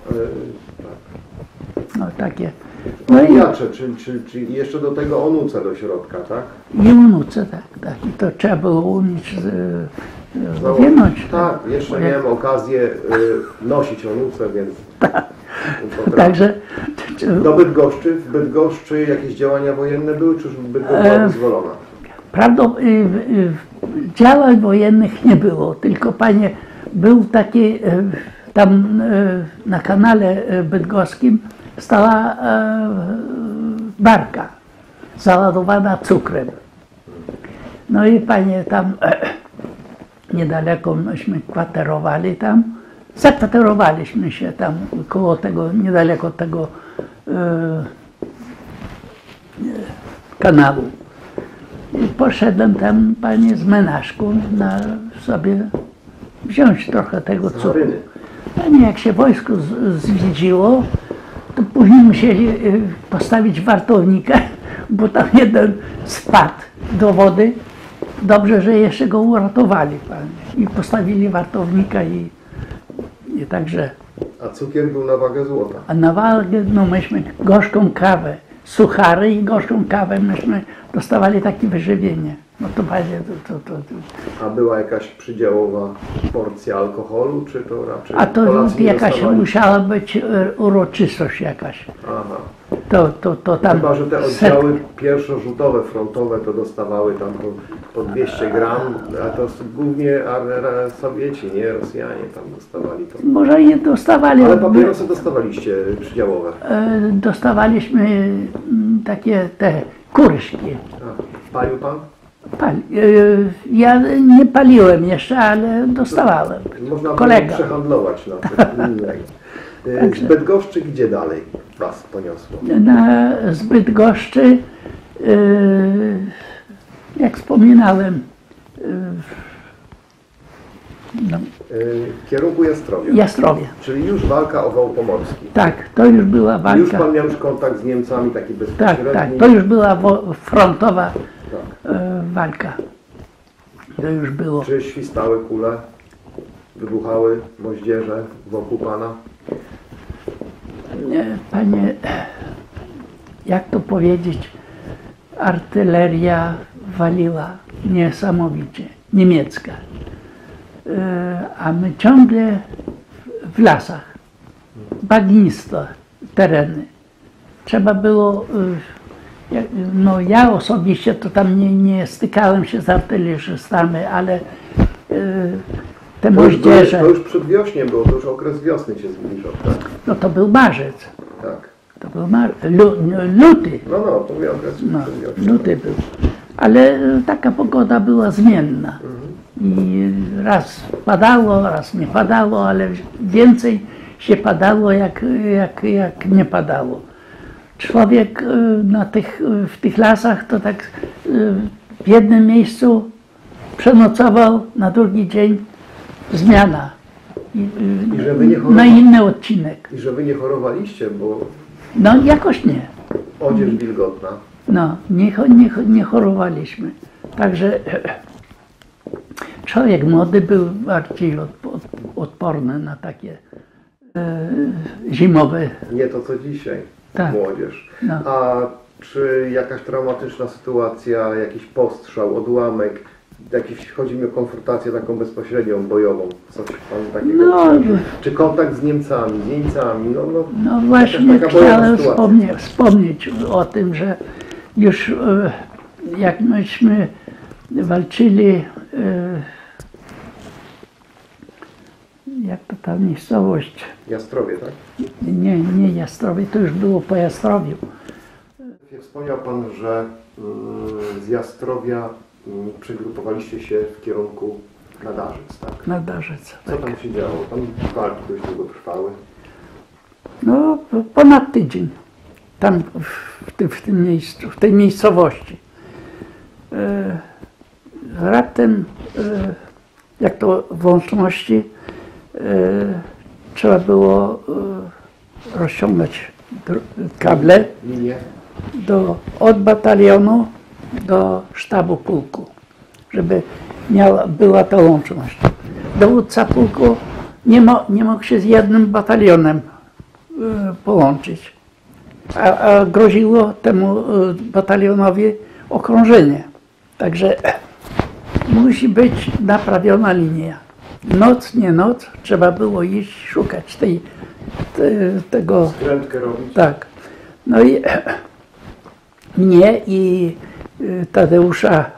Speaker 2: No takie. No i
Speaker 1: Owijacze, czyli jeszcze do tego onuce do środka, tak?
Speaker 2: unuce, tak. I to trzeba było umieć zawinąć.
Speaker 1: Tak, jeszcze miałem okazję nosić onuce, więc...
Speaker 2: Także
Speaker 1: Do Bydgoszczy? W Bydgoszczy jakieś działania wojenne były, czy już Bydgoszcz była wyzwolona?
Speaker 2: prawdą działań wojennych nie było, tylko panie, był taki tam na kanale bydgoskim stała barka załadowana cukrem. No i panie tam niedaleko myśmy kwaterowali tam, zakwaterowaliśmy się tam koło tego, niedaleko tego kanału. I poszedłem tam, panie, z menażką na sobie wziąć trochę tego cukru. Panie, jak się wojsko zwiedziło, to później musieli postawić wartownika, bo tam jeden spadł do wody. Dobrze, że jeszcze go uratowali, panie. I postawili wartownika i także...
Speaker 1: A cukier był na wagę złota.
Speaker 2: A na wagę, no myśmy gorzką kawę, suchary i gorzką kawę myśmy dostawali takie wyżywienie. No to panie, to.
Speaker 1: A była jakaś przydziałowa porcja alkoholu, czy to raczej
Speaker 2: A to
Speaker 1: Polacy nie
Speaker 2: jakaś
Speaker 1: dostawali?
Speaker 2: musiała być uroczystość jakaś.
Speaker 1: Aha.
Speaker 2: To tam...
Speaker 1: Chyba że te oddziały pierwszorzutowe, frontowe to dostawały tam po 200 gram, a to głównie Sowieci, nie? Rosjanie tam dostawali to.
Speaker 2: Może nie dostawali.
Speaker 1: Ale papierosy dostawaliście przydziałowe.
Speaker 2: Dostawaliśmy takie te kurszki.
Speaker 1: A, palił pan?
Speaker 2: Ja nie paliłem jeszcze, ale dostawałem.
Speaker 1: Można było
Speaker 2: Kolega.
Speaker 1: przehandlować na innego. Z Bydgoszczy gdzie dalej was poniosło?
Speaker 2: Z Bydgoszczy, jak wspominałem,
Speaker 1: W kierunku Jastrowia.
Speaker 2: Jastrowie.
Speaker 1: Czyli już walka o wał pomorski.
Speaker 2: Tak, to już była walka.
Speaker 1: Już pan miał już kontakt z Niemcami taki bezpośredni?
Speaker 2: Tak, to już była frontowa
Speaker 1: Tak.
Speaker 2: walka. To już było.
Speaker 1: Czy świstały kule? Wybuchały moździerze wokół pana?
Speaker 2: Panie, jak to powiedzieć, artyleria waliła niesamowicie, niemiecka. A my ciągle w lasach, bagniste tereny. Trzeba było, no ja osobiście to tam nie stykałem się z artylerzystami, ale te moździerze...
Speaker 1: To już przedwiośnie było, to już okres wiosny się zbliżał, tak?
Speaker 2: No to był marzec.
Speaker 1: Tak.
Speaker 2: To był luty.
Speaker 1: No, to był okres przedwiośnie.
Speaker 2: Luty był. Ale taka pogoda była zmienna. I raz padało, raz nie padało, ale więcej się padało, jak nie padało. Człowiek w tych lasach to tak w jednym miejscu przenocował, na drugi dzień zmiana. Na inny odcinek.
Speaker 1: I że wy nie chorowaliście, bo...
Speaker 2: No jakoś nie.
Speaker 1: Odzież wilgotna.
Speaker 2: No, nie chorowaliśmy. Także człowiek młody był bardziej odporny na takie zimowe.
Speaker 1: Nie to co dzisiaj,
Speaker 2: tak.
Speaker 1: Młodzież.
Speaker 2: No.
Speaker 1: A czy jakaś traumatyczna sytuacja, jakiś postrzał, odłamek, chodzi mi o konfrontację taką bezpośrednią, bojową, coś pan takiego?
Speaker 2: No,
Speaker 1: czy kontakt z Niemcami, z jeńcami?
Speaker 2: No właśnie chciałem wspomnieć o tym, że już jak myśmy walczyli, jak to ta miejscowość?
Speaker 1: Jastrowie, tak?
Speaker 2: Nie Jastrowie, to już było po Jastrowiu.
Speaker 1: Wspomniał pan, że z Jastrowia przygrupowaliście się w kierunku na Darzec, tak?
Speaker 2: Na Darzec,
Speaker 1: Co tam się działo? Tam walki dość długo trwały.
Speaker 2: No, ponad tydzień. Tam w tym miejscu, w tej miejscowości. Raptem, jak to w łączności, trzeba było rozciągnąć kable od batalionu do sztabu pułku, żeby była ta łączność. Dowódca pułku nie mógł się z jednym batalionem połączyć, a groziło temu batalionowi okrążenie. Także musi być naprawiona linia. Noc, nie noc, trzeba było iść szukać tego...
Speaker 1: Skrętkę robić.
Speaker 2: Tak. No i mnie i Tadeusza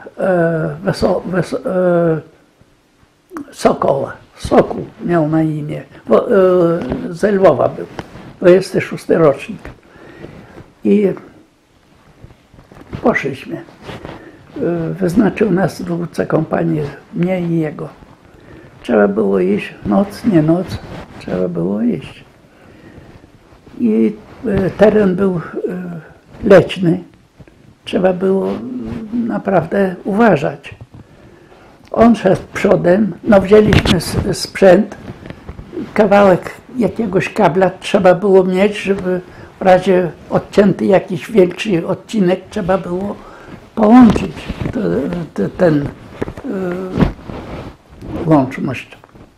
Speaker 2: Sokoła. Sokół miał na imię. Z Lwowa był. 26 rocznik. I poszliśmy. Wyznaczył nas dowódca kompanii, mnie i jego. Trzeba było iść, noc, nie noc, trzeba było iść. I teren był leśny. Trzeba było naprawdę uważać. On szedł przodem, no wzięliśmy sprzęt, kawałek jakiegoś kabla trzeba było mieć, żeby w razie odcięty jakiś większy odcinek trzeba było połączyć ten łączność.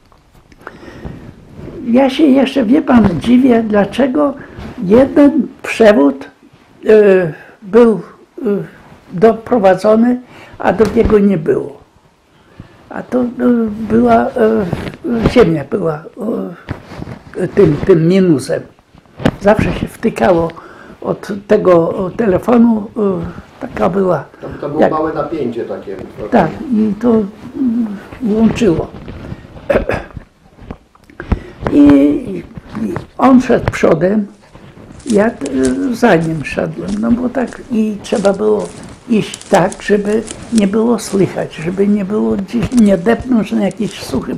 Speaker 2: Ja się jeszcze, wie pan, dziwię, dlaczego jeden przewód był doprowadzony, a drugiego nie było. A to była, ziemia była tym minusem. Zawsze się wtykało od tego telefonu, taka była...
Speaker 1: To było małe napięcie takie.
Speaker 2: Tak, i to łączyło. I on szedł przodem, ja za nim szedłem, no bo tak i trzeba było iść tak, żeby nie było słychać, żeby nie było gdzieś, nie depnąć na jakiś suchy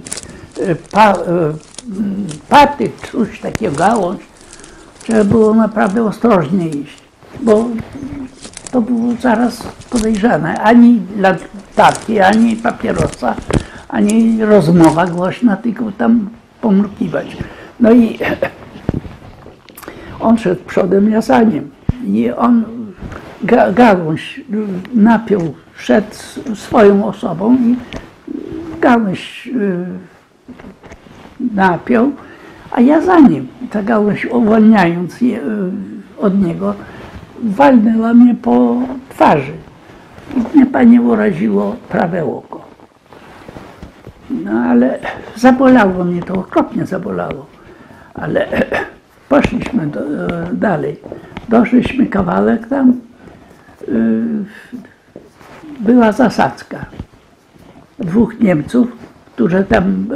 Speaker 2: patyk, coś takiego, gałąź. Trzeba było naprawdę ostrożnie iść, bo to było zaraz podejrzane. Ani latarki, ani papierosa, ani rozmowa głośna, tylko tam pomrukiwać. No i on szedł przodem, ja za nim. I on gałąź napiął, szedł swoją osobą i gałąź napiął, a ja za nim. Ta gałąź uwalniając od niego, walnęła mnie po twarzy. I mnie pani uraziło prawe oko. No ale zabolało mnie to, okropnie zabolało. Ale poszliśmy dalej. Doszliśmy kawałek tam. Była zasadzka. 2 Niemców, którzy tam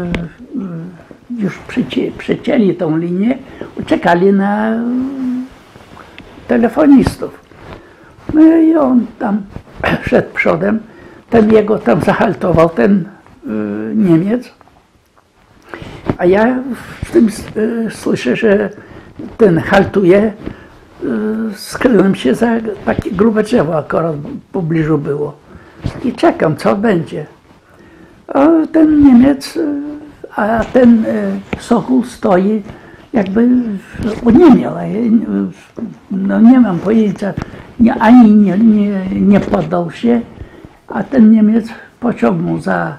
Speaker 2: już przecięli tą linię, czekali na telefonistów. No i on tam szedł przodem, ten jego tam zahaltował, ten Niemiec. A ja w tym słyszę, że ten haltuje, skryłem się za takie grube drzewo, akurat w pobliżu było. I czekam, co będzie. A ten Niemiec, a ten Sokół stoi, jakby oniemiał. No nie mam pojęcia, ani nie poddał się, a ten Niemiec pociągnął za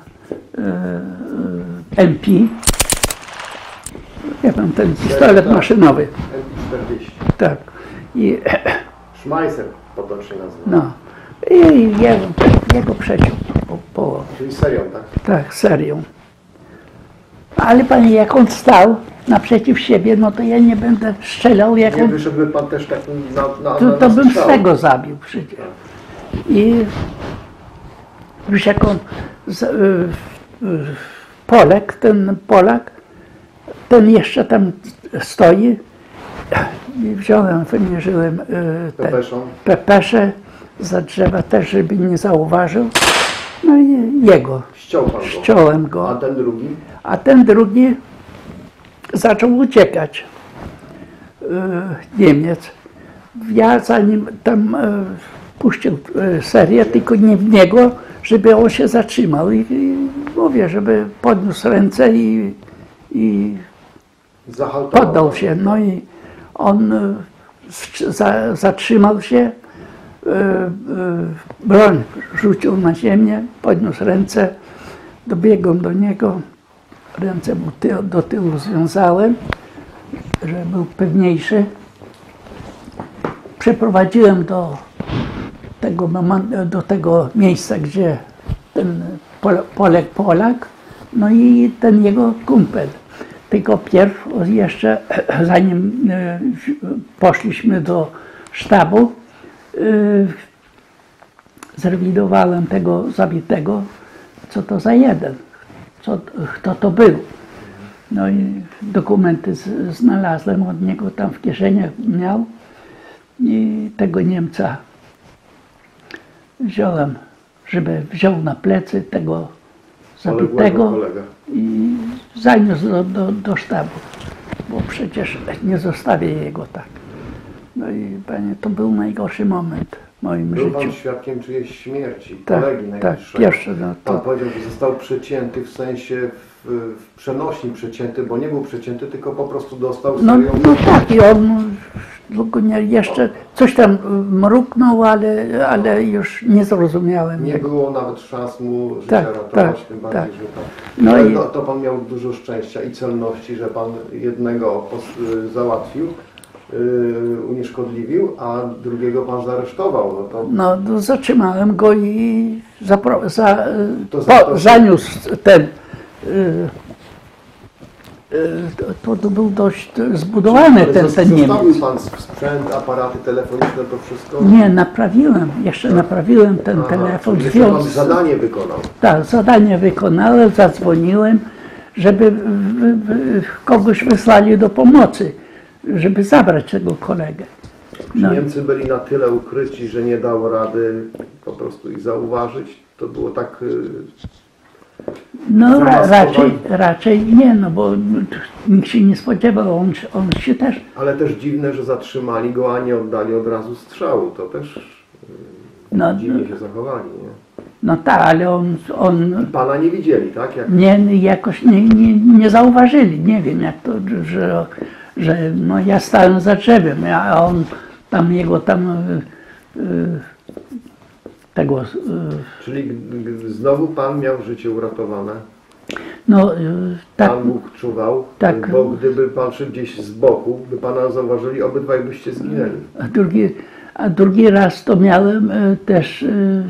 Speaker 2: MP. Ja mam ten pistolet maszynowy.
Speaker 1: MP40.
Speaker 2: Tak. I,
Speaker 1: Schmeisser potocznie nazywa.
Speaker 2: no. I jego przeciął po
Speaker 1: Czyli serią, tak?
Speaker 2: tak, serią. Ale panie, jak on stał naprzeciw siebie, no to ja nie będę strzelał, jak
Speaker 1: Nie
Speaker 2: on,
Speaker 1: wyszedłby pan też tak na
Speaker 2: to bym
Speaker 1: strzał.
Speaker 2: swego zabił przecież. I już jak on ten jeszcze tam stoi, i wziąłem, wymierzyłem
Speaker 1: Pepeszą.
Speaker 2: pepesze za drzewa też, żeby nie zauważył. No i jego.
Speaker 1: Ściął pan go.
Speaker 2: Ściąłem go.
Speaker 1: A ten drugi?
Speaker 2: A ten drugi zaczął uciekać. Niemiec. Ja zanim tam puścił serię, tylko nie w niego, żeby on się zatrzymał. I mówię, żeby podniósł ręce i
Speaker 1: Zahaltował.
Speaker 2: poddał się. No i on zatrzymał się, broń rzucił na ziemię, podniósł ręce, dobiegłem do niego, ręce mu do tyłu związałem, żeby był pewniejszy. Przeprowadziłem do tego miejsca, gdzie ten Polak, no i ten jego kumpel. Tylko pierw jeszcze, zanim poszliśmy do sztabu, zrewidowałem tego zabitego, co to za jeden, kto to był. No i dokumenty znalazłem od niego, tam w kieszeniach miał i tego Niemca wziąłem, żeby wziął na plecy tego zabitego i zaniósł do sztabu, bo przecież nie zostawię jego tak. No i panie, to był najgorszy moment w moim życiu.
Speaker 1: Był pan świadkiem czyjejś śmierci,
Speaker 2: Tak,
Speaker 1: kolegi
Speaker 2: tak,
Speaker 1: najbliższego.
Speaker 2: pierwszy. No,
Speaker 1: Pan
Speaker 2: to,
Speaker 1: powiedział, że został przecięty w sensie w przenośni przecięty, bo nie był przecięty, tylko po prostu dostał
Speaker 2: no,
Speaker 1: serią.
Speaker 2: no tak, i on długo jeszcze coś tam mruknął, ale już nie zrozumiałem.
Speaker 1: Nie
Speaker 2: jak.
Speaker 1: było nawet szans mu życia
Speaker 2: Tak,
Speaker 1: ratować,
Speaker 2: tak,
Speaker 1: tym bardziej,
Speaker 2: tak.
Speaker 1: że pan...
Speaker 2: No
Speaker 1: Ale
Speaker 2: i-
Speaker 1: to pan miał dużo szczęścia i celności, że pan jednego załatwił, unieszkodliwił, a drugiego pan zaresztował. No to
Speaker 2: No, zatrzymałem go i
Speaker 1: To
Speaker 2: zaniósł ten. To był dość zbudowany
Speaker 1: Ale
Speaker 2: ten
Speaker 1: zostawił
Speaker 2: Niemiec.
Speaker 1: pan sprzęt, aparaty telefoniczne, to wszystko?
Speaker 2: Nie, naprawiłem, jeszcze naprawiłem ten telefon.
Speaker 1: Czyli jeszcze pan zadanie wykonał.
Speaker 2: Tak, zadanie wykonałem, zadzwoniłem, żeby kogoś wysłali do pomocy, żeby zabrać tego kolegę. No.
Speaker 1: Niemcy byli na tyle ukryci, że nie dało rady po prostu ich zauważyć. To było tak...
Speaker 2: No
Speaker 1: Zamaskowali.
Speaker 2: raczej nie, no bo nikt się nie spodziewał, on się też.
Speaker 1: Ale też dziwne, że zatrzymali go, a nie oddali od razu strzału. To też
Speaker 2: No,
Speaker 1: dziwnie się zachowali. Nie?
Speaker 2: no tak, ale on
Speaker 1: Pana nie widzieli, tak? Jak...
Speaker 2: jakoś nie zauważyli. Nie wiem jak to, że no ja stałem za drzewem, a on tam jego tam tego
Speaker 1: Czyli znowu pan miał życie uratowane.
Speaker 2: No, tak,
Speaker 1: Pan Bóg czuwał,
Speaker 2: Tak.
Speaker 1: bo gdyby pan szedł gdzieś z boku, by pana zauważyli, obydwaj byście zginęli.
Speaker 2: a drugi raz to miałem też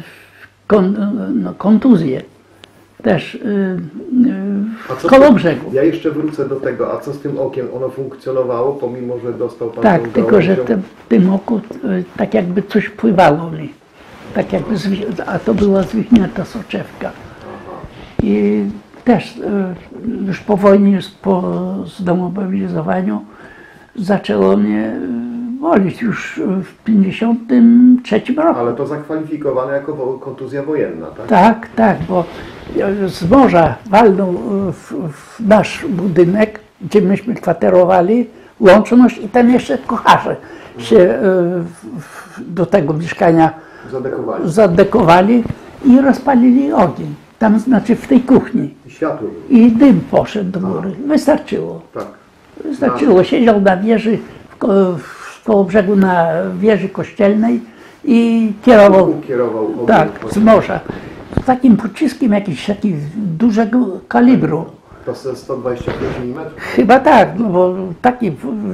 Speaker 2: kontuzję. Też
Speaker 1: A
Speaker 2: w
Speaker 1: co
Speaker 2: Kołobrzegu.
Speaker 1: Ja jeszcze wrócę do tego, a co z tym okiem? Ono funkcjonowało, pomimo że dostał pan
Speaker 2: Tak,
Speaker 1: tą
Speaker 2: tylko że
Speaker 1: gałązią?
Speaker 2: w tym oku tak jakby coś pływało mi. Tak jakby, a to była zwichnięta soczewka. I też już po wojnie, po zdemobilizowaniu zaczęło mnie bolić już w 1953 roku.
Speaker 1: Ale to zakwalifikowane jako kontuzja wojenna, tak?
Speaker 2: Tak, tak, bo z morza walnął w nasz budynek, gdzie myśmy kwaterowali, łączność i tam jeszcze kucharze się do tego mieszkania
Speaker 1: Zadekowali.
Speaker 2: zadekowali i rozpalili ogień. Tam znaczy w tej kuchni.
Speaker 1: I światło było.
Speaker 2: I dym poszedł do góry. Wystarczyło.
Speaker 1: Tak.
Speaker 2: Wystarczyło. Siedział na wieży, w Kołobrzegu na wieży kościelnej i kierował.
Speaker 1: Kierował ogień.
Speaker 2: Tak, z morza. Z takim pociskiem jakimś dużego kalibru.
Speaker 1: To 125 mm?
Speaker 2: Chyba tak, no bo taki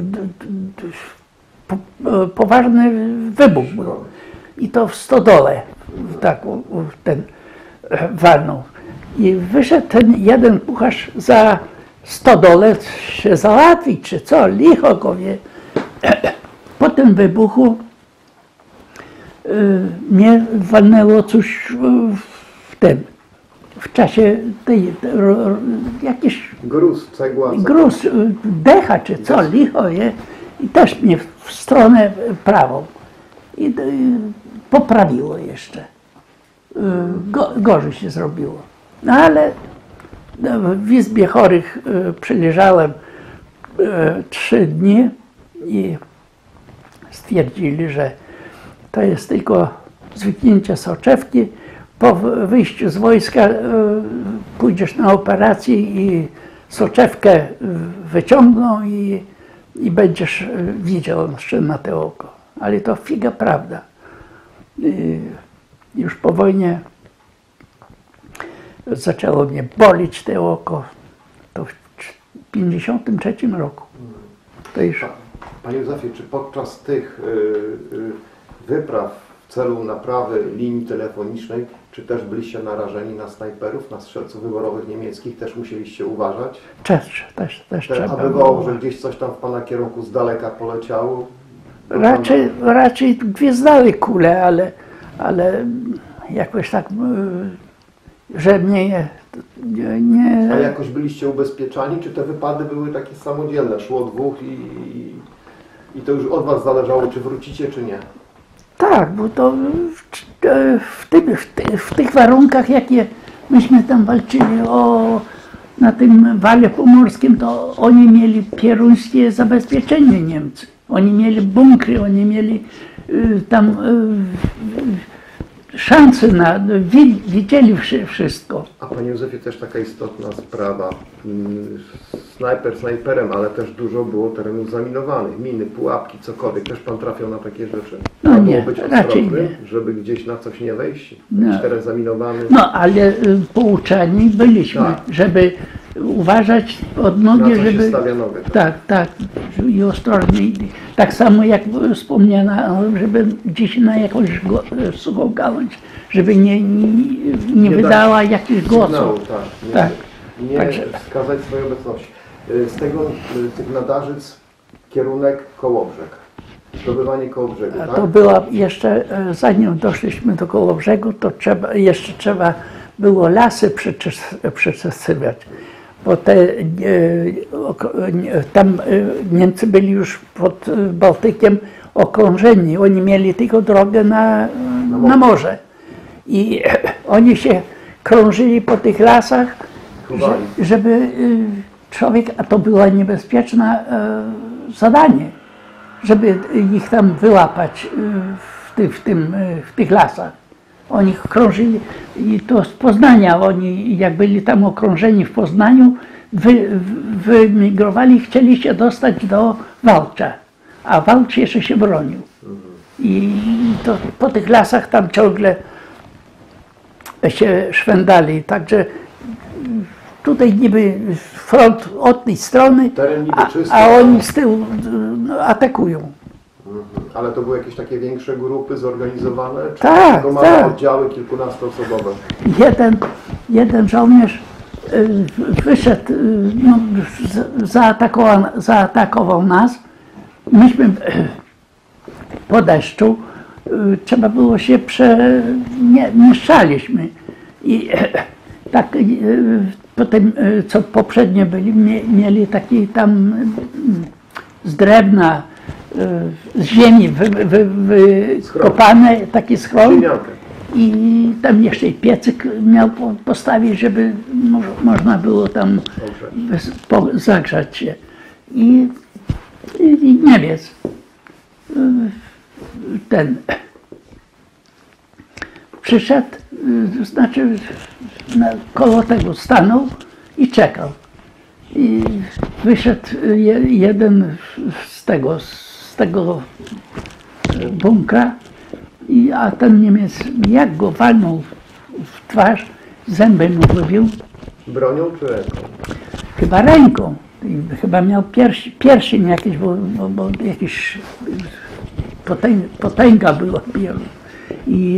Speaker 2: poważny wybuch był. I to w stodole tak ten walnął. I wyszedł ten jeden kucharz za stodole się załatwić, czy co, licho go wie. Po tym wybuchu mnie walnęło coś w czasie jakiś
Speaker 1: Gruz, cegła.
Speaker 2: gruz, decha czy co, licho je i też mnie w stronę prawą i poprawiło jeszcze. Gorzej się zrobiło. No ale w izbie chorych przeleżałem 3 dni i stwierdzili, że to jest tylko zwiknięcie soczewki. Po wyjściu z wojska pójdziesz na operację i soczewkę wyciągną i będziesz widział na to oko. Ale to figa prawda. Już po wojnie zaczęło mnie bolić to oko. To w 1953 roku. To już...
Speaker 1: Panie Józefie, czy podczas tych wypraw w celu naprawy linii telefonicznej, czy też byliście narażeni na snajperów, na strzelców wyborowych niemieckich? Też musieliście uważać?
Speaker 2: Też trzeba
Speaker 1: A bywało, że gdzieś coś tam w pana kierunku z daleka poleciało?
Speaker 2: Raczej gwiezddały kule, ale jakoś tak, że mnie nie...
Speaker 1: A jakoś byliście ubezpieczani, czy te wypady były takie samodzielne? Szło dwóch i to już od was zależało, czy wrócicie, czy nie?
Speaker 2: Tak, bo to w tych warunkach, jakie myśmy tam walczyli na tym wale pomorskim, to oni mieli pieruńskie zabezpieczenie, Niemcy. Oni mieli bunkry, oni mieli tam szanse widzieli wszystko.
Speaker 1: A panie Józefie, też taka istotna sprawa. Snajperem, ale też dużo było terenów zaminowanych. Miny, pułapki, cokolwiek. Też pan trafiał na takie rzeczy?
Speaker 2: No
Speaker 1: Trzeba
Speaker 2: nie,
Speaker 1: było być
Speaker 2: raczej
Speaker 1: ostrożnym,
Speaker 2: nie.
Speaker 1: żeby gdzieś na coś nie wejść?
Speaker 2: No.
Speaker 1: Jakiś teren zaminowany?
Speaker 2: No ale pouczani byliśmy,
Speaker 1: Tak.
Speaker 2: żeby uważać od
Speaker 1: Na
Speaker 2: nogi,
Speaker 1: co się
Speaker 2: żeby...
Speaker 1: stawia nogę?
Speaker 2: Tak, i ostrożnie. Tak samo jak wspomniano, żeby gdzieś na jakąś suchą gałąź, żeby nie wydała jakichś
Speaker 1: Sygnału,
Speaker 2: głosów.
Speaker 1: tak.
Speaker 2: Tak.
Speaker 1: Nie
Speaker 2: Także-
Speaker 1: wskazać swojej obecności. Z tych nadarzyc kierunek Kołobrzeg. Zdobywanie Kołobrzegu,
Speaker 2: A
Speaker 1: tak?
Speaker 2: to była jeszcze, zanim doszliśmy do Kołobrzegu, to jeszcze trzeba było lasy przeczesywać. Bo tam Niemcy byli już pod Bałtykiem okrążeni. Oni mieli tylko drogę na morze. I oni się krążyli po tych lasach,
Speaker 1: Chowali.
Speaker 2: żeby człowiek, a to było niebezpieczne zadanie, żeby ich tam wyłapać w tych lasach. Oni krążyli i to z Poznania, oni jak byli tam okrążeni w Poznaniu, wymigrowali, chcieli się dostać do Wałcza, a Wałcz jeszcze się bronił. I to po tych lasach tam ciągle się szwendali, także tutaj niby front od tej strony,
Speaker 1: Teren niby czysty.
Speaker 2: a oni z tyłu atakują.
Speaker 1: Ale to były jakieś takie większe grupy zorganizowane? Czy
Speaker 2: Tak,
Speaker 1: tylko małe
Speaker 2: tak.
Speaker 1: oddziały kilkunastoosobowe?
Speaker 2: Jeden żołnierz wyszedł, no, zaatakował nas. Myśmy po deszczu trzeba było się nie strzaliśmy. I tak potem, co poprzednio byli, mieli taki tam z drewna, z ziemi wykopane taki schron.
Speaker 1: Ziemiankę.
Speaker 2: I tam jeszcze i piecyk miał postawić, żeby można było tam zagrzać się. I Niemiec ten przyszedł, znaczy koło tego stanął i czekał. I wyszedł jeden z tego bunkra, a ten Niemiec jak go walnął w twarz, zęby mu wybił.
Speaker 1: Bronią czy ręką?
Speaker 2: Chyba ręką. I chyba miał pierścień jakiś, bo jakiś potęga była. I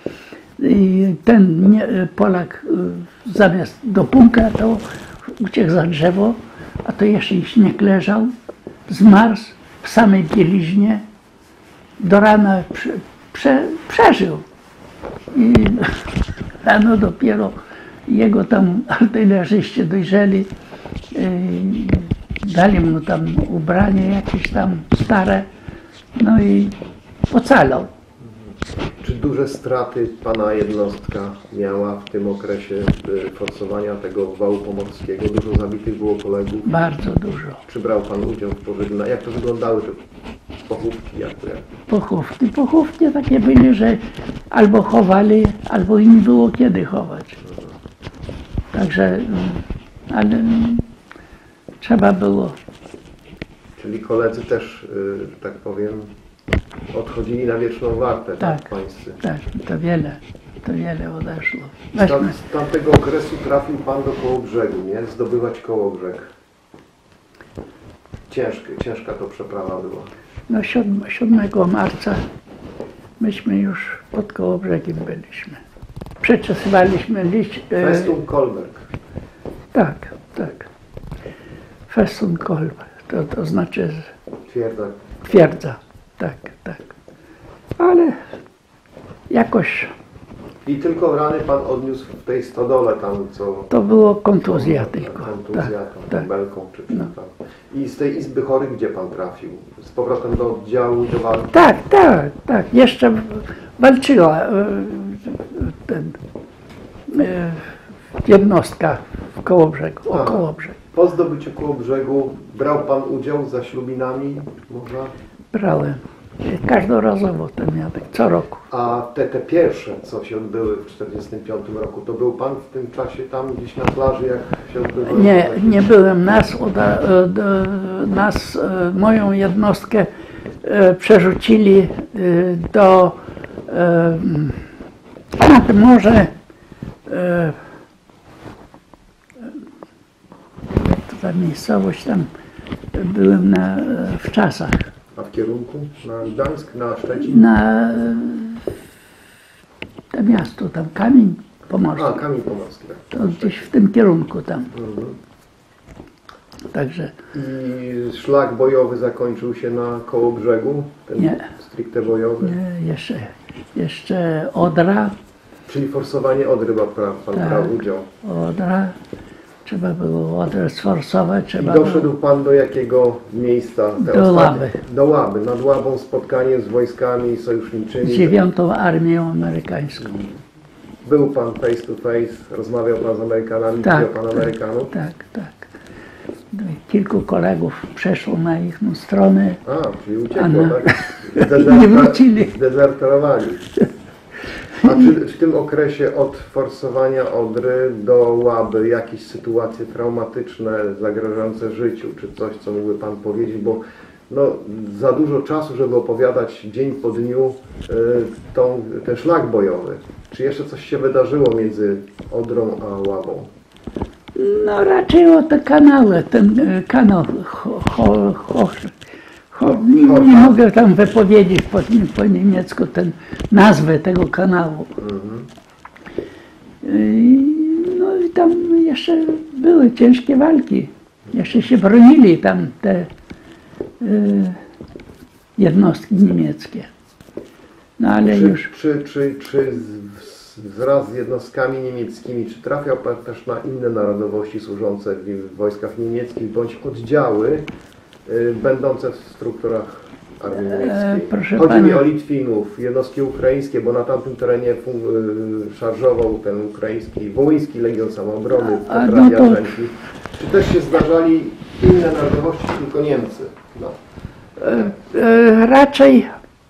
Speaker 2: ten Polak zamiast do bunkra to uciekł za drzewo, a to jeszcze i śnieg leżał, zmarzł w samej bieliźnie, do rana przeżył. I rano dopiero jego tam artylerzyści dojrzeli, dali mu tam ubranie jakieś tam stare, no i ocalał.
Speaker 1: Czy duże straty pana jednostka miała w tym okresie forsowania tego wału pomorskiego? Dużo zabitych było kolegów?
Speaker 2: Bardzo dużo.
Speaker 1: Czy brał pan udział w pożegnaniu? Jak to wyglądały te pochówki?
Speaker 2: Pochówki takie były, że albo chowali, albo im nie było kiedy chować. Także, ale trzeba było.
Speaker 1: Czyli koledzy też, że tak powiem, odchodzili na wieczną wartę, tak pańscy?
Speaker 2: Tak, to wiele odeszło.
Speaker 1: Z tamtego okresu trafił pan do Kołobrzegu, nie? Zdobywać Kołobrzeg. Ciężka to przeprawa była.
Speaker 2: No 7 marca myśmy już pod Kołobrzegiem byliśmy. Przeczesywaliśmy liść.
Speaker 1: Festung Kolberg.
Speaker 2: Tak. Festung Kolberg, to znaczy twierdza. Tak. Ale jakoś.
Speaker 1: I tylko rany pan odniósł w tej stodole tam, co...
Speaker 2: To było kontuzja tylko.
Speaker 1: Kontuzja,
Speaker 2: tak.
Speaker 1: belką czy czym tam. I z tej izby chorych gdzie pan trafił? Z powrotem do oddziału, do walki?
Speaker 2: Tak. Jeszcze walczyła jednostka w Kołobrzegu, o Kołobrzeg.
Speaker 1: Po zdobyciu Kołobrzegu brał pan udział za ślubinami? Można?
Speaker 2: Brałem. Każdorazowo ten miadek, co roku.
Speaker 1: A te pierwsze, co się odbyły w 1945 roku, to był pan w tym czasie tam gdzieś na plaży, jak się odbywało?
Speaker 2: Nie byłem. Moją jednostkę przerzucili nad morze. Ta miejscowość tam byłem w Czasach.
Speaker 1: A w kierunku? Na Gdańsk, na Szczecin?
Speaker 2: Na to miasto, tam Kamień Pomorski.
Speaker 1: A, Kamień Pomorski. Tak.
Speaker 2: To gdzieś w tym kierunku tam. Także.
Speaker 1: I szlak bojowy zakończył się na Kołobrzegu? Ten
Speaker 2: Nie.
Speaker 1: Stricte bojowy?
Speaker 2: Nie, jeszcze Odra.
Speaker 1: Czyli forsowanie Odry pan brał udział.
Speaker 2: Odra. Trzeba było Odrę sforsować.
Speaker 1: I doszedł pan do jakiego miejsca?
Speaker 2: Do Łaby.
Speaker 1: Do Łaby. Nad Łabą spotkanie z wojskami sojuszniczymi.
Speaker 2: 9. Armią Amerykańską.
Speaker 1: Był pan face to face, rozmawiał pan z Amerykanami, widział pan Amerykanów?
Speaker 2: Tak. Kilku kolegów przeszło na ich stronę.
Speaker 1: Czyli uciekło, tak?
Speaker 2: Nie wrócili.
Speaker 1: Zdezerterowali. A czy w tym okresie od forsowania Odry do Łaby jakieś sytuacje traumatyczne, zagrażające życiu, czy coś, co mógłby pan powiedzieć? Bo za dużo czasu, żeby opowiadać dzień po dniu ten szlak bojowy. Czy jeszcze coś się wydarzyło między Odrą a Łabą?
Speaker 2: No raczej o te kanały, ten kanał nie mogę tam wypowiedzieć po niemiecku ten nazwę tego kanału. No i tam jeszcze były ciężkie walki. Jeszcze się bronili tam te jednostki niemieckie. No ale już...
Speaker 1: Czy wraz z jednostkami niemieckimi, czy trafiał Pan też na inne narodowości służące w wojskach niemieckich, bądź oddziały będące w strukturach armii niemieckiej? Chodzi mi o Litwinów, jednostki ukraińskie, bo na tamtym terenie szarżował ten ukraiński, wołyński Legion Samoobrony w Potrawie Arzenki. Czy też się zdarzali inne narodowości, tylko Niemcy? No.
Speaker 2: Raczej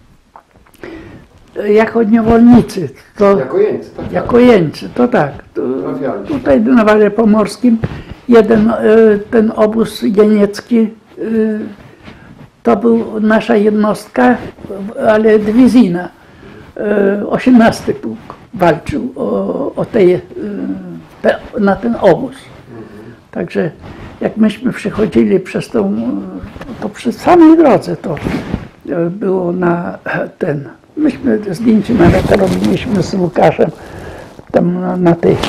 Speaker 2: jako niewolnicy. To,
Speaker 1: jako jeńcy, tak?
Speaker 2: Jako jeńcy, to tak. Tutaj na Walie Pomorskim ten obóz jeniecki to był nasza jednostka, ale dywizyjna. 18 pułk walczył na ten obóz. Także jak myśmy przechodzili przez to przy samej drodze to było na ten. Myśmy zdjęcie nawet robiliśmy z Łukaszem tam na tej.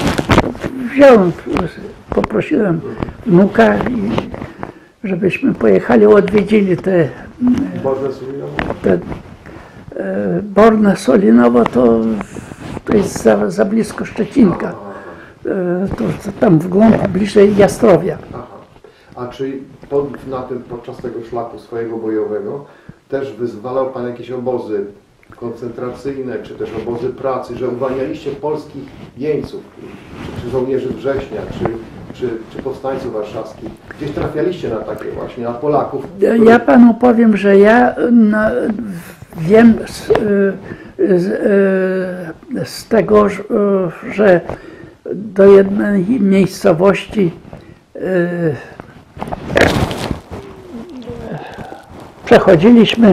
Speaker 2: Poprosiłem wnuka, żebyśmy pojechali, odwiedzili te Borne Solinowo, to jest za blisko Szczecinka. To tam w głąb bliżej Jastrowia.
Speaker 1: A czy podczas tego szlaku swojego bojowego też wyzwalał Pan jakieś obozy koncentracyjne, czy też obozy pracy, że uwalnialiście polskich jeńców, czy żołnierzy września, czy powstańców warszawskich? Gdzieś trafialiście na takie właśnie, na Polaków?
Speaker 2: Ja Panu powiem, że ja wiem z tego, że do jednej miejscowości przechodziliśmy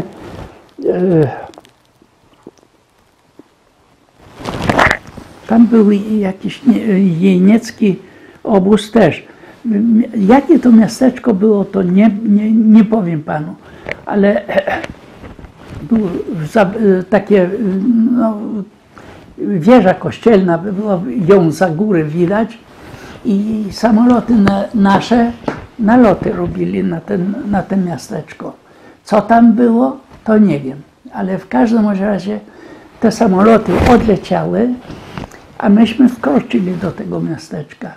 Speaker 2: tam był jakiś jeniecki obóz też. Jakie to miasteczko było, to nie powiem Panu, ale było takie no, wieża kościelna, było ją za góry widać i samoloty nasze naloty robili na ten miasteczko. Co tam było, to nie wiem, ale w każdym razie te samoloty odleciały, a myśmy wkroczyli do tego miasteczka.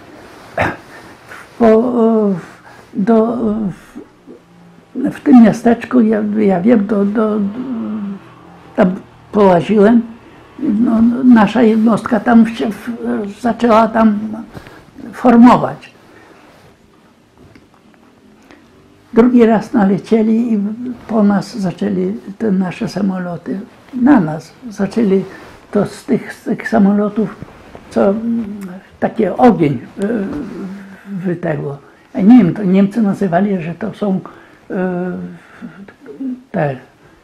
Speaker 2: W tym miasteczku, ja wiem, tam połaziłem, no, nasza jednostka tam się zaczęła tam formować. Drugi raz nalecieli i po nas zaczęli te nasze samoloty, na nas zaczęli to z tych samolotów, co takie ogień wytegło. Ja nie wiem, to Niemcy nazywali, że to są te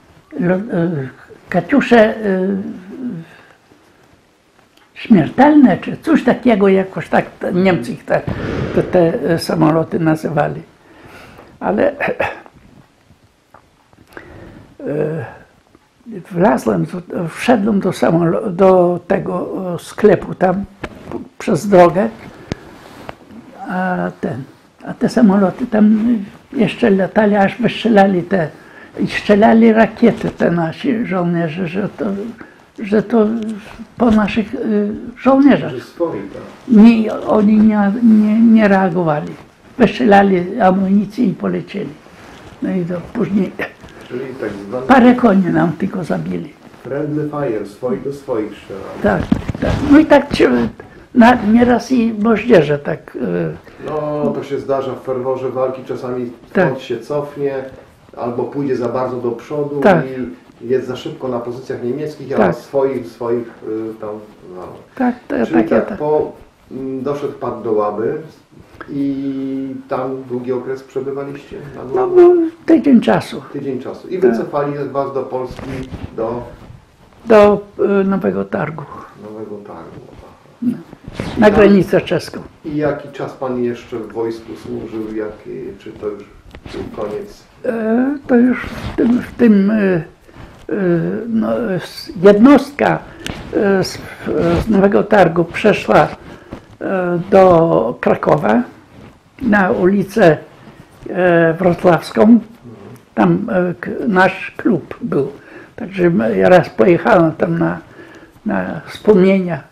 Speaker 2: katiusze śmiertelne, czy coś takiego, jakoś tak Niemcy ich te samoloty nazywali. Ale wszedłem do tego sklepu tam przez drogę, a te samoloty tam jeszcze latali, aż wystrzelali i strzelali rakiety te nasi żołnierze, że to po naszych żołnierzach. Oni nie reagowali. Wystrzelali amunicję i polecieli. No i to później
Speaker 1: tak zwany
Speaker 2: parę koni nam tylko zabili.
Speaker 1: Friendly fire, swoi do swoich strzelali.
Speaker 2: Tak, tak. No i tak nieraz i moździerze tak.
Speaker 1: No to się zdarza w ferworze walki, czasami front się cofnie, albo pójdzie za bardzo do przodu i jest za szybko na pozycjach niemieckich, a swoich tam. No.
Speaker 2: Tak,
Speaker 1: Czyli doszedł Pan do Łaby i tam długi okres przebywaliście?
Speaker 2: No był tydzień czasu.
Speaker 1: Tydzień czasu. I wycofali Was do Polski,
Speaker 2: do Nowego Targu.
Speaker 1: Nowego Targu. Aha.
Speaker 2: na granicę czeską.
Speaker 1: I jaki czas pan jeszcze w wojsku służył? Czy to już był koniec?
Speaker 2: To już w tym no, jednostka z Nowego Targu przeszła do Krakowa na ulicę Wrocławską. Tam nasz klub był. Także ja raz pojechałem tam na wspomnienia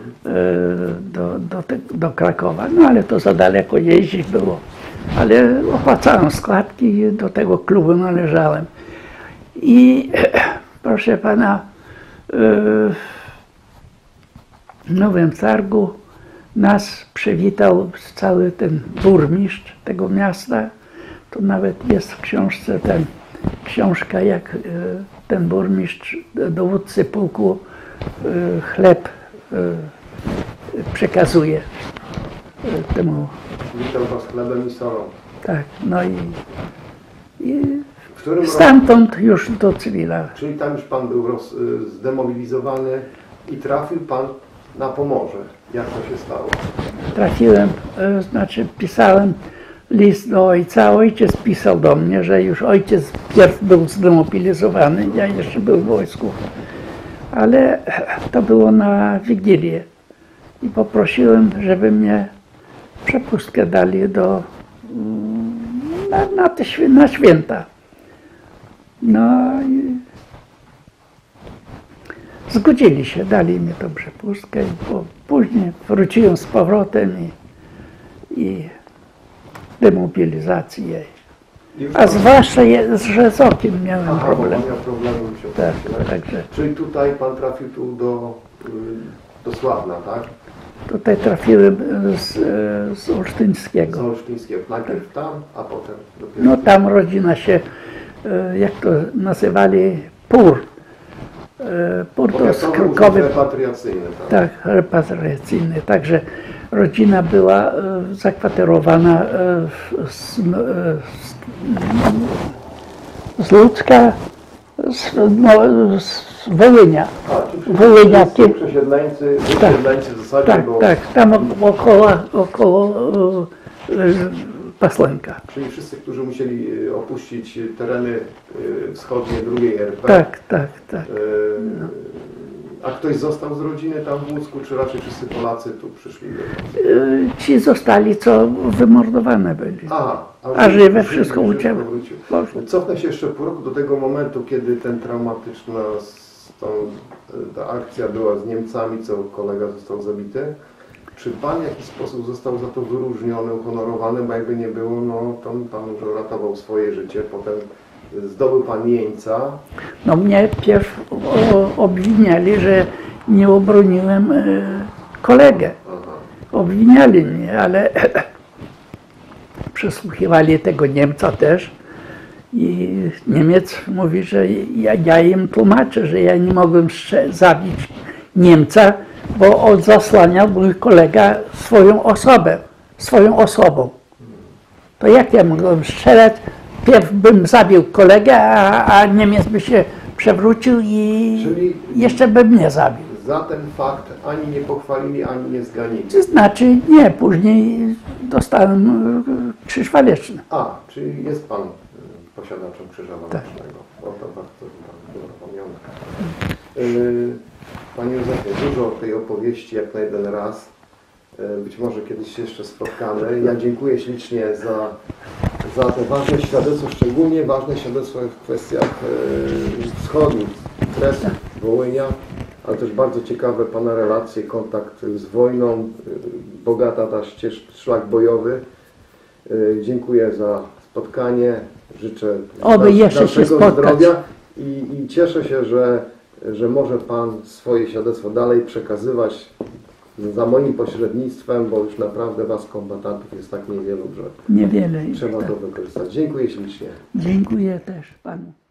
Speaker 2: do Krakowa. No ale to za daleko jeździć było. Ale opłacałem składki i do tego klubu należałem. I proszę pana, w Nowym Targu nas przywitał cały ten burmistrz tego miasta. To nawet jest w książce książka, jak ten burmistrz dowódcy pułku chleb przekazuje temu.
Speaker 1: Witał was chlebem i solą.
Speaker 2: Tak, no i
Speaker 1: W którym roku?
Speaker 2: stamtąd już do cywila.
Speaker 1: Czyli tam już pan był zdemobilizowany i trafił pan na Pomorze. Jak to się stało?
Speaker 2: Trafiłem, znaczy pisałem list do ojca, ojciec pisał do mnie, że już ojciec pierw był zdemobilizowany, ja jeszcze był w wojsku, ale to było na Wigilię i poprosiłem, żeby mnie przepustkę dali na święta. No i zgodzili się, dali mi tą przepustkę i później wróciłem z powrotem i demobilizacji jej. A zwłaszcza, że z okiem miałem problem.
Speaker 1: Miał problemy, musiał
Speaker 2: Tak,
Speaker 1: się
Speaker 2: także
Speaker 1: Czyli tutaj pan trafił tu do Sławna, tak?
Speaker 2: tutaj trafiłem z
Speaker 1: Z
Speaker 2: Olsztyńskiego.
Speaker 1: Olsztyńskiego. Najpierw tam, a potem dopiero...
Speaker 2: No tam rodzina się, jak to nazywali, PUR. PUR to jest
Speaker 1: Powiatowy Urząd
Speaker 2: krokowy.
Speaker 1: Repatriacyjny, tak?
Speaker 2: Tak, repatriacyjny. Także rodzina była zakwaterowana z Ludzka, z Wołynia. Wołyniaki.
Speaker 1: Przesiedleńcy w zasadzie,
Speaker 2: Tak,
Speaker 1: bo...
Speaker 2: tak, tam około Paslenka.
Speaker 1: Czyli wszyscy, którzy musieli opuścić tereny wschodnie II RP.
Speaker 2: Tak, tak, tak.
Speaker 1: A ktoś został z rodziny tam w Łódzku, czy raczej wszyscy Polacy tu przyszli?
Speaker 2: Ci zostali, co wymordowane byli.
Speaker 1: Aha,
Speaker 2: A żywe wszystko uciekło.
Speaker 1: wrócił. Cofnę się jeszcze pół roku do tego momentu, kiedy ten traumatyczna ta akcja była z Niemcami, co kolega został zabity. Czy pan w jakiś sposób został za to wyróżniony, uhonorowany, bo jakby nie było, no to pan już uratował swoje życie, potem zdobył pan jeńca.
Speaker 2: No mnie pierw obwiniali, że nie obroniłem kolegę.
Speaker 1: Aha.
Speaker 2: Obwiniali mnie, ale przesłuchiwali tego Niemca też i Niemiec mówi, że ja im tłumaczę, że ja nie mogłem zabić Niemca, bo on zasłaniał mój kolega swoją osobą. To jak ja mogłem strzelać? Pierw bym zabił kolegę, a Niemiec by się przewrócił i
Speaker 1: Czyli
Speaker 2: jeszcze by mnie zabił.
Speaker 1: za ten fakt ani nie pochwalili, ani nie zganili.
Speaker 2: To znaczy nie, później dostałem Krzyż Waleczny.
Speaker 1: A, czyli jest pan posiadaczem Krzyża
Speaker 2: Tak.
Speaker 1: Walecznego. O, to bardzo zapomniane. Panie Józefie, dużo tej opowieści jak na jeden raz. Być może kiedyś się jeszcze spotkamy. Ja dziękuję ślicznie za te ważne świadectwo, szczególnie ważne świadectwo w kwestiach wschodu, Kresów, Wołynia, ale też bardzo ciekawe pana relacje, kontakt z wojną, bogata ta szlak bojowy. Dziękuję za spotkanie, życzę
Speaker 2: Oby jeszcze się
Speaker 1: dalszego
Speaker 2: spotkać.
Speaker 1: zdrowia i cieszę się, że może pan swoje świadectwo dalej przekazywać za moim pośrednictwem, bo już naprawdę was kombatantów jest tak niewielu, że
Speaker 2: Niewiele już.
Speaker 1: trzeba
Speaker 2: Tak.
Speaker 1: to wykorzystać. Dziękuję ślicznie.
Speaker 2: Dziękuję też panu.